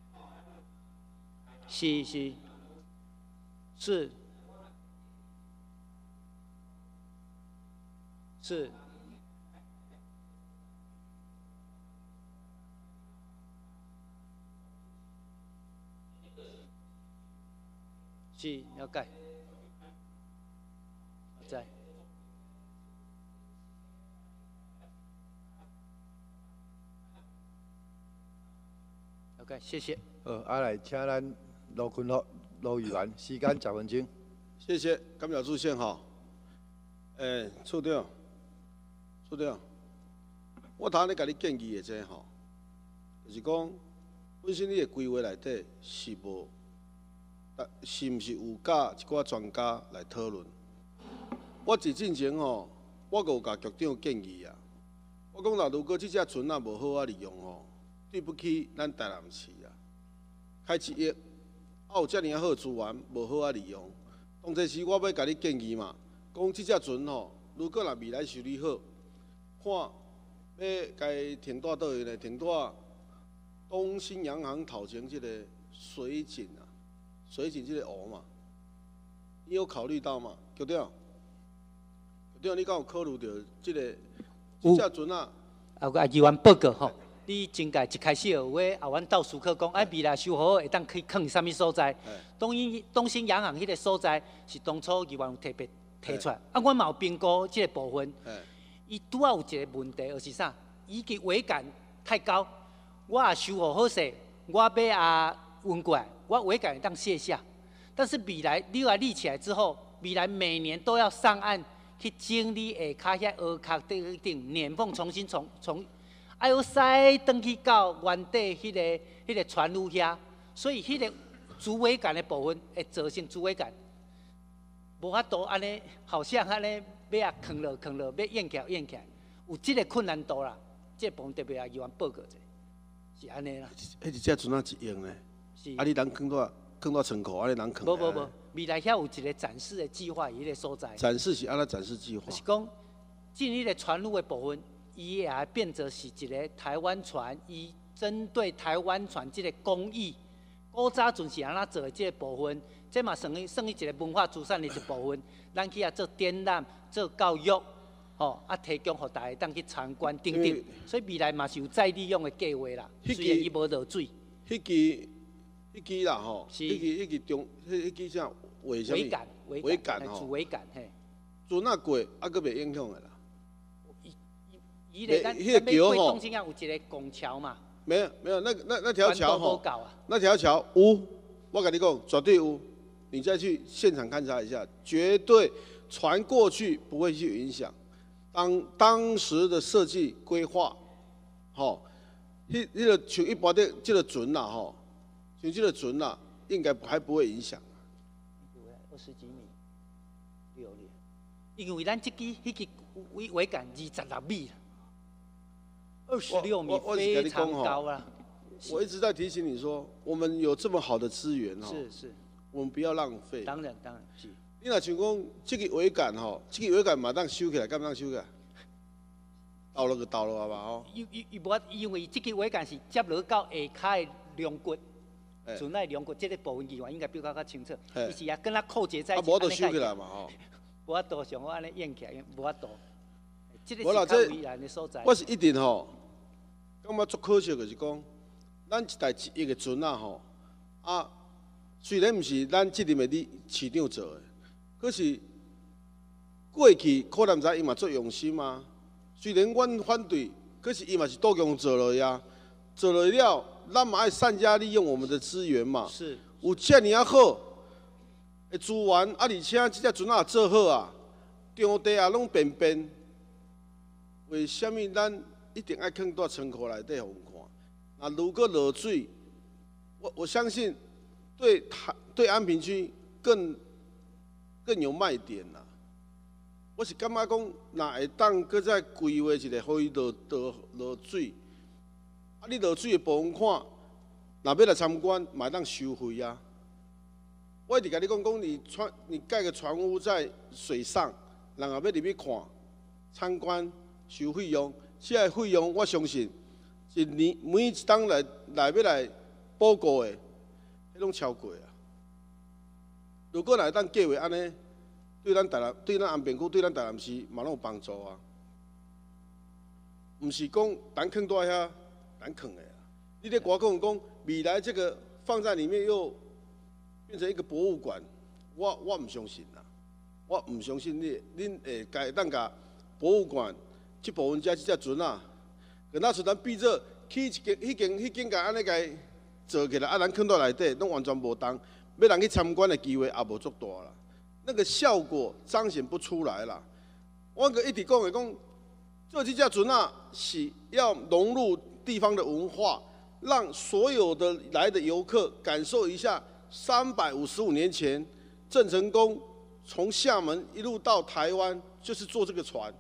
了解，在。谢谢。 来请咱罗坤乐罗议员，时间10分钟。 谢谢，感谢主席哈。处长，我头咧甲你建议的这吼，就是讲，本身你的规划内底是无，是毋是有甲一寡专家来讨论？我之前吼，我有甲局长建议啊，我讲如果这只船无好利用吼。对不起，咱台南市啊，开1亿，有遮尔好资源，无好利用。当这时我要甲你建议嘛，讲这只船吼，如果若未来修理好，看要该停在倒位呢？停在东兴洋行头前这个水井啊，水井这个湖嘛，你有考虑到吗？局长，你敢有考虑到这个只船啊？ 议员报告吼。你真届一开始有话，阮到思考讲，未来修好会当去放啥物所在？东兴洋行迄个所在是当初议员特别提出来，阮嘛有评估即个部分。伊拄仔有一个问题，就是啥？伊个桅杆太高，我也修好势，我要运过来，我桅杆会当卸下。但是未来你来立起来之后，未来每年都要上岸去整理下骹遐凹壳顶碾缝，重新从。要驶转去到原底迄个船坞遐，所以迄个主委感的部分会造成主委感，无法度安尼，好像安尼要扛落，要演起来，有这个困难度啦。这部分特别也希望报告者，是安尼啦。 迄只船啊一用呢？ 是。 啊，你人扛到仓库，啊，你人扛。 无，未来遐有一个展示的计划，伊个所在。 展示是安怎展示计划？ 是讲，进迄个船路的部分，伊也变作是一个台湾船，伊针对台湾船这个工艺，古早阵是安怎做的这个部分，这嘛算伊一个文化资产的一部分，咱去做展览、做教育。哦，提供互大家当去参观等等，所以未来嘛是有再利用的计划啦。虽然伊无落水。 迄支啦吼，迄支啥画啥物？尾杆吼。 主尾杆嘿。 船啊过，啊佫袂影响的啦。 伊咧咱要过东兴啊有一个拱桥嘛。 没有，那条桥吼， 啊、 那条桥有，我跟你讲，绝对有。你再去现场勘察一下，绝对船过去不会去影响。当时的设计规划，吼，迄个像一般的这个船啦，吼，像这个船啦，应该还不会影响。 20几米，6米，因为咱这支迄支桅杆26米，26米非常高啦。 我一直在提醒你说，我们有这么好的资源哈， 是， 我们不要浪费。 当然是。 你若像讲这个桅杆吼，这个桅杆嘛当收起来，敢当收起来？倒落就倒落啊嘛吼。 因为这个桅杆是接落到下骹的龙骨，船内龙骨这个部分议员应该表达较清楚。伊是也跟它扣结在一起。 无就收起来嘛吼。 无法度像我安尼演起来，无法度。这个是较为难的所在。 我是一定吼，感觉足可惜就是讲，咱一台1亿的船啊吼，啊，虽然毋是咱这任的市长做的。可是过去可能知伊嘛足用心啊。虽然阮反对，可是伊嘛是杜强做落呀。做落了，咱嘛爱善加利用我们的资源嘛。 是。 有遮尔啊好的资源，啊而且这只船也做好啊，场地也拢便便。为什么咱一定爱放到仓库内底互看？那如果落水，我相信对安平区更有卖点啦！我是感觉讲，若会当搁再规划一个，互伊落水，啊，你落水的部分看，若要来参观，嘛当收费啊。我一直甲你讲，你盖个船屋在水上，人也要入去看、参观、收费用，这个费用我相信，一年每一档来要来报告的，迄拢超过啊。如果来当计划安尼，对咱安平区、对咱台南市嘛拢有帮助啊。毋是讲单坑在遐单坑的啦。你咧外讲未来这个放在里面又变成一个博物馆，我毋相信啦。我毋相信恁会该当甲博物馆这部分这只船啊，跟那是咱闭着去迄间甲安尼甲做起来，啊，咱坑到内底拢完全无动。要人去参观的机会也无足大啦，那个效果彰显不出来啦。我个一直讲的讲，这只船啊是要融入地方的文化，让所有的来的游客感受一下355年前郑成功从厦门一路到台湾，就是坐这个船。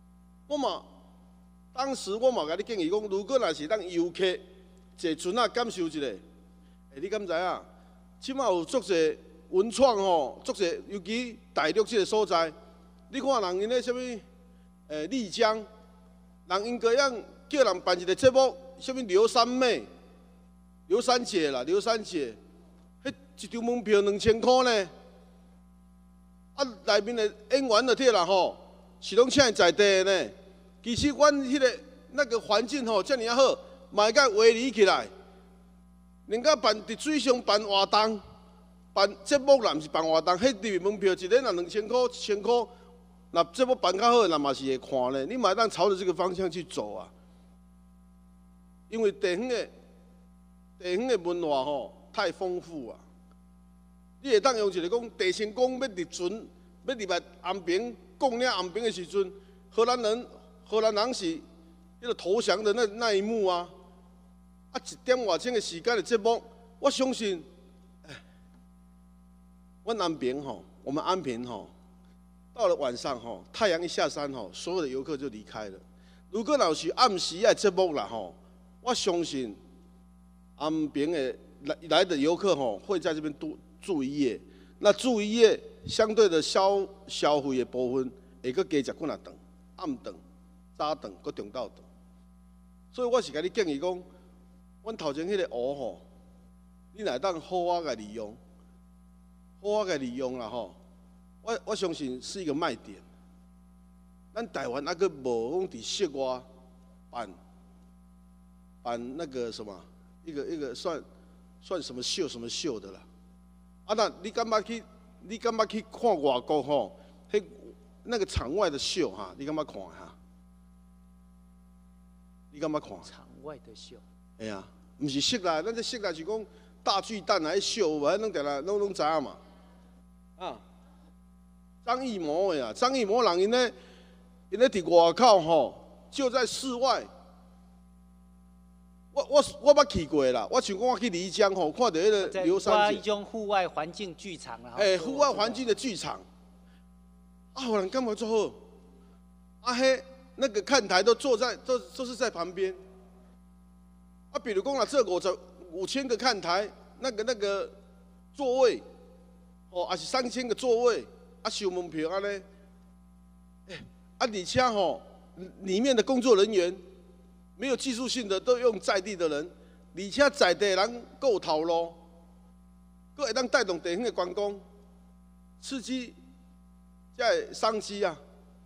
当时我嘛甲你建议讲，如果若是让游客坐船啊感受一下，你敢知影？即马有足侪文创吼，足侪，尤其大陆这个所在，你看人因咧什么丽江，人应该要叫人办一个节目，什么刘三妹、刘三姐啦，刘三姐，迄一张门票2000块呢。啊，内面的演员就对啦吼，是拢请在地的呢。其实阮迄个那个环境吼，遮尔好，嘛会甲围篱起来。人家办伫水上办活动，办节目啦，毋是办活动，迄入面门票一个若2000块、1000块，若节目办较好，那嘛是会看咧。你嘛当朝着这个方向去走啊，因为地方的文化吼太丰富啊。你会当用一个讲，地成功要入船，要入来安平，攻领安平的时阵，荷兰人是迄个投降的那一幕啊。1点外钟的时间的节目，我相信， 阮安平吼，我们安平吼，到了晚上吼，太阳一下山吼，所有的游客就离开了。如果老是暗时的节目啦吼，我相信安平的来的游客吼，会在这边住一夜。那住一夜，相对的消费的部分，会搁加食几啊顿，暗顿、早顿、搁中昼顿。所以我是甲你建议讲，阮头前迄个湖吼，你若当好啊个利用，好啊个利用啦吼，我相信是一个卖点。咱台湾还阁无讲伫室外办那个什么一个算什么秀的啦。啊，那你敢捌去看外国吼？那个场外的秀哈，你敢捌看哈？你敢捌看？ 场外的秀。 哎呀，毋是室内，咱这室内是讲大巨蛋啊，秀，无咱拢定来拢知影嘛。啊，张艺谋的啊，张艺谋人因咧伫外口吼，就在室外。我捌去过啦，我像讲我去漓江吼，看到迄个刘三姐。 一种户外环境剧场啦。 户外环境的剧场。啊，有人干嘛做好？啊嘿，那个看台都都是在旁边。啊，比如讲啦，这5000个看台，那个座位，哦，还是3000个座位，啊，收门票安尼。而且吼，里面的工作人员。没有技术性的，都用在地的人，而且在地人够头路，佫会当带动地方的观光，刺激这商机啊！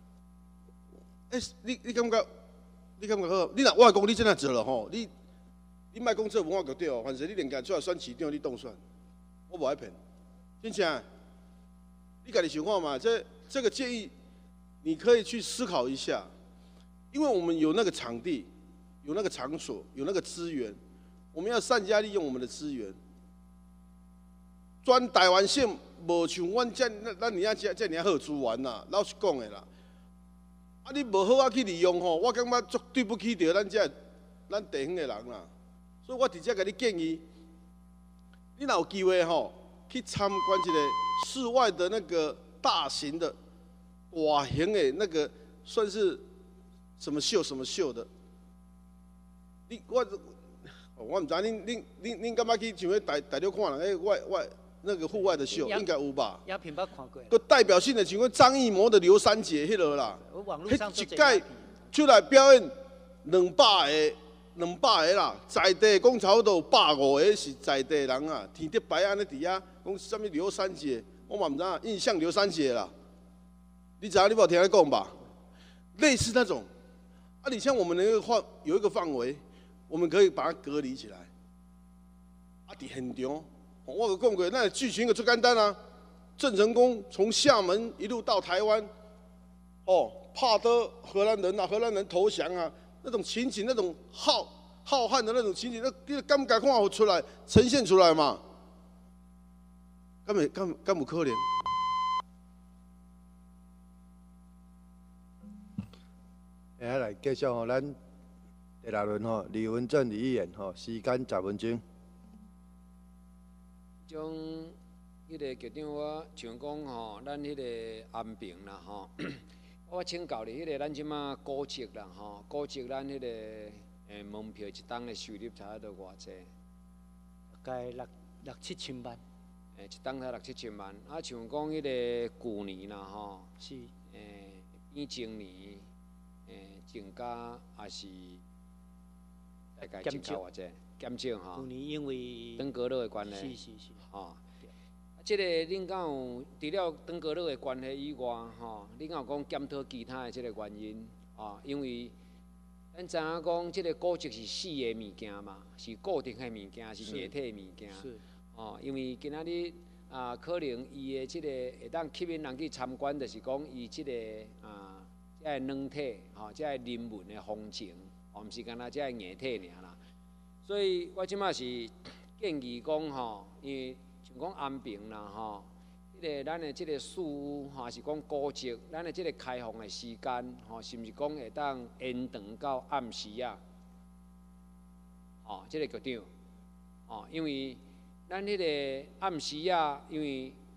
你感觉好？你若我讲你真正做了吼，你莫讲做文化局对哦，反正你连家出来选市长，你当选，我无爱骗，真正。你家己想看嘛？这个建议，你可以去思考一下，因为我们有那个场地。有那个场所，有那个资源，我们要善加利用我们的资源。全台湾省无像阮咱尔好资源啦，老实讲的啦。啊，你无好啊去利用吼，我感觉绝对不起着咱地方的人啦。所以我直接甲你建议，你若有机会吼，去参观一个室外的那个大型的、大型的那个，算是什么秀的。我唔知恁敢捌去像迄台中看人外那个户外的秀，应该有吧？ 也偏捌看过。 个代表性的像张艺谋的刘三姐迄落啦，迄一届出来表演200个啦，在地讲差不多150个是在地人啊，天得白安尼伫遐讲什么刘三姐，我嘛唔知影，印象刘三姐啦，你知影你无听他讲吧？类似那种，啊，你像我们有一个范围。我们可以把它隔离起来。啊，伫现场，我有讲过，那剧情就最简单啊。郑成功从厦门一路到台湾，怕得荷兰人投降啊，那种情景，那种浩瀚的那种情景，那敢敢看出来，呈现出来嘛？敢有可能？ 来继续吼，咱。第6轮吼，李文正李议员吼，时间10分钟。 将迄个局长，我像讲吼，咱迄个安平啦吼，我请教你，迄个咱即马古迹啦吼，古迹咱迄个门票一档的收入差不多偌济？ 大概6、7千万。 一档才6、7千万。啊，像讲迄个旧年啦吼， 是比前年增加也是。大概增加偌济，减少吼。 去年因为登革热的关系， 是。 吼，即个恁敢有除了登革热的关系以外，吼，恁敢有讲检讨其他的即个原因？因为咱知影讲，即个古迹是死的物件嘛，是固定的物件，是液体的物件。 是。 因为今仔日可能伊的即个会当吸引人去参观，就是讲伊即个即个软体，即个人文的风情。毋是干那只液体尔啦，所以我即马是建议讲吼，因为像讲安平啦吼，咱的即个事务吼，是讲古迹，咱的即个开放的时间吼，是毋是讲会当延长到暗时啊？即个局长，因为咱迄个暗时啊，因为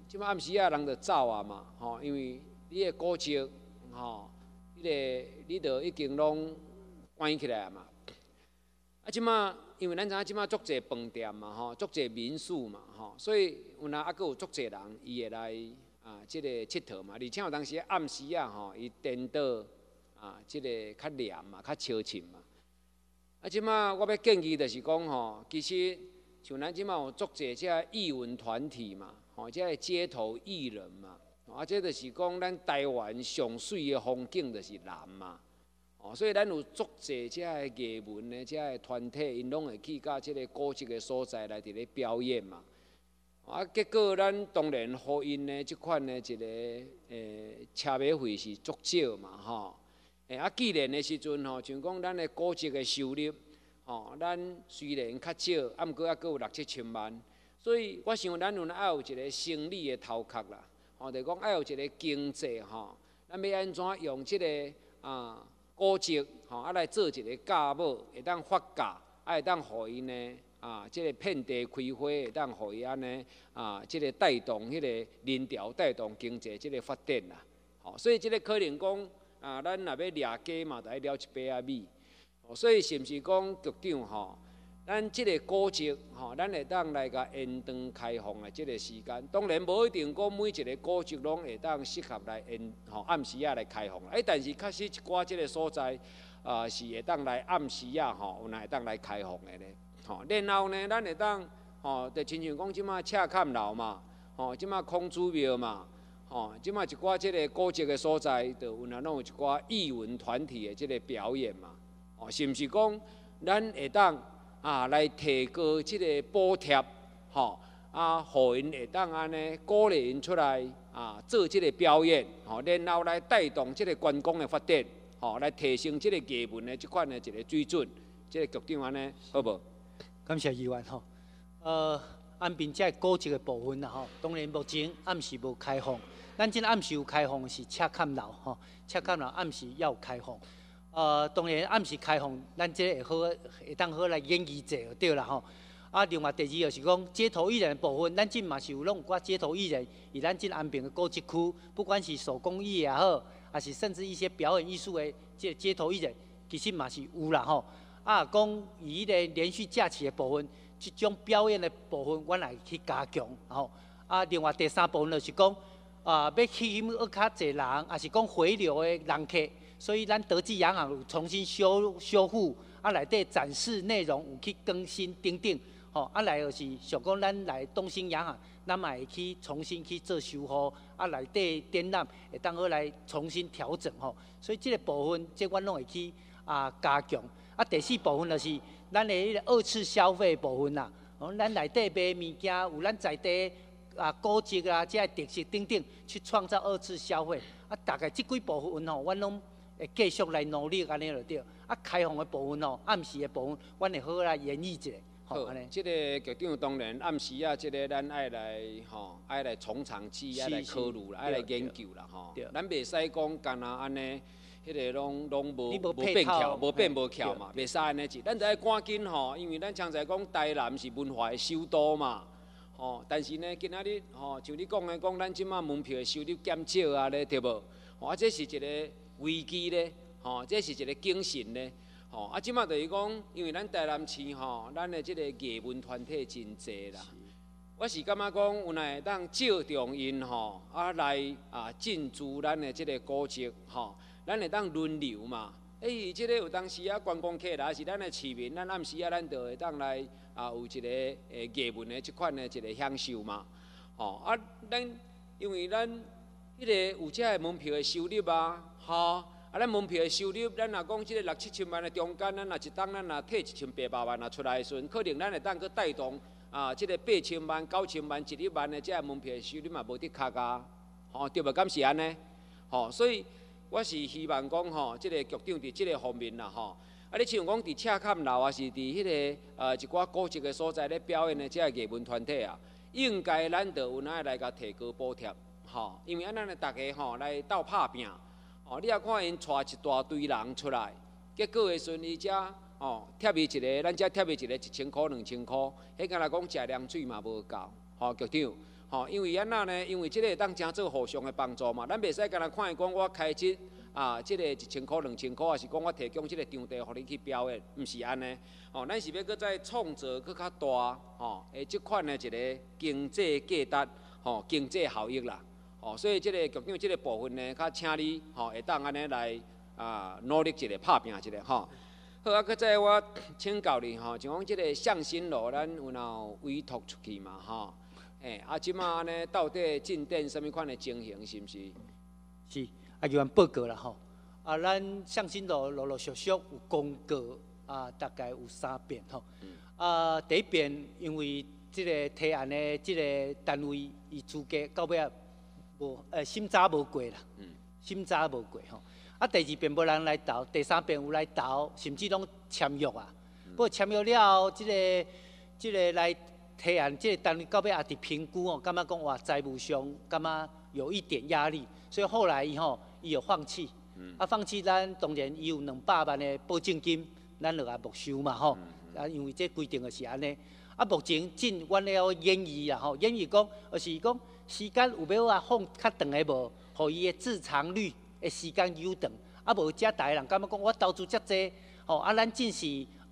即摆暗时啊人就走啊嘛，吼，因为你的古迹，吼，你着已经拢关起来啊嘛。啊，即摆因为咱知影即摆足侪饭店嘛，吼，足侪民宿嘛，吼，所以有若还佫有足侪人伊会来即个佚佗嘛，而且有当时暗时啊，吼，伊颠倒即个较凉嘛，较清静嘛。啊，即摆我要建议就是讲吼，其实像咱即摆有足侪遮艺文团体嘛，吼，遮街头艺人嘛，啊，这就是讲咱台湾上水的风景就是蓝嘛。哦，所以咱有足侪遮个艺文的遮个团体，因拢会去到即个古迹的所在来伫咧表演嘛。啊，结果咱当然互因呢即款的一个车马费是足少嘛，吼。啊，既然的时阵吼，像讲咱的古迹的收入，吼，咱虽然较少，啊，毋过还佫有6、7千万，所以我想咱爱有一个生理的头壳啦，吼，就讲爱有一个经济吼，咱要安怎用即个古迹吼，来做一个价码，会当发价，会当互伊呢即个遍地开花，会当互伊安尼即个带动迄个人潮，带动经济即个发展啦。吼，所以即个可能讲咱若要掠鸡嘛，就爱掠一杯仔米。所以是毋是讲局长吼？咱即个古迹吼，咱会当来甲延长开放的即个时间。当然无一定讲每一个古迹拢会当适合来暗时来开放。但是确实一寡即个所在是会当来暗时吼，有会当来开放的咧。吼，然后呢，咱会当吼，就亲像讲即马赤坎楼嘛，吼，即马孔子庙嘛，吼，即马一寡即个古迹的所在，就有拢有一寡艺文团体的即个表演嘛。哦，是毋是讲咱会当来提高即个补贴，吼互因会当安尼鼓励因出来做即个表演，吼，然后来带动即个观光的发展，吼，来提升即个艺文的即款的一个水准。即个局长安尼好无？ 感谢议员吼。安平遮古迹的部分啦吼，当然目前暗时无开放，咱即暗时有开放是赤坎楼吼，赤坎楼暗时要有开放。当然暗时开放，咱这会好，会当好来演艺者就对啦吼。另外第二就是讲街头艺人的部分，咱即嘛是有拢有寡街头艺人，以咱即安平的古迹区，不管是手工艺也好，还是甚至一些表演艺术的这街头艺人，其实嘛是有啦吼。讲以迄个连续假期的部分，即种表演的部分，阮来去加强吼。另外第三部分就是讲，要吸引较侪人，还是讲回流的人客。所以咱德记洋行有重新修复，内底展示内容有去更新等等，吼，来就是想讲咱来东兴洋行，咱嘛会去重新去做修复，内底展览会当好来重新调整吼。所以这个部分，这阮拢会去加强。第四部分就是咱的迄个二次消费部分啦，咱内底卖物件有咱在地古迹这特色等等，去创造二次消费。大概这几部分吼，阮拢会继续来努力安尼就对。开放的部分吼，暗时的部分，阮会好来演绎一下。 好，这个局长当然暗时这个咱爱来爱来从长计，爱来考虑啦，爱来研究啦吼。咱袂使讲干那安尼。迄个拢无变巧，无变无巧嘛，袂使安尼子。咱就爱赶紧吼，因为咱常在讲台南是文化的首都嘛，吼。但是呢，今仔日吼，像你讲的讲，咱即马门票的收入减少咧，对无？这是一个危机咧，这是一个警讯咧，即马就是讲，因为咱台南市咱的即个艺文团体真济啦。我是感觉讲，有哪会当借重因来进驻咱的即个古迹咱会当轮流嘛，即个有当时观光客啦，是咱的市民，咱暗时咱就会当来有一个艺文的即款的一个享受嘛，咱因为咱迄个有遮个门票的收入咱门票的收入，咱若讲即个6、7千万的中间，咱若一档咱若摕1800万出来的时阵，可能咱会当去带动即个8千万、9千万、1亿万的遮个门票的收入嘛无得卡对无？敢是安尼？所以。我是希望讲即个局长伫即个方面啦你像讲伫赤坎楼是伫迄个一寡古迹的所在咧表演的即个艺文团体应该咱就有哪来甲提高补贴因为咱大家来斗拍拼你也看因带一大堆人出来，结果的时阵伊遮贴伊一个，咱遮贴伊一个1000块、2000块，迄敢若讲食凉水嘛无够局长吼，因为安那呢？因为即个会当真做互相的帮助嘛，咱袂使干那看伊讲我开设即个1000块、2000块，还是讲我提供即个场地互你去表演，毋是安尼。哦，咱是要搁再创造搁较大吼，即款的一个经济价值，吼，经济效益啦。哦，所以即个局长即个部分呢，较请你会当安尼来努力一下，拍拼一下吼。好啊，搁再我请教你吼，像讲即个向心路，咱有闹委托出去嘛吼？即马安尼到底进展什么款的情形，是毋是？ 是，有完报告啦吼。咱向心路陆陆续续有公告大概有3遍吼。第一遍因为即个提案的即个单位伊资格到尾无审查无过啦，审查无过吼。第2遍无人来投，第3遍有来投，甚至拢签约啊。不过签约了后，即个来提案，即个单位到尾也伫评估哦，感觉讲哇财务上感觉有一点压力，所以后来伊有放弃。放弃咱当然伊有200万的保证金，咱就也没收嘛吼。因为这规定的是安尼。目前进阮了演议啦吼，演议讲，就是讲时间有要放较长的无，互伊的自偿率的时间有长。无遮大个人感觉讲我投资遮济，吼咱进是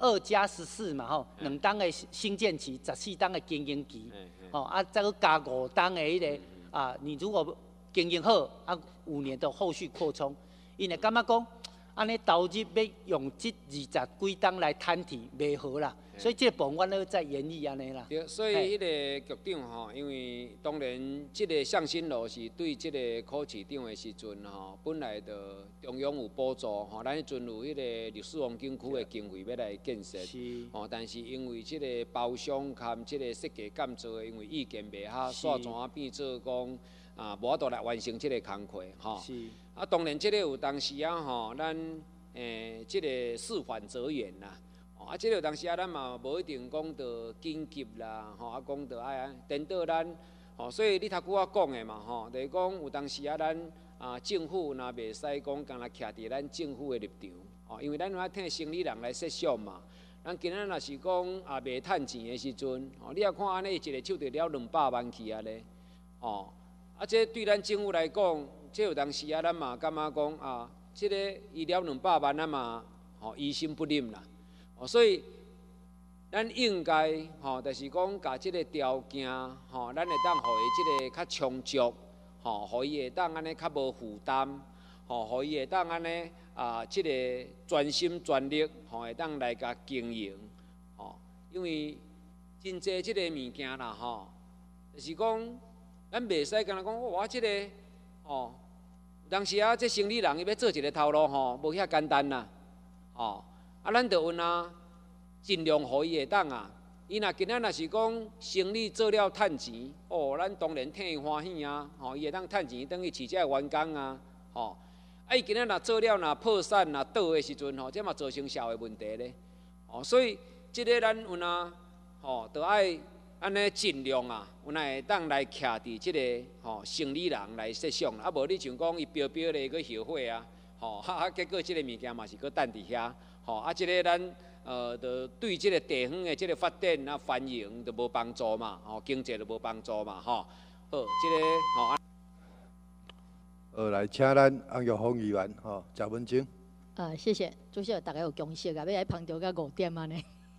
2+14嘛吼，2档的新建期，14档的经营期，再搁加5档的迄个你如果经营好，5年的后续扩充，因会感觉讲。安尼投入要用这20几档来摊提，袂好啦。所以这个部分我咧在研议安尼啦。 对，所以迄个局长吼，因为当然这个向心路是对这个科市长的时阵吼，本来就中央有补助吼，咱迄阵有迄个历史黄景区的经费要来建设。是。但是因为这个包商含这个设计监做的，因为意见袂合，煞怎变做讲无法度来完成这个工课吼。是。当然，这个有当时吼，咱这个事缓则圆啦。这个有当时咱嘛无一定讲到紧急啦，讲到颠倒咱，所以你头拄仔讲的嘛，就是讲有当时咱政府若袂使讲干那徛伫咱政府的立场，因为咱要听生理人来设想嘛。咱今仔若是讲袂趁钱的时阵，你也看安尼一个手着了200万去啊咧，这对咱政府来讲。这有当时咱嘛感觉讲这个医疗200万咱嘛于心不忍啦，所以咱应该就是讲甲这个条件咱会当互伊这个较充足，互伊会当安尼较无负担，互伊会当安尼这个专心专力会当来甲经营，因为真济这个物件啦就是讲咱袂使干那讲我这个当时这生理人伊要做一个头路无遐简单啦，咱着有尽量互伊会当伊若今仔若是讲生理做了趁钱，咱当然替伊欢喜伊会当趁钱等于饲遮员工伊今仔若做了若破产若倒的时阵这嘛造成社会问题咧，所以这个咱有着爱。安尼尽量有哪会当来徛伫即个生理人来设想，无你像讲伊标咧去后悔结果即个物件嘛是搁等伫遐，即个咱就对即个地方的即个发展繁荣就无帮助嘛，经济就无帮助嘛，好，即个来请咱洪玉峰议员贾文清。 谢谢，主席大家有共识要来捧场到5点安尼。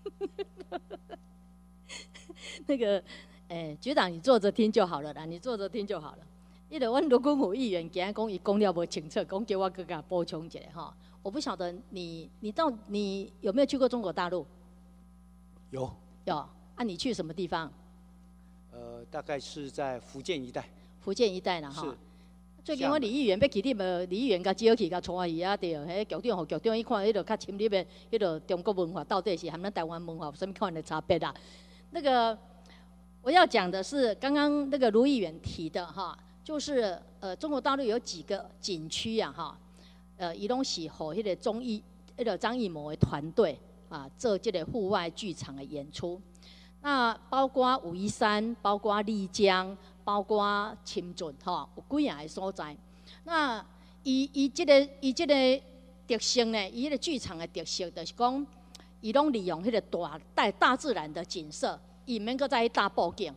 那个，局长，你坐着听就好了啦，你坐着听就好了。因为阮卢君虎议员今仔讲伊讲了无清楚，讲叫我搁甲补充一下哈。我不晓得你有没有去过中国大陆？ 有。 有你去什么地方？ 大概是在福建一带。 福建一带啦哈。 是。 最近我李议员要去你无？李议员甲招去甲带伊对，迄局长局长伊看迄个较深入的，迄个中国文化到底是和咱台湾文化有什么款的差别啦？那个我要讲的是，刚刚那个卢议员提的哈，就是中国大陆有几个景区伊拢是和迄个张艺谋的团队做这个户外剧场的演出。那包括武夷山，包括丽江，包括深圳有几样的所在。那伊这个特色呢，伊迄个剧场的特色就是讲。伊拢利用迄个大自然的景色，伊毋免搁再去搭布景。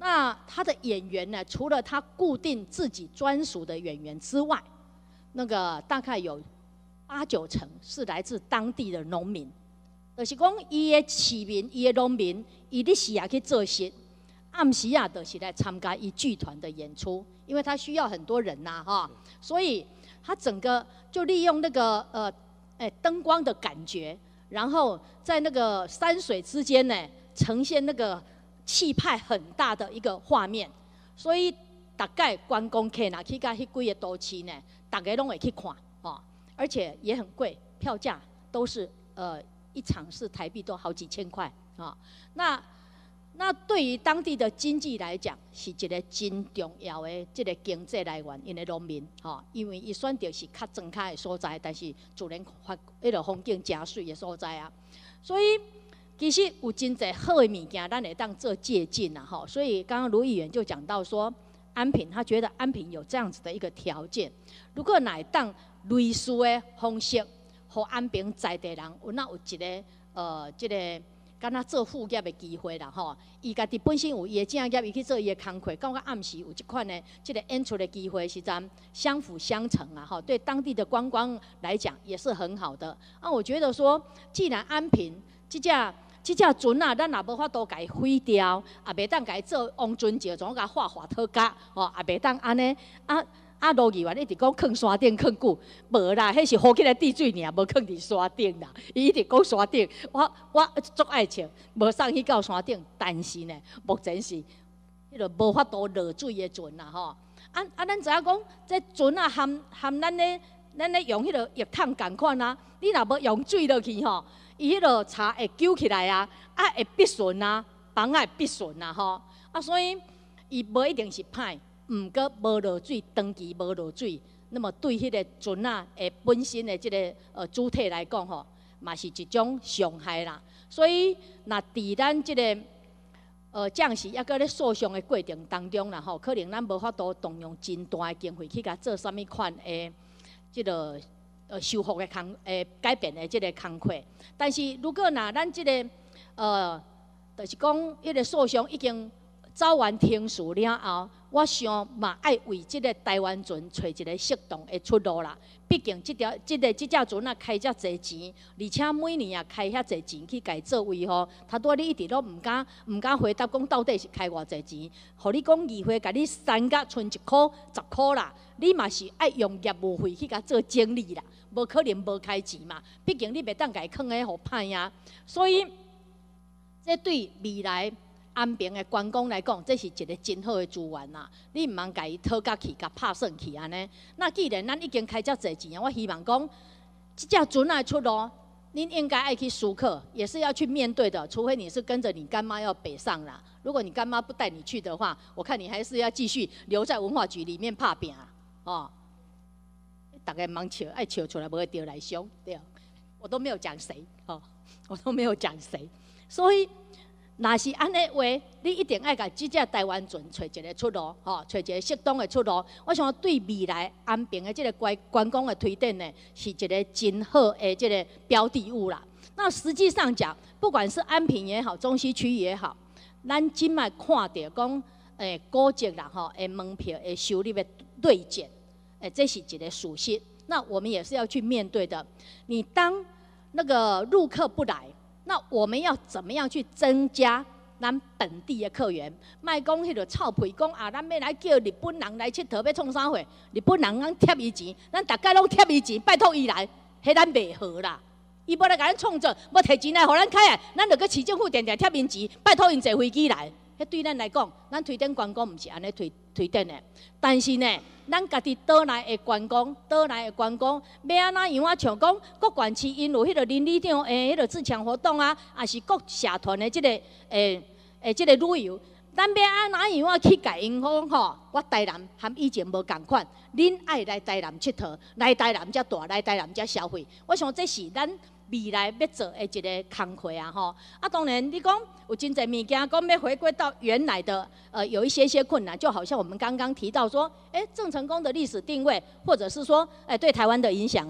那他的演员呢，除了他固定自己专属的演员之外，那个大概有8、9成是来自当地的农民，就是讲伊的市民、伊的农民，伊日时啊去做事，暗时啊就是来参加伊剧团的演出，因为他需要很多人呐哈，所以他整个就利用那个灯光的感觉，然后在那个山水之间呢，呈现那个气派很大的一个画面，所以大概观光客呐去到迄几个都市呢，大家拢会去看哦，而且也很贵，票价都是一场是台币都好几千块啊。那对于当地的经济来讲，是一个真重要的这个经济来源，因为农民吼，因为伊选择是较庄脚的所在，但是自然迄个风景真水的所在啊，所以其实有真侪好的物件，咱会当做借鉴啊吼。所以刚刚卢议员就讲到说，安平他觉得安平有这样子的一个条件，如果乃当类似的方式，互安平在地人有一个这个。敢若做副业的机会啦吼，伊家己本身有伊的正业，伊去做伊的工课，到暗时有即款的这个演出的机会，实在相辅相成啊吼，对当地的观光来讲也是很好的。啊，我觉得说，既然安平这只船啊，咱也无法度甲伊毁掉，也袂当甲伊做王船桥，总甲画特甲，吼，也袂当安尼卢议员一直讲囥山顶囥久，无啦，迄是好起来滴水尔，无囥伫山顶啦。伊一直讲山顶，我足爱笑，无送去到山顶，但是呢，目前是迄个无法度落水的船啦吼。咱知影讲，这船啊含咱咧用迄个液桶共款啊，你若无用水落去吼，伊迄个茶会揪起来啊，会必顺啊，房会必顺啊吼。所以伊无一定是歹。毋过无落水，长期无落水，那么对迄个船啊本身的这个主体来讲吼，嘛是一种伤害啦。所以，若伫咱这个将士抑搁咧诉讼的过程当中啦吼，可能咱无法度动用真大的经费去甲做啥物款的这个修复的改变的这个工课。但是如果若咱这个就是讲迄个诉讼已经走完庭事了后，我想嘛爱为这个台湾船找一个适当的出路啦。毕竟这只船啊开遮侪钱，而且每年啊开遐侪钱去家做维护，他多你一直都唔敢回答讲到底是开偌侪钱，互你讲议会甲你删甲剩1块10块啦，你嘛是爱用业务费去甲做整理啦，无可能无开钱嘛。毕竟你袂当家囥个互歹啊，所以这对未来安平的观光来讲，这是一个真好的资源啦。你唔通甲伊讨价去，甲拍算去安尼。那既然咱已经开遮侪钱啊，我希望讲，这只船的出路，恁应该爱去思考，也是要去面对的。除非你是跟着你干妈要北上啦，如果你干妈不带你去的话，我看你还是要继续留在文化局里面拍拼哦。大家忙笑，爱笑出来，不会丢来凶，对。我都没有讲谁哦，我都没有讲谁，所以。若是安尼话，你一定爱甲即只台湾船找一个出路，吼，找一个适当的出路。我想对未来安平的这个观光的推展呢，是一个真好的这个标的物啦。那实际上讲，不管是安平也好，中西区也好，咱今麦看到讲，古迹啦吼，门票的收入的锐减，这是一个事实。那我们也是要去面对的。你当那个入客不来。那我们要怎么样去增加咱本地的客源？卖讲迄个臭屁讲啊，咱要来叫日本人来佚佗，要创啥货？日本人咱贴伊钱，咱大家拢贴伊钱，拜托伊来，迄咱袂好啦。伊要来甲咱创造，要摕钱来互咱开啊，咱就去市政府定定贴因钱，拜托因坐飞机来。迄对咱来讲，咱推展观光毋是安尼推展的，但是呢。咱家己岛内的观光，要安怎样啊？像讲各县市因有迄个邻里长迄个自强活动啊，也是各社团的这个这个旅游，咱要安怎样啊去甲因讲吼？我台南和以前无共款，恁爱来台南佚佗，来台南才大，来台南才消费。我想这是咱未来要做的一个工课啊吼。啊，当然你讲有真侪物件，讲要回归到原来的有一些困难，就好像我们刚刚提到说，郑成功的历史定位，或者是说对台湾的影响啊。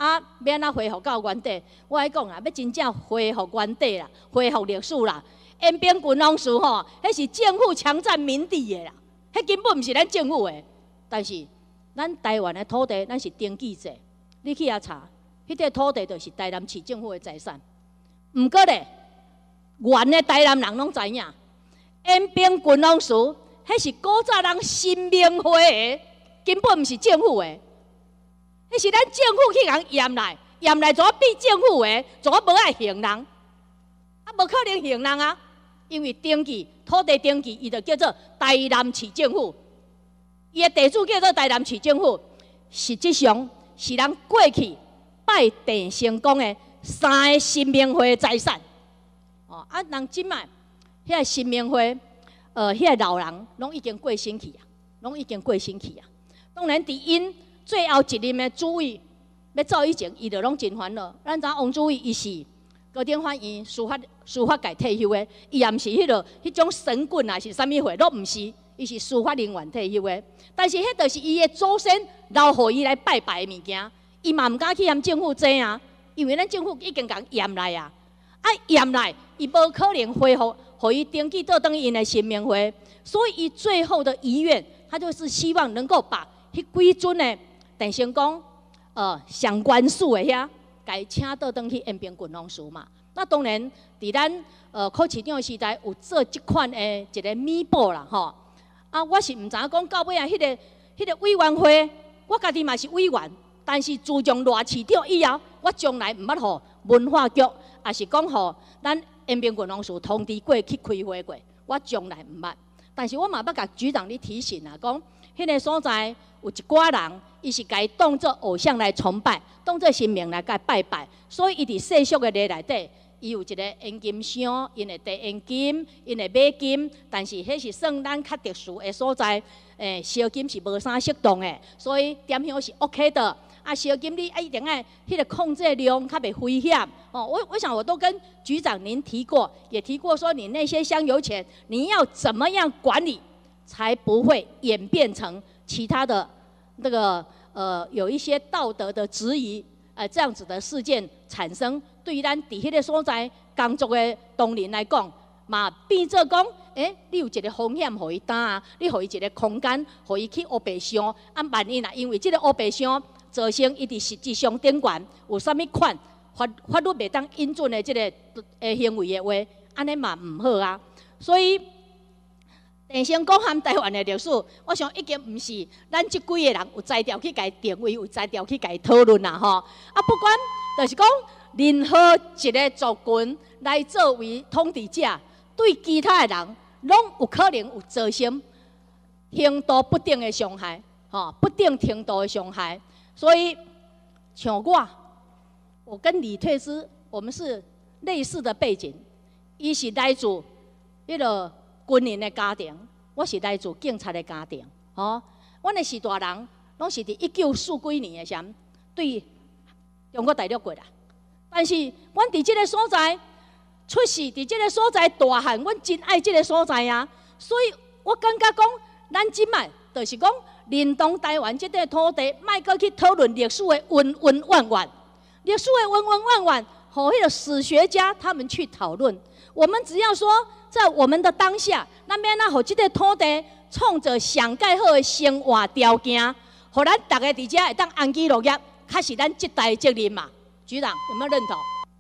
啊，要安怎恢复到原地？我来讲啊，要真正恢复原地啦，恢复历史啦。延平郡王祠吼，迄是政府强占民地的啦，迄根本毋是咱政府的。但是咱台湾的土地，咱是登记制，你去遐查，迄块土地就是台南市政府的财产。毋过咧，原的台南人拢知影，延平郡王祠，迄是古早人新明会的，根本毋是政府的。迄是咱政府去人验来，验来怎变政府的，怎无爱行人？啊，无可能行人啊！因为登记土地登记，伊就叫做台南市政府，伊的地主叫做台南市政府，实际上是人过去拜郑成功的3个新明会财产。哦，啊，人即摆遐个新明会，遐个老人拢已经过身去啊，拢已经过身去啊。当然，伫因最后一任的主委要走以前，伊就拢真烦恼。咱知王主委伊是高等法院司法界退休的，伊也毋是迄种神棍啊，是啥物货，都毋是，伊是司法人员退休的。但是迄就是伊的祖先留互伊来拜拜的物件，伊嘛毋敢去嫌政府济啊，因为咱政府已经共验来啊，验来伊无可能恢复，互伊登记倒转因的新明会，所以伊最后的遗愿，他就是希望能够把迄几尊的郑成功上官署的遐。该请倒转去延平郡王祠嘛。那当然，伫咱柯市长时代有做即款的一个弥补啦，吼。啊，我是毋知影讲到尾啊，迄个委员会，我家己嘛是委员，但是自从赖市长以后，我从来毋捌互文化局，也是讲互咱延平郡王祠通知过去开会过，我从来毋捌。但是我嘛要甲局长你提醒啊，讲迄个所在有一寡人。伊是甲伊当作偶像来崇拜，当作神明来甲拜拜，所以伊伫世俗的礼内底，伊有一个黄金箱，因会戴黄金，因会买金，但是迄是算咱较特殊的所在，烧金是无啥适当的，所以点香是 OK 的。啊，烧金你一定爱迄个控制量较袂危险。哦，我想我都跟局长您提过，也提过说你那些香油钱，你要怎么样管理，才不会演变成其他的。那个有一些道德的质疑，这样子的事件产生，对于咱伫迄个所在工作的同仁来讲，嘛变做讲，你有一个风险互伊担啊，你互伊一个空间，互伊去黑白相，啊，万一因为这个黑白相造成伊伫实质上顶悬有啥物款法律袂当应准的这个行为的话，安尼嘛唔好啊，所以。郑成功和台湾的历史，我想已经毋是咱即几个人有才调去家定位，有才调去家讨论啦吼。啊，不管就是讲任何一个族群来作为统治者，对其他的人拢有可能有造成程度不等的伤害，不等程度的伤害。所以像我跟李退之，我们是类似的背景，伊是来自迄个。军人的家庭，我是来自警察的家庭，阮的是大人，拢是伫1940几年的时阵对中国大陆过啦。但是阮伫即个所在出世，伫即个所在大汉，阮真爱即个所在啊。所以我感觉讲，咱即摆就是讲，认同台湾即块土地，莫搁去讨论历史的恩恩怨怨，历史的恩恩怨怨，互迄个史学家他们去讨论。我们只要说。在我们的当下，咱要哪互即个土地创造上介好的生活条件，互咱大家伫遮会当安居乐业，较是咱这代责任嘛。局长有没有认同？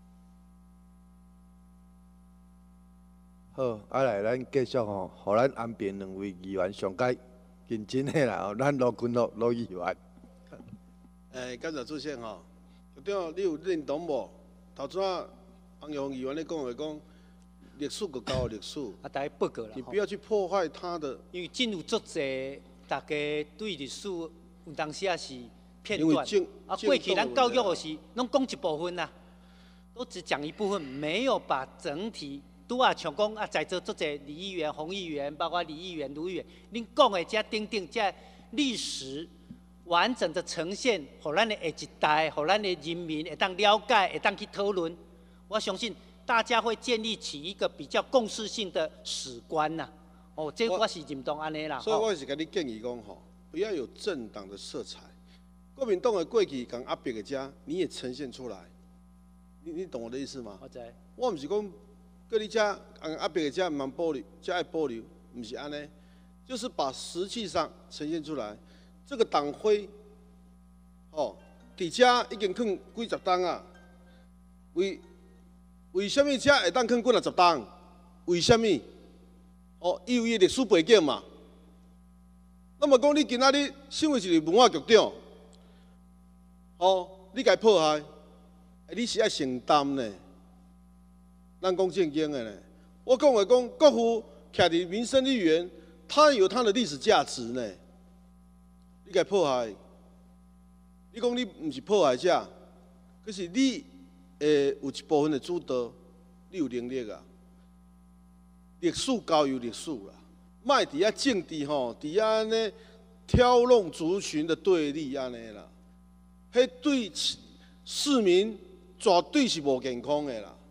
好，来咱继续吼，互咱安平2位议员上届认真的啦，咱罗君乐罗议员。 感谢主席吼，局长你有认同无？头先黄永议员咧讲话讲。历史就交历史， 大家报告啦。 你不要去破坏它的。 因为真有足侪大家对历史有当时也是片段。过去咱教育是拢讲一部分啦，都只讲一部分，没有把整体拄啊像讲在座足侪李议员、洪议员，包括李议员、卢议员，恁讲的这这历史完整的呈现，互咱的下一代、互咱的人民会当了解、会当去讨论。我相信。大家会建立起一个比较共识性的史观呐。这我是认同安尼啦。 所以我是跟你建议讲吼，不要有政党的色彩。 国民党的过去讲压迫的遮，你也呈现出来。你懂我的意思吗？ 我知。 我唔是讲各你遮压迫的遮唔通保留，遮爱保留，唔是安尼，就是把实际上呈现出来。这个党徽，哦，伫遮已经放几十档啊。为什么遮会当放几啊10档？为什么？哦，伊有伊历史背景嘛。那么讲，你今仔日身为一个文化局长，哦，你该破坏，你是爱承担呢。咱讲正经的呢，我讲的讲，国父徛伫民生议员，他有他的历史价值呢。你该破坏，你讲你唔是破坏者，可是你有一部分的主导，你有能力啊。历史交由历史啦，莫伫遐政治吼，伫遐安尼挑弄族群的对立安尼啦，迄对市民绝对是无健康的啦。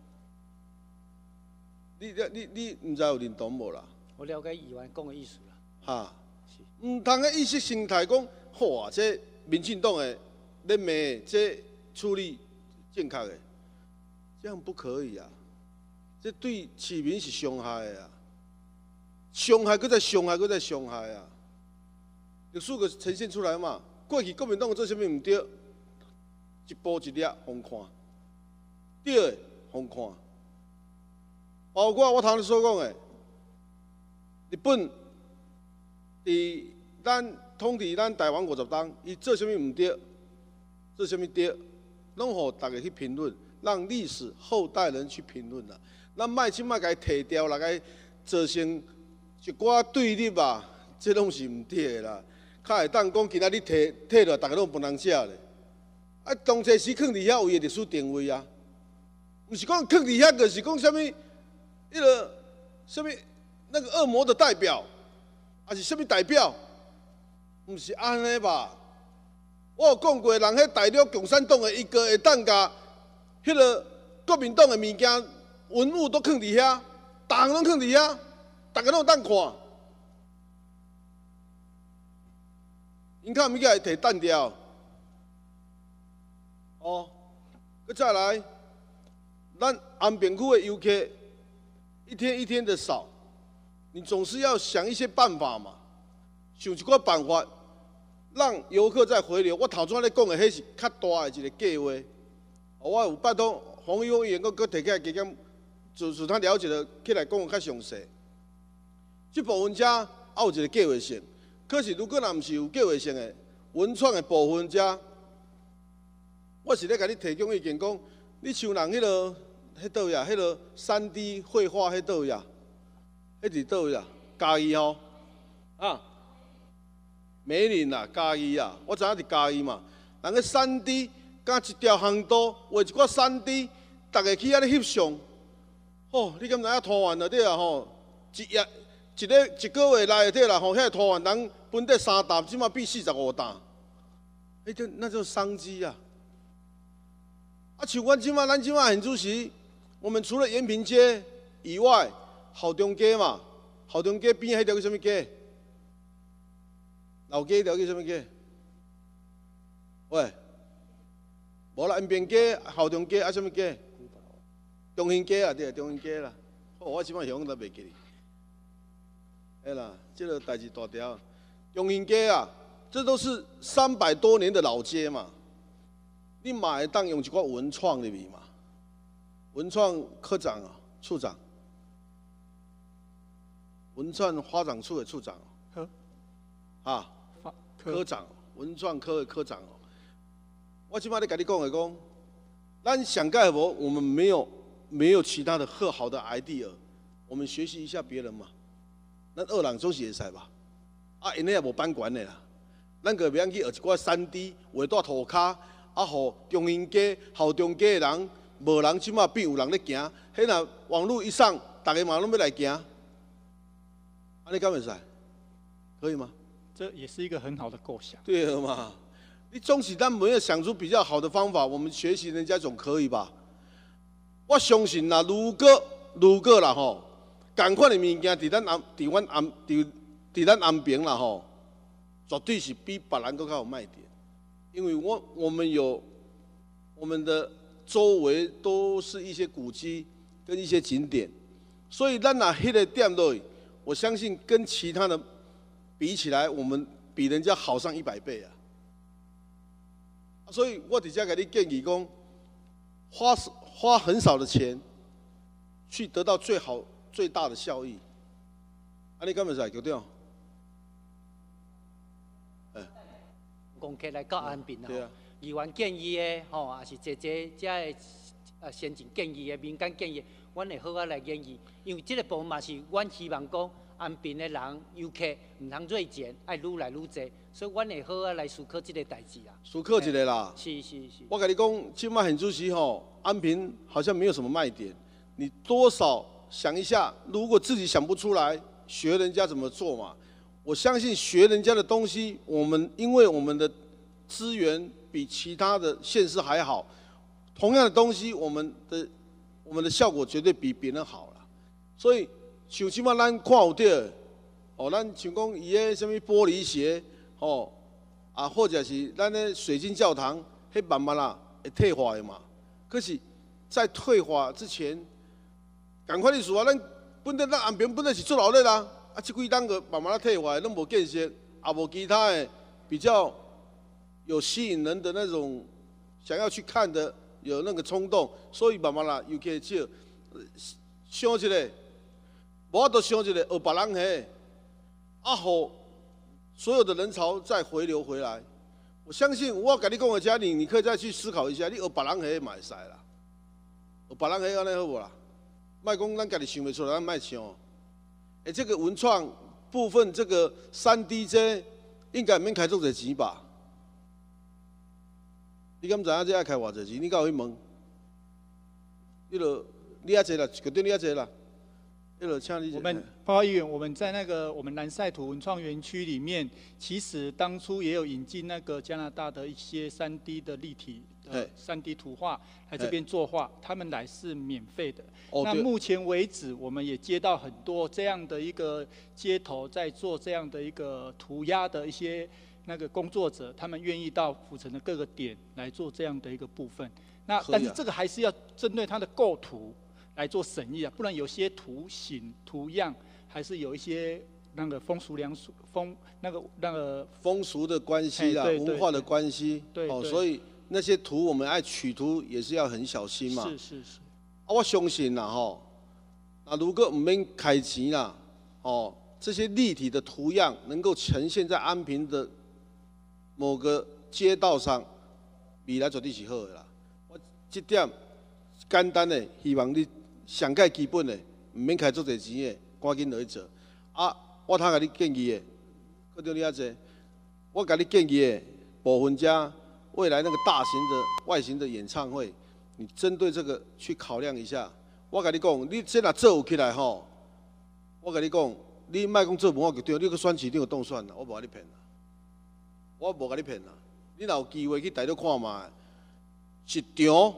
你唔知有认同无啦？ 我了解议员讲的意思啦。 哈，唔通个意识形态讲，哇，这民进党的咧骂这处理正确的，这样不可以啊！这对市民是伤害的啊！伤害，搁再伤害，搁再伤害啊！历史个呈现出来嘛。过去国民党做啥物唔对，一步一粒互看，对的互看。包括我头先所讲的，日本伫咱统治咱台湾50年，伊做啥物唔对，做啥物对，拢互大家去评论，让历史后代人去评论啦。咱莫即摆甲伊摕掉，来甲伊造成一寡对立啊，这拢是唔对的啦。较会当讲今仔日摕落，大家拢分人食咧。啊，当初时放伫遐有伊的历史定位啊，毋是讲放伫遐，就是讲啥物迄个啥物那个恶魔的代表，还是啥物代表？毋是安尼吧？我有讲过，人迄大陆共产党的伊个会当甲迄个国民党的物件文物都放伫遐，逐项拢放伫遐，逐个拢有当看。因较物件会摕弹掉。哦，佮再来，咱安平区的游客一天一天的少，你总是要想一些办法嘛，想一寡办法，让游客再回流。我头先咧讲的，迄是较大的一个计划。我有拜托洪义峰议员，佮提起来加减，就是他了解的起来讲较详细。这部分遮也有一个计划性，可是如果若毋是有计划性的文创的部分遮，我是咧甲你提供意见，讲你像人迄倒呀，迄个3D 绘画迄倒呀，迄伫倒呀，嘉义吼，啊，美林啦，嘉义啊，我知影伫嘉义嘛，人个3D 甲一条航道画一寡3D， 大家去遐咧翕相，哦，你敢知影拖完了对啊吼，一个月内底啦吼，遐拖完人本地3担，即马变45担，那就是商机啊。啊，像咱即马现主席，我们除了延平街以外，好中街嘛，好中街边迄条叫什么街？老街迄条叫什么街？喂，无啦，延平街、好中街啊，什么街？中兴街啊，对，中兴街啦。哦，我即马想都袂记哩。哎啦，这个代志大条，中兴街啊，这都是300多年的老街嘛。你嘛会当用一寡文创入面嘛？文创科长啊，处长，文创发展处的处长啊，科长，文创科的科长哦。我即摆咧甲你讲的讲，咱想盖无，我们没有其他的好的 idea， 我们学习一下别人嘛。咱二人总是会使吧？啊，因咧也无版权的啦，咱个免去学一寡3D 画带涂骹。啊，互中兴街、后中街的人，无人即马变有人咧行，迄若网络一上，大家嘛拢要来行，安尼敢会使？可以吗？ 这也是一个很好的构想。 对了嘛，你总是咱没有想出比较好的方法，我们学习人家总可以吧？我相信啦，如果啦吼，同款的物件伫咱安平啦吼，绝对是比别人搁较有卖点。 因为我们的周围都是一些古迹跟一些景点，所以咱拿迄个点落，我相信跟其他的比起来，我们比人家好上100倍啊！所以我底下给你建议讲，花很少的钱，去得到最大的效益。啊，你敢会使局长？ 公客来到安平吼，议员建议的吼，也是这先进建议的民间建议，阮会好来建议，因为这个部分嘛是阮希望讲安平的人游客唔通锐减，爱愈来愈多，所以阮会好来思考这个代志啦。 思考一个啦。 是。 我跟你讲，今麦很主席吼，安平好像没有什么卖点，你多少想一下，如果自己想不出来，学人家怎么做嘛。我相信学人家的东西，因为我们的资源比其他的县市还好，同样的东西，我们的效果绝对比别人好了。所以像即摆咱看有对，咱像讲伊个什么玻璃鞋，或者是咱的水晶教堂，迄慢慢啦会退化的嘛。可是，在退化之前，赶快你说咱安平本来是做老的啦。这几档个慢慢退化，拢无建设，也无其他的比较有吸引人的那种想要去看的有那个冲动，所以慢慢啦，尤其少想一个，无都想一个学别人嘿，互所有的人潮再回流回来。我相信我跟你讲的家庭，你可以再去思考一下，你学别人嘿嘛会使啦，学别人嘿安尼好无啦？莫讲咱家己想袂出来，咱莫想。这个文创部分，这个3D 这应该免开足侪钱吧？你敢知影这爱开偌侪钱？你敢有去问？你遐济啦，绝对你遐济啦。请你。 我们报告议员，我们在那个我们南赛图文创园区里面，其实当初也有引进那个加拿大的一些3D 的立体3D 图画来这边作画，他们来是免费的。那目前为止，我们也接到很多这样的一个街头在做这样的一个涂鸦的一些那个工作者，他们愿意到府城的各个点来做这样的一个部分。那但是这个还是要针对它的构图来做审议啊，不然有些图形图样还是有一些那个风俗的关系啦，文化的关系。所以那些图我们爱取图也是要很小心嘛。 是。 我相信啦如果唔免开钱啦，这些立体的图样能够呈现在安平的某个街道上，未来绝对是好的啦。我这点简单的，希望你上介基本的，唔免开足侪钱的，赶紧落去做。我通甲你建议的，搁着你遐济，我甲你建议的部分家未来那个大型的外形的演唱会，你针对这个去考量一下。我甲你讲，你这若做有起来吼，我甲你讲，你莫讲做文化局长，你去选市长就当选啦，我无甲你骗啦，我无甲你骗啦。你若有机会去台北看嘛，一场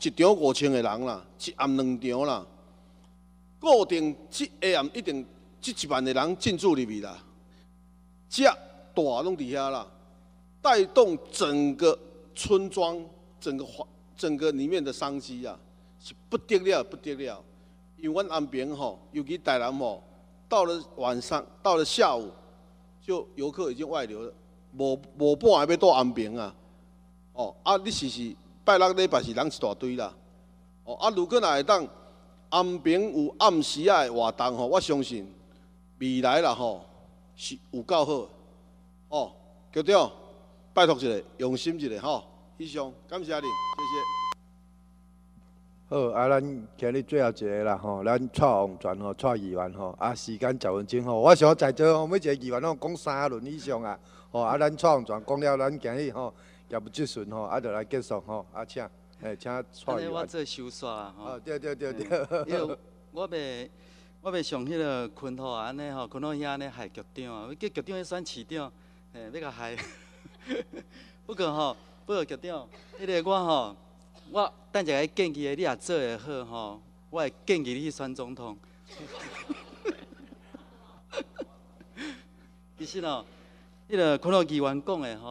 5000个人啦，一暗2场啦，固定下暗一定1万个人进驻入去啦，这大拢伫遐啦，带动整个村庄、整个里面的商机啊，是不得了。因为阮安平尤其台南到了晚上，到了下午，就游客已经外流了，无半个要到安平啊。你是拜六礼拜是人一大堆啦。如果若会当安平有暗时仔的活动我相信未来啦是有够好。局长，拜托一下，用心一下以上，感谢你，谢谢。 好，咱今日最后一个啦咱蔡王全蔡议员时间10分钟我想在座每一个议员拢讲3轮以上啊，咱蔡王全讲了，咱今日业务质询就来结束请，请蔡议员。 我做收煞啦对。 因为我袂上迄个昆土安尼昆土遐安尼害局长啊，叫局长去选市长，要甲害。不过局长，迄个我等一下建议的，你也做会好我会建议你去选总统。其实迄个昆土议员讲的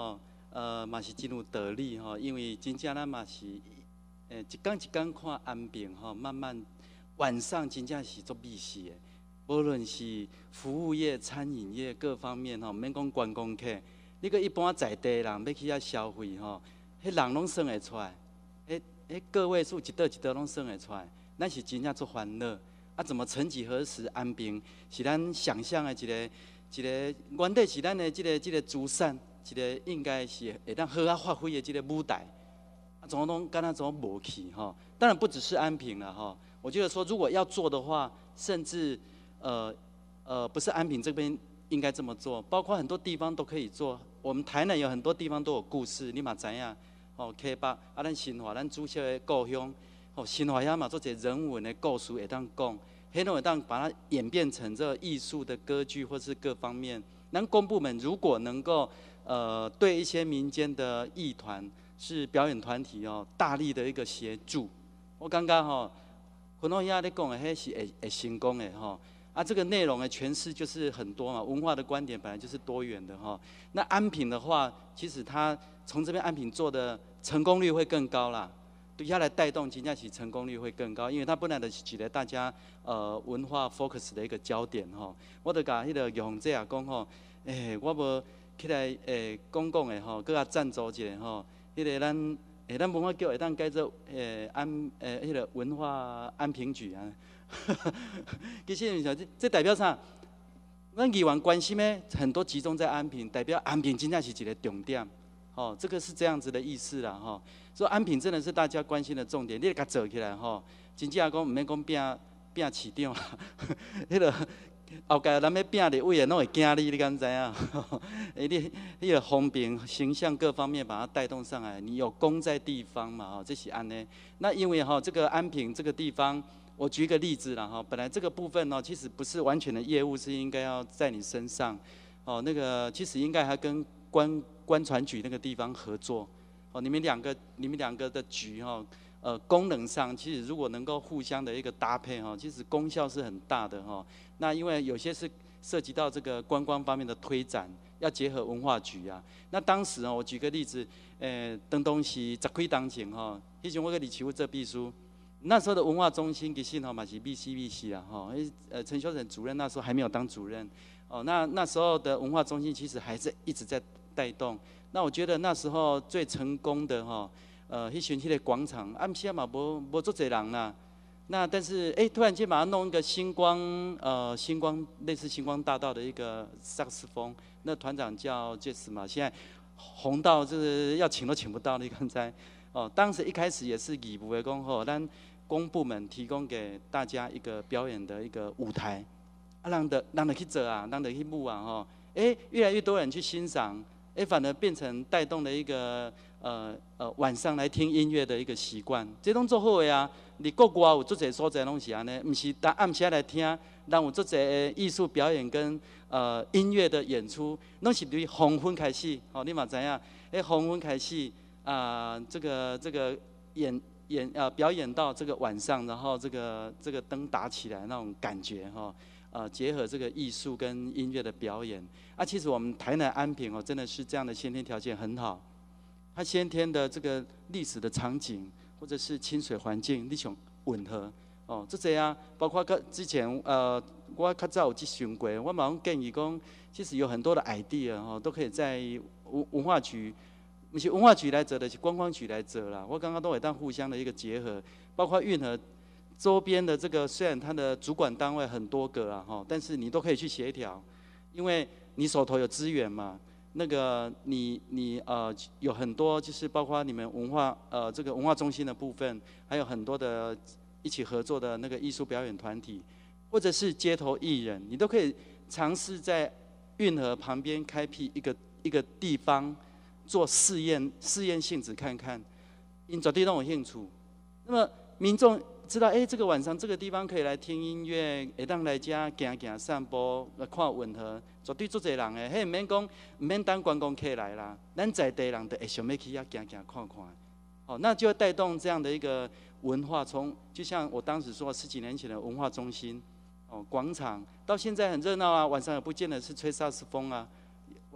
嘛是真有道理吼，因为真正咱嘛是，一天一天看安平吼，慢慢晚上真正是足密实的，无论是服务业、餐饮业各方面吼，免讲观光客，你个一般在地人要去遐消费吼，迄人拢算会出来，迄个位数一道一道拢算会出来，咱是真正足欢乐。啊，怎么曾几何时，安平是咱想象的一个原底是咱的这个主产，一个应该是会当好啊发挥的这个舞台，啊，怎么拢敢若怎么无去吼？当然不只是安平了吼，我觉得说如果要做的话，甚至不是安平这边应该这么做，包括很多地方都可以做。我们台南有很多地方都有故事，你嘛知影哦，溪北啊，咱新华，咱主席的故乡。哦，新华遐嘛做一个人文的故事会当讲，迄种会当把它演变成这个艺术的歌剧或是各方面。咱公部门如果能够对一些民间的艺团是表演团体哦，大力的一个协助，我感觉吼，可能遐咧讲的迄是会成功的吼。啊，这个内容的诠释就是很多嘛，文化的观点本来就是多元的哈。那安平的话，其实它从这边安平做的成功率会更高啦。对它来带动，真正是成功率会更高，因为它本来就是一个大家文化 focus 的一个焦点吼。我就甲迄个玉凤姐也讲吼，我无起来讲的吼，搁较赞助一下吼，迄个咱文化局会当改做迄个文化安平局啊。其实这代表啥？咱议员关心的很多集中在安平，代表安平真正是一个重点。哦，这个是这样子的意思啦，吼。所以安平真的是大家关心的重点，你得甲做起来吼。真正讲唔免讲拼市长啦，迄个后届咱要拼立委的，拢会惊你，你敢知影？你迄个风评、形象各方面把它带动上来，你有功在地方嘛，吼，这是安尼。那因为吼这个安平这个地方，我举一个例子啦，吼，本来这个部分呢，其实不是完全的业务，是应该要在你身上，哦，那个其实应该还跟观传局那个地方合作，哦，你们两个的局哈，功能上其实如果能够互相的一个搭配哈，其实功效是很大的哈。那因为有些是涉及到这个观光方面的推展，要结合文化局啊。那当时哦，我举个例子，当东是十几当前哈，迄时我跟李奇武做秘书，那时候的文化中心其实吼嘛是密西啊哈，陈修成主任那时候还没有当主任，哦，那时候的文化中心其实还是一直在带动。那我觉得那时候最成功的哈，迄群迄个广场，暗时嘛无做侪人啦。那但是突然间把它弄一个星光类似星光大道的一个萨克斯风，那团长叫 Jess 嘛，现在红到就是要请都请不到，你刚才哦，当时一开始也是义务的讲吼，咱公部门提供给大家一个表演的一个舞台，啊，让人去做啊，让去舞啊吼，越来越多人去欣赏。反而变成带动了一个晚上来听音乐的一个习惯，这种做好的啊。你国外有足侪所在拢是安尼，唔是当暗时来听，让有足侪艺术表演跟音乐的演出，拢是从黄昏开始。哦，你嘛知影，黄昏开始这个表演到这个晚上，然后这个灯打起来那种感觉哈。结合这个艺术跟音乐的表演啊，其实我们台南安平哦，真的是这样的先天条件很好。它先天的这个历史的场景，或者是清水环境，你像吻合哦，这啊，包括之前我较早有去想过，我马上建议讲，其实有很多的 idea 哦，都可以在文化局，不是文化局来做的，是观光局来做啦。我刚刚都会当互相的一个结合，包括运河。周边的这个虽然它的主管单位很多个啊，哈，但是你都可以去协调，因为你手头有资源嘛。那个你有很多就是包括你们这个文化中心的部分，还有很多的一起合作的那个艺术表演团体，或者是街头艺人，你都可以尝试在运河旁边开辟一个地方做试验性质看看，因绝对都有兴趣。那么民众。知道这个晚上这个地方可以来听音乐，会当来遮行散步，来看吻合，绝对足侪人的。迄唔免讲，唔免当观光客来啦，咱在地人就会想要去遐行看看。哦，那就会带动这样的一个文化，就像我当时说10几年前的文化中心，哦，广场到现在很热闹啊，晚上也不见得是吹萨克斯风啊，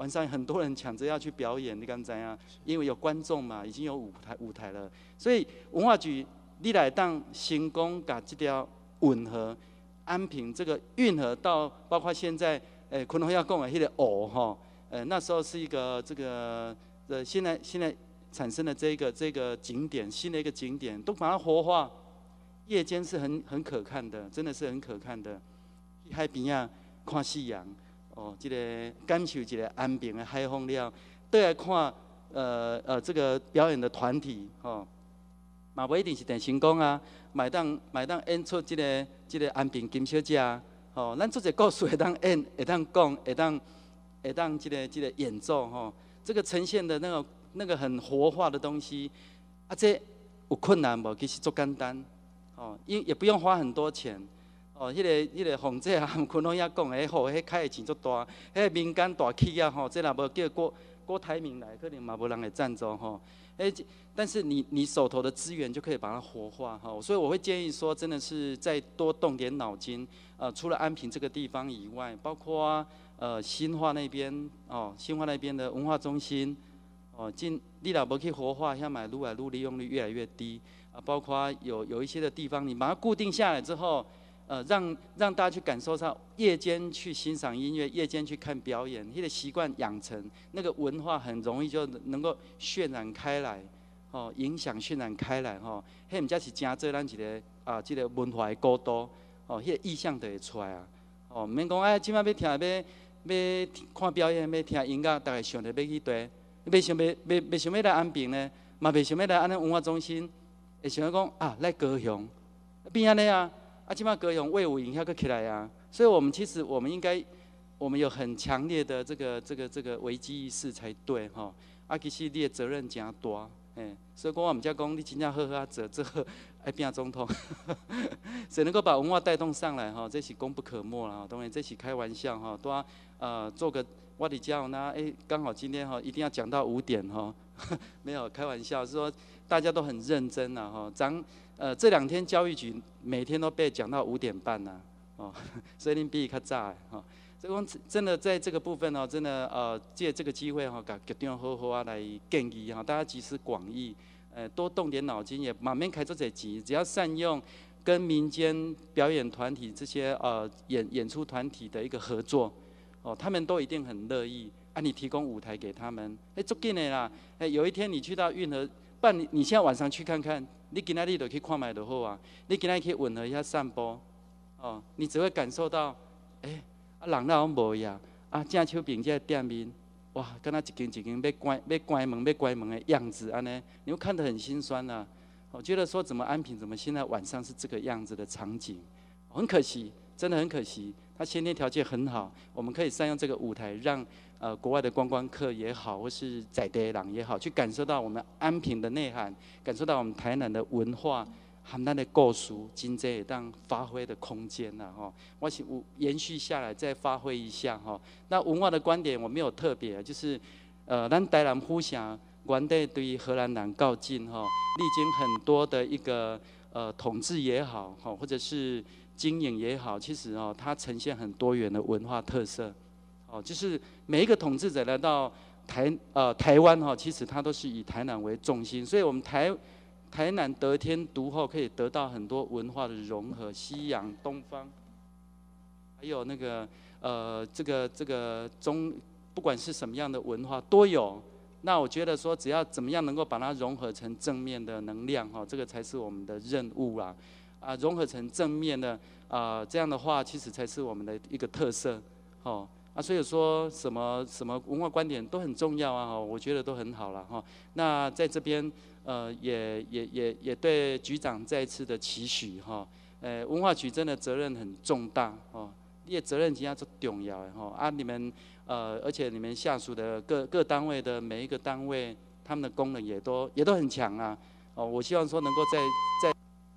晚上很多人抢着要去表演，你敢知啊？因为有观众嘛，已经有舞台了，所以文化局你来当成功把这条运河、安平这个运河到包括现在昆仑要讲的那个湖哈，那时候是一个这个现在产生的这个景点，新的一个景点，都把它活化，夜间是很可看的，真的是很可看的。去海边啊看夕阳，哦，这个感受一个安平的海风了，再来看这个表演的团体，哦，嘛不一定是电成功啊，买当演出这个安平金小姐，哦，咱做一个故事会当演，会当讲，会当这个演奏，吼，这个呈现的那个很活化的东西，啊，这有困难无？其实足简单，哦，也不用花很多钱，哦，迄个洪姐啊，昆仑也讲的，吼，迄开的钱足大，迄民间大企业吼，这若无叫郭台铭来，可能嘛无人来赞助吼，但是你手头的资源就可以把它活化哈，所以我会建议说，真的是再多动点脑筋，除了安平这个地方以外，包括新化那边哦，新化那边的文化中心。哦，你若无去活化，遐嘛愈来愈利用率越来越低啊。包括有一些的地方，你把它固定下来之后，让大家去感受到夜间去欣赏音乐，夜间去看表演，那个习惯养成，那个文化很容易就能够渲染开来，哦，影响渲染开来吼。迄毋才是真做咱一个这个文化的高度，哦，迄个意象就会出来啊。哦，毋免讲即摆要听要看表演，要听音乐，大家想着要去对。袂想要来安平呢，嘛袂想要来安尼文化中心，会想要讲来高雄，变安尼啊，即摆高雄魏武营遐佫起来啊，所以我们有很强烈的这个危机意识才对吼，其实你的责任真大，所以讲我们才讲你真正好好做，爱变总统，谁能够把文化带动上来哈，这是功不可没啦，当然这是开玩笑哈，多做个。我伫遮有那刚好今天哈一定要讲到5点哈，没有开玩笑，是说大家都很认真呐哈。这2天教育局每天都被讲到5点半呐，哦，所以恁比伊较早的哈。所以讲真的在这个部分哦，真的借这个机会哈，甲局长好好来建议哈，大家集思广益，多动点脑筋，也慢慢开做这钱，只要善用跟民间表演团体这些演出团体的一个合作。哦，他们都一定很乐意你提供舞台给他们，足紧的啦。有一天你去到运河，不然你现在晚上去看看，你今仔日就去看卖就好啊。你今仔去运河遐散步，哦，你只会感受到，人那拢无呀，正手边这个店面，哇，敢若一间一间要关门的样子安尼，你会看得很心酸呐。我觉得说怎么安平，怎么现在晚上是这个样子的场景，很可惜，真的很可惜。它先天条件很好，我们可以善用这个舞台，让国外的观光客也好，或是在地人也好，去感受到我们安平的内涵，感受到我们台南的文化和咱的故事，真正会当发挥的空间呐吼。我是延续下来再发挥一下哈。那文化的观点我没有特别，就是咱台南府城原底对荷兰人告进哈，历经很多的一个统治也好，或者是经营也好，其实它呈现很多元的文化特色，就是每一个统治者来到台湾其实它都是以台南为重心，所以我们台南得天独厚，可以得到很多文化的融合，西洋、东方，还有那个这个不管是什么样的文化都有。那我觉得说，只要怎么样能够把它融合成正面的能量这个才是我们的任务啦。融合成正面的这样的话，其实才是我们的一个特色，所以说什么文化观点都很重要啊，我觉得都很好了哈。那在这边也对局长再次的期许哈，文化局真的责任很重大你的责任真的很重要的哈你们而且你们下属的各单位的每一个单位，他们的功能也都很强啊我希望说能够在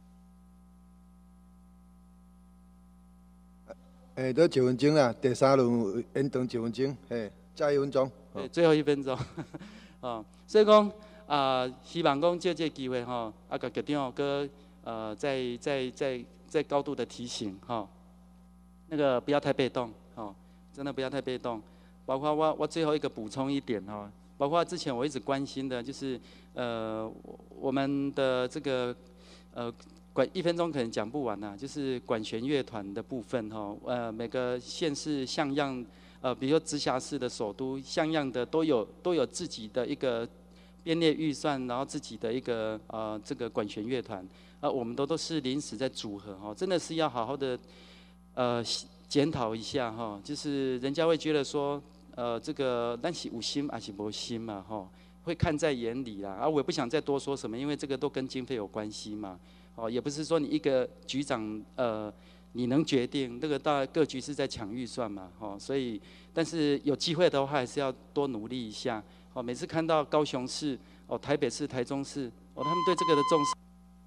都1分钟啦，第3轮演长1分钟，再1分钟。 最后1分钟，所以讲希望讲借这个机会甲局长搁再高度的提醒那个不要太被动真的不要太被动。 包括我最后一个补充一点哈，包括之前我一直关心的就是我们的这个管1分钟可能讲不完呐，就是管弦乐团的部分哈，每个县市像样，比如说直辖市的首都像样的都有自己的一个编列预算，然后自己的一个这个管弦乐团，我们都是临时在组合哈，真的是要好好的检讨一下哈，就是人家会觉得说这个咱是有心还是无心嘛哈，会看在眼里啦，我也不想再多说什么，因为这个都跟经费有关系嘛。也不是说你一个局长你能决定，这个大概各局是在抢预算嘛，所以但是有机会的话还是要多努力一下。每次看到高雄市、台北市、台中市，他们对这个的重视。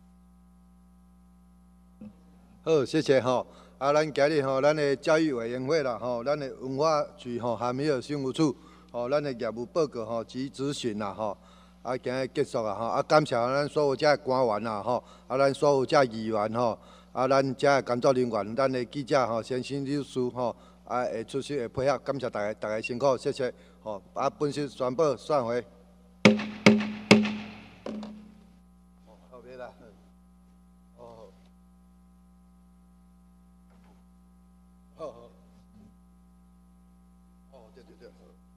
好，谢谢哈。咱今日咱的教育委员会啦咱的文化局还没有新务处咱的业务报告及咨询啦今日结束啊感谢咱所有遮官员啦咱所有遮议员咱遮的工作人员，咱的记者先生律师会出席会配合，感谢大家辛苦，谢谢本席宣布散会。后面啦。对。